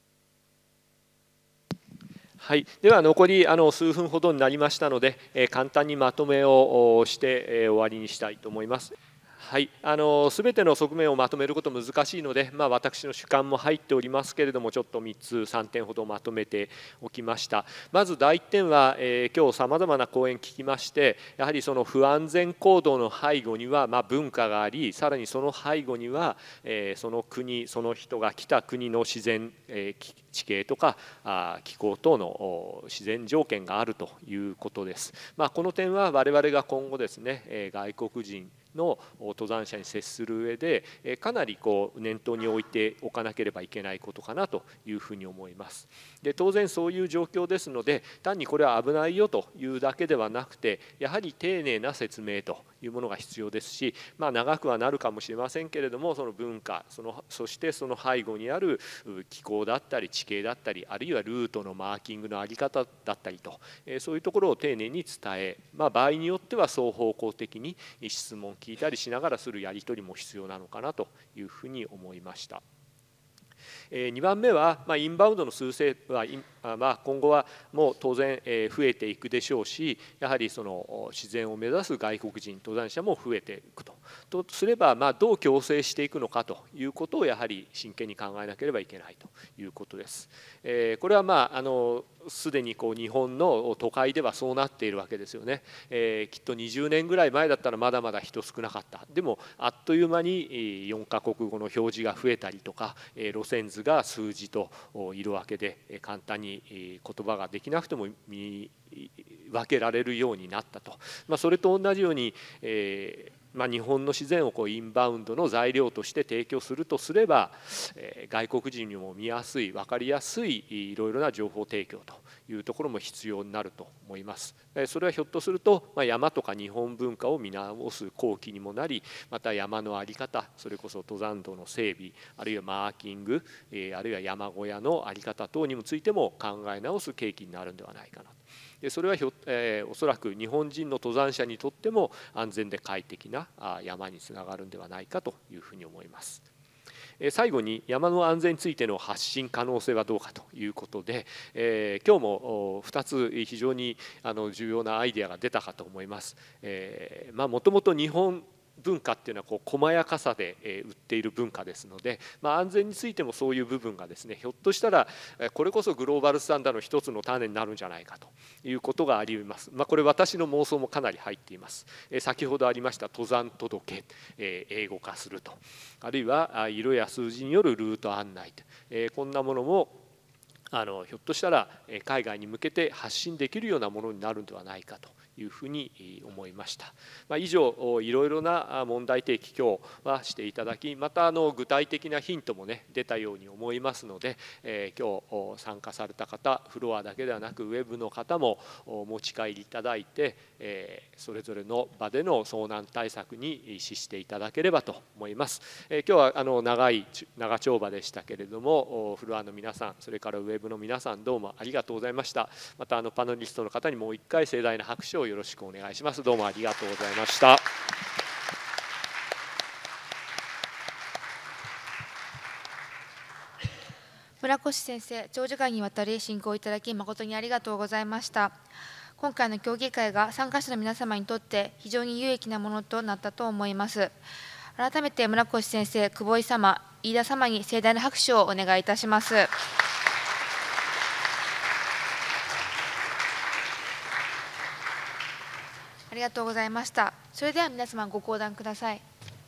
はい、では残りあの数分ほどになりましたので、えー、簡単にまとめをして、えー、終わりにしたいと思います。はい、あの全ての側面をまとめること難しいので、まあ、私の主観も入っておりますけれども、ちょっとみっつさんてんほどまとめておきました。まずだいいってんは、えー、今日さまざまな講演聞きまして、やはりその不安全行動の背後には、まあ、文化があり、さらにその背後には、えー、その国その人が来た国の自然、えー、地形とかあ気候等の自然条件があるということです。まあ、この点は我々が今後ですね、えー、外国人の登山者に接する上でかなりこう念頭に置いておかなければいけないことかなというふうに思います。で当然そういう状況ですので、単にこれは危ないよというだけではなくて、やはり丁寧な説明というものが必要ですし、まあ、長くはなるかもしれませんけれども、その文化そのそしてその背後にある気候だったり地形だったり、あるいはルートのマーキングの在り方だったりと、そういうところを丁寧に伝え、まあ、場合によっては双方向的に質問聞いたりしながらするやり取りも必要なのかなというふうに思いました。にばんめは、まあ、インバウンドの数勢は、まあ、今後はもう当然増えていくでしょうし、やはりその自然を目指す外国人登山者も増えていくと。とすれば、まあ、どう共生していくのかということをやはり真剣に考えなければいけないということです。えー、これはまああのすでにこう日本の都会ではそうなっているわけですよね。えー、きっとにじゅうねんぐらい前だったらまだまだ人少なかった。でもあっという間によんかこくごの表示が増えたりとか、路線図が数字と色分けで簡単に言葉ができなくても見分けられるようになったと。まあ、それと同じように、えーまあ、日本の自然をこうインバウンドの材料として提供するとすれば、えー、外国人にも見やすい分かりやすいいろいろな情報提供というところも必要になると思います。それはひょっとすると、まあ、山とか日本文化を見直す契機にもなり、また山の在り方、それこそ登山道の整備、あるいはマーキング、えー、あるいは山小屋の在り方等にもついても考え直す契機になるんではないかなと。でそれはひょ、えー、おそらく日本人の登山者にとっても安全で快適な山につながるんではないかというふうに思います。最後に山の安全についての発信可能性はどうかということで、えー、今日もふたつ非常にあの重要なアイデアが出たかと思います。えー、まあもともと日本文化っていうのはこう細やかさで売っている文化ですので、まあ、安全についてもそういう部分がですね、ひょっとしたらこれこそグローバルスタンダードの一つの種になるんじゃないかということがあります。まあ、これ私の妄想もかなり入っています。先ほどありました登山届、英語化すると、あるいは色や数字によるルート案内と、こんなものもあのひょっとしたら海外に向けて発信できるようなものになるんではないかというふうに思いました。まあ、以上いろいろな問題提起今日はしていただき、またあの具体的なヒントもね出たように思いますので、えー、今日参加された方、フロアだけではなくウェブの方もお持ち帰りいただいて、えー、それぞれの場での遭難対策に資していただければと思います。えー、今日はあの長い長丁場でしたけれども、フロアの皆さん、それからウェブの皆さん、どうもありがとうございました。またあのパネリストの方にもう一回盛大な拍手をよろしくお願いします。どうもありがとうございました。 村越先生、長時間にわたり進行いただき誠にありがとうございました。今回の協議会が参加者の皆様にとって非常に有益なものとなったと思います。改めて村越先生、久保井様、飯田様に盛大な拍手をお願いいたします。ありがとうございました。それでは皆様ご講談ください。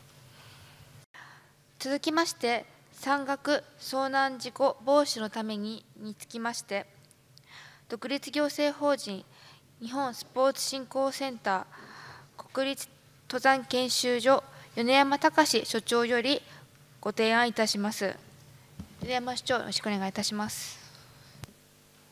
続きまして、山岳遭難事故防止のためににつきまして、独立行政法人日本スポーツ振興センター国立登山研修所米山隆所長よりご提案いたします。米山所長、よろしくお願いいたします。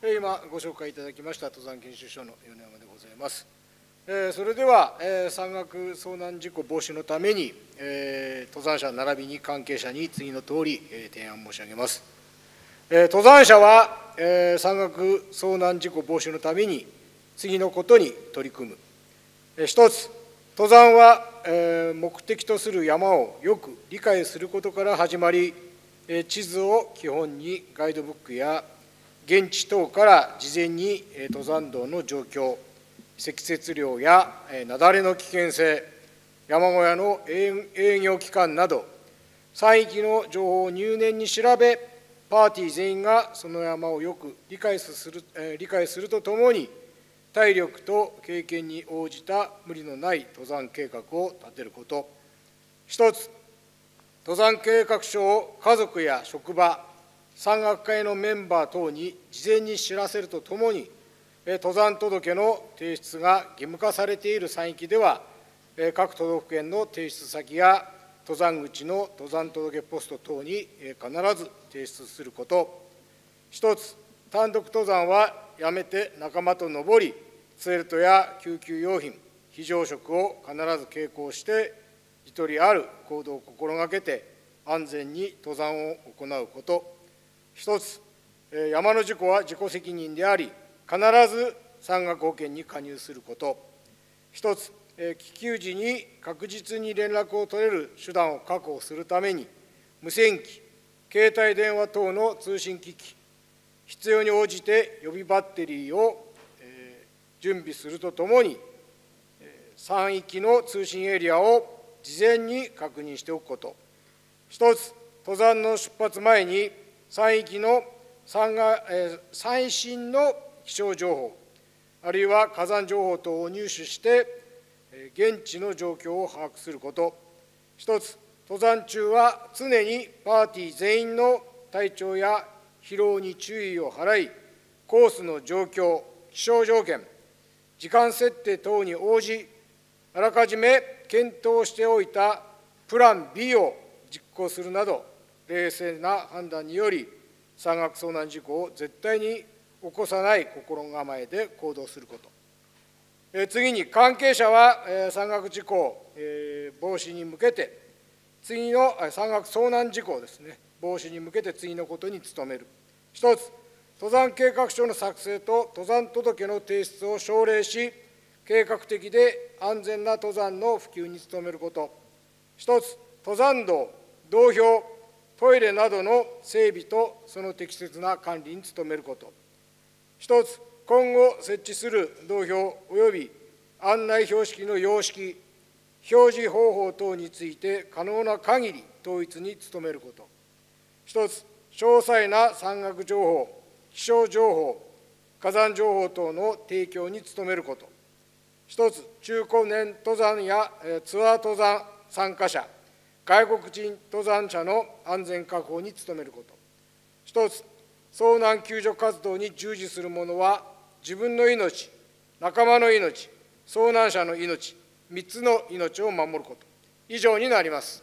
今ご紹介いただきました登山研修所の米山でございます。それでは山岳遭難事故防止のために登山者並びに関係者に次のとおり提案申し上げます。登山者は山岳遭難事故防止のために次のことに取り組む。一つ、登山は目的とする山をよく理解することから始まり、地図を基本にガイドブックや現地等から事前に登山道の状況、積雪量や雪崩の危険性、山小屋の営業期間など、山域の情報を入念に調べ、パーティー全員がその山をよく理解する、理解するとともに、体力と経験に応じた無理のない登山計画を立てること。一つ、登山計画書を家族や職場、山岳会のメンバー等に事前に知らせるとともに、登山届の提出が義務化されている山域では、各都道府県の提出先や登山口の登山届ポスト等に必ず提出すること。一つ、単独登山はやめて仲間と登り、ツェルトや救急用品、非常食を必ず携行して、ゆとりある行動を心がけて、安全に登山を行うこと。一つ、山の事故は自己責任であり、必ず山岳保険に加入すること。一つ、気球時に確実に連絡を取れる手段を確保するために、無線機、携帯電話等の通信機器、必要に応じて予備バッテリーを準備するとともに、山域の通信エリアを事前に確認しておくこと。一つ、登山の出発前に山域の山が最新の気象情報、あるいは火山情報等を入手して、現地の状況を把握すること。一つ、登山中は常にパーティー全員の体調や疲労に注意を払い、コースの状況、気象条件、時間設定等に応じ、あらかじめ検討しておいたプラン ビー を実行するなど、冷静な判断により、山岳遭難事故を絶対に起こさない心構えで行動すること。え次に、関係者は、え山岳事故、え防止に向けて、次の山岳遭難事故ですね、防止に向けて次のことに努める。一つ、登山計画書の作成と登山届の提出を奨励し、計画的で安全な登山の普及に努めること。一つ、登山道、道標、トイレなどの整備とその適切な管理に努めること。一つ、今後設置する道標及び案内標識の様式、表示方法等について可能な限り統一に努めること。一つ、詳細な山岳情報、気象情報、火山情報等の提供に努めること。一つ、中高年登山やツアー登山参加者、外国人登山者の安全確保に努めること。一つ、遭難救助活動に従事する者は、自分の命、仲間の命、遭難者の命、みっつの命を守ること。以上になります。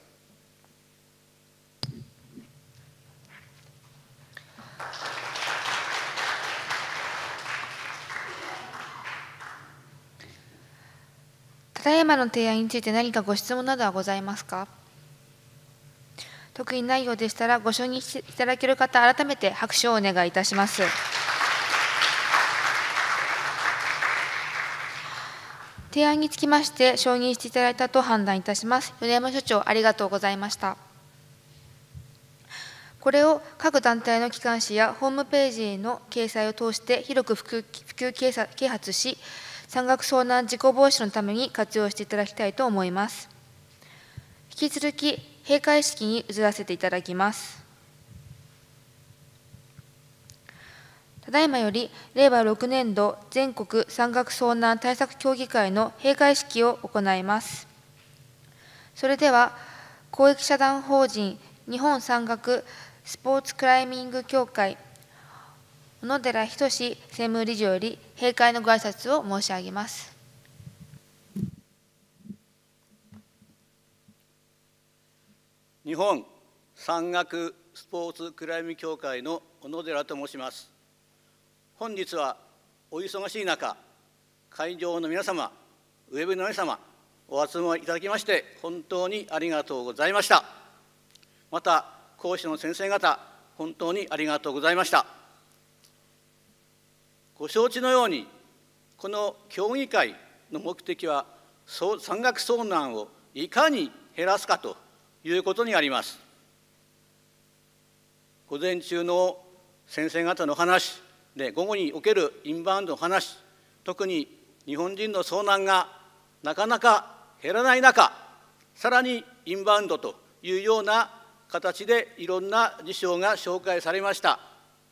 ただいまの提案について何かご質問などはございますか。特にないようでしたら、ご承認いただける方、改めて拍手をお願いいたします。提案につきまして、承認していただいたと判断いたします。米山所長、ありがとうございました。これを各団体の機関紙やホームページへの掲載を通して広く普及、普及啓発し、山岳遭難事故防止のために活用していただきたいと思います。引き続き、閉会式に移らせていただきます。ただいまより、れいわろくねんど全国山岳遭難対策協議会の閉会式を行います。それでは、公益社団法人日本山岳スポーツクライミング協会、小野寺仁専務理事より閉会のご挨拶を申し上げます。 日本山岳スポーツクライミング協会の小野寺と申します。 本日はお忙しい中、会場の皆様、ウェブの皆様、お集まりいただきまして本当にありがとうございました。また講師の先生方、本当にありがとうございました。ご承知のように、この協議会の目的は山岳遭難をいかに減らすかということにあります。午前中の先生方の話で、午後におけるインバウンドの話、特に日本人の遭難がなかなか減らない中、さらにインバウンドというような形でいろんな事象が紹介されました。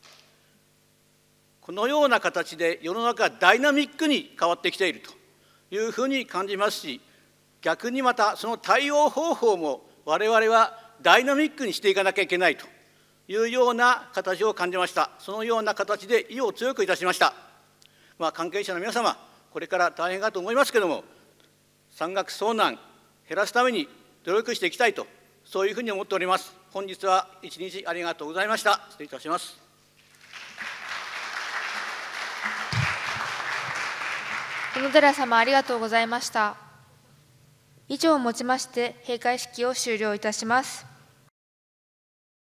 このような形で世の中ダイナミックに変わってきているというふうに感じますし、逆にまたその対応方法も我々はダイナミックにしていかなきゃいけないというような形を感じました。そのような形で意を強くいたしました。まあ、関係者の皆様、これから大変かと思いますけれども、山岳遭難減らすために努力していきたいと、そういうふうに思っております。本日は一日ありがとうございました。失礼いたします。 小野寺様、ありがとうございました。以上をもちまして閉会式を終了いたします。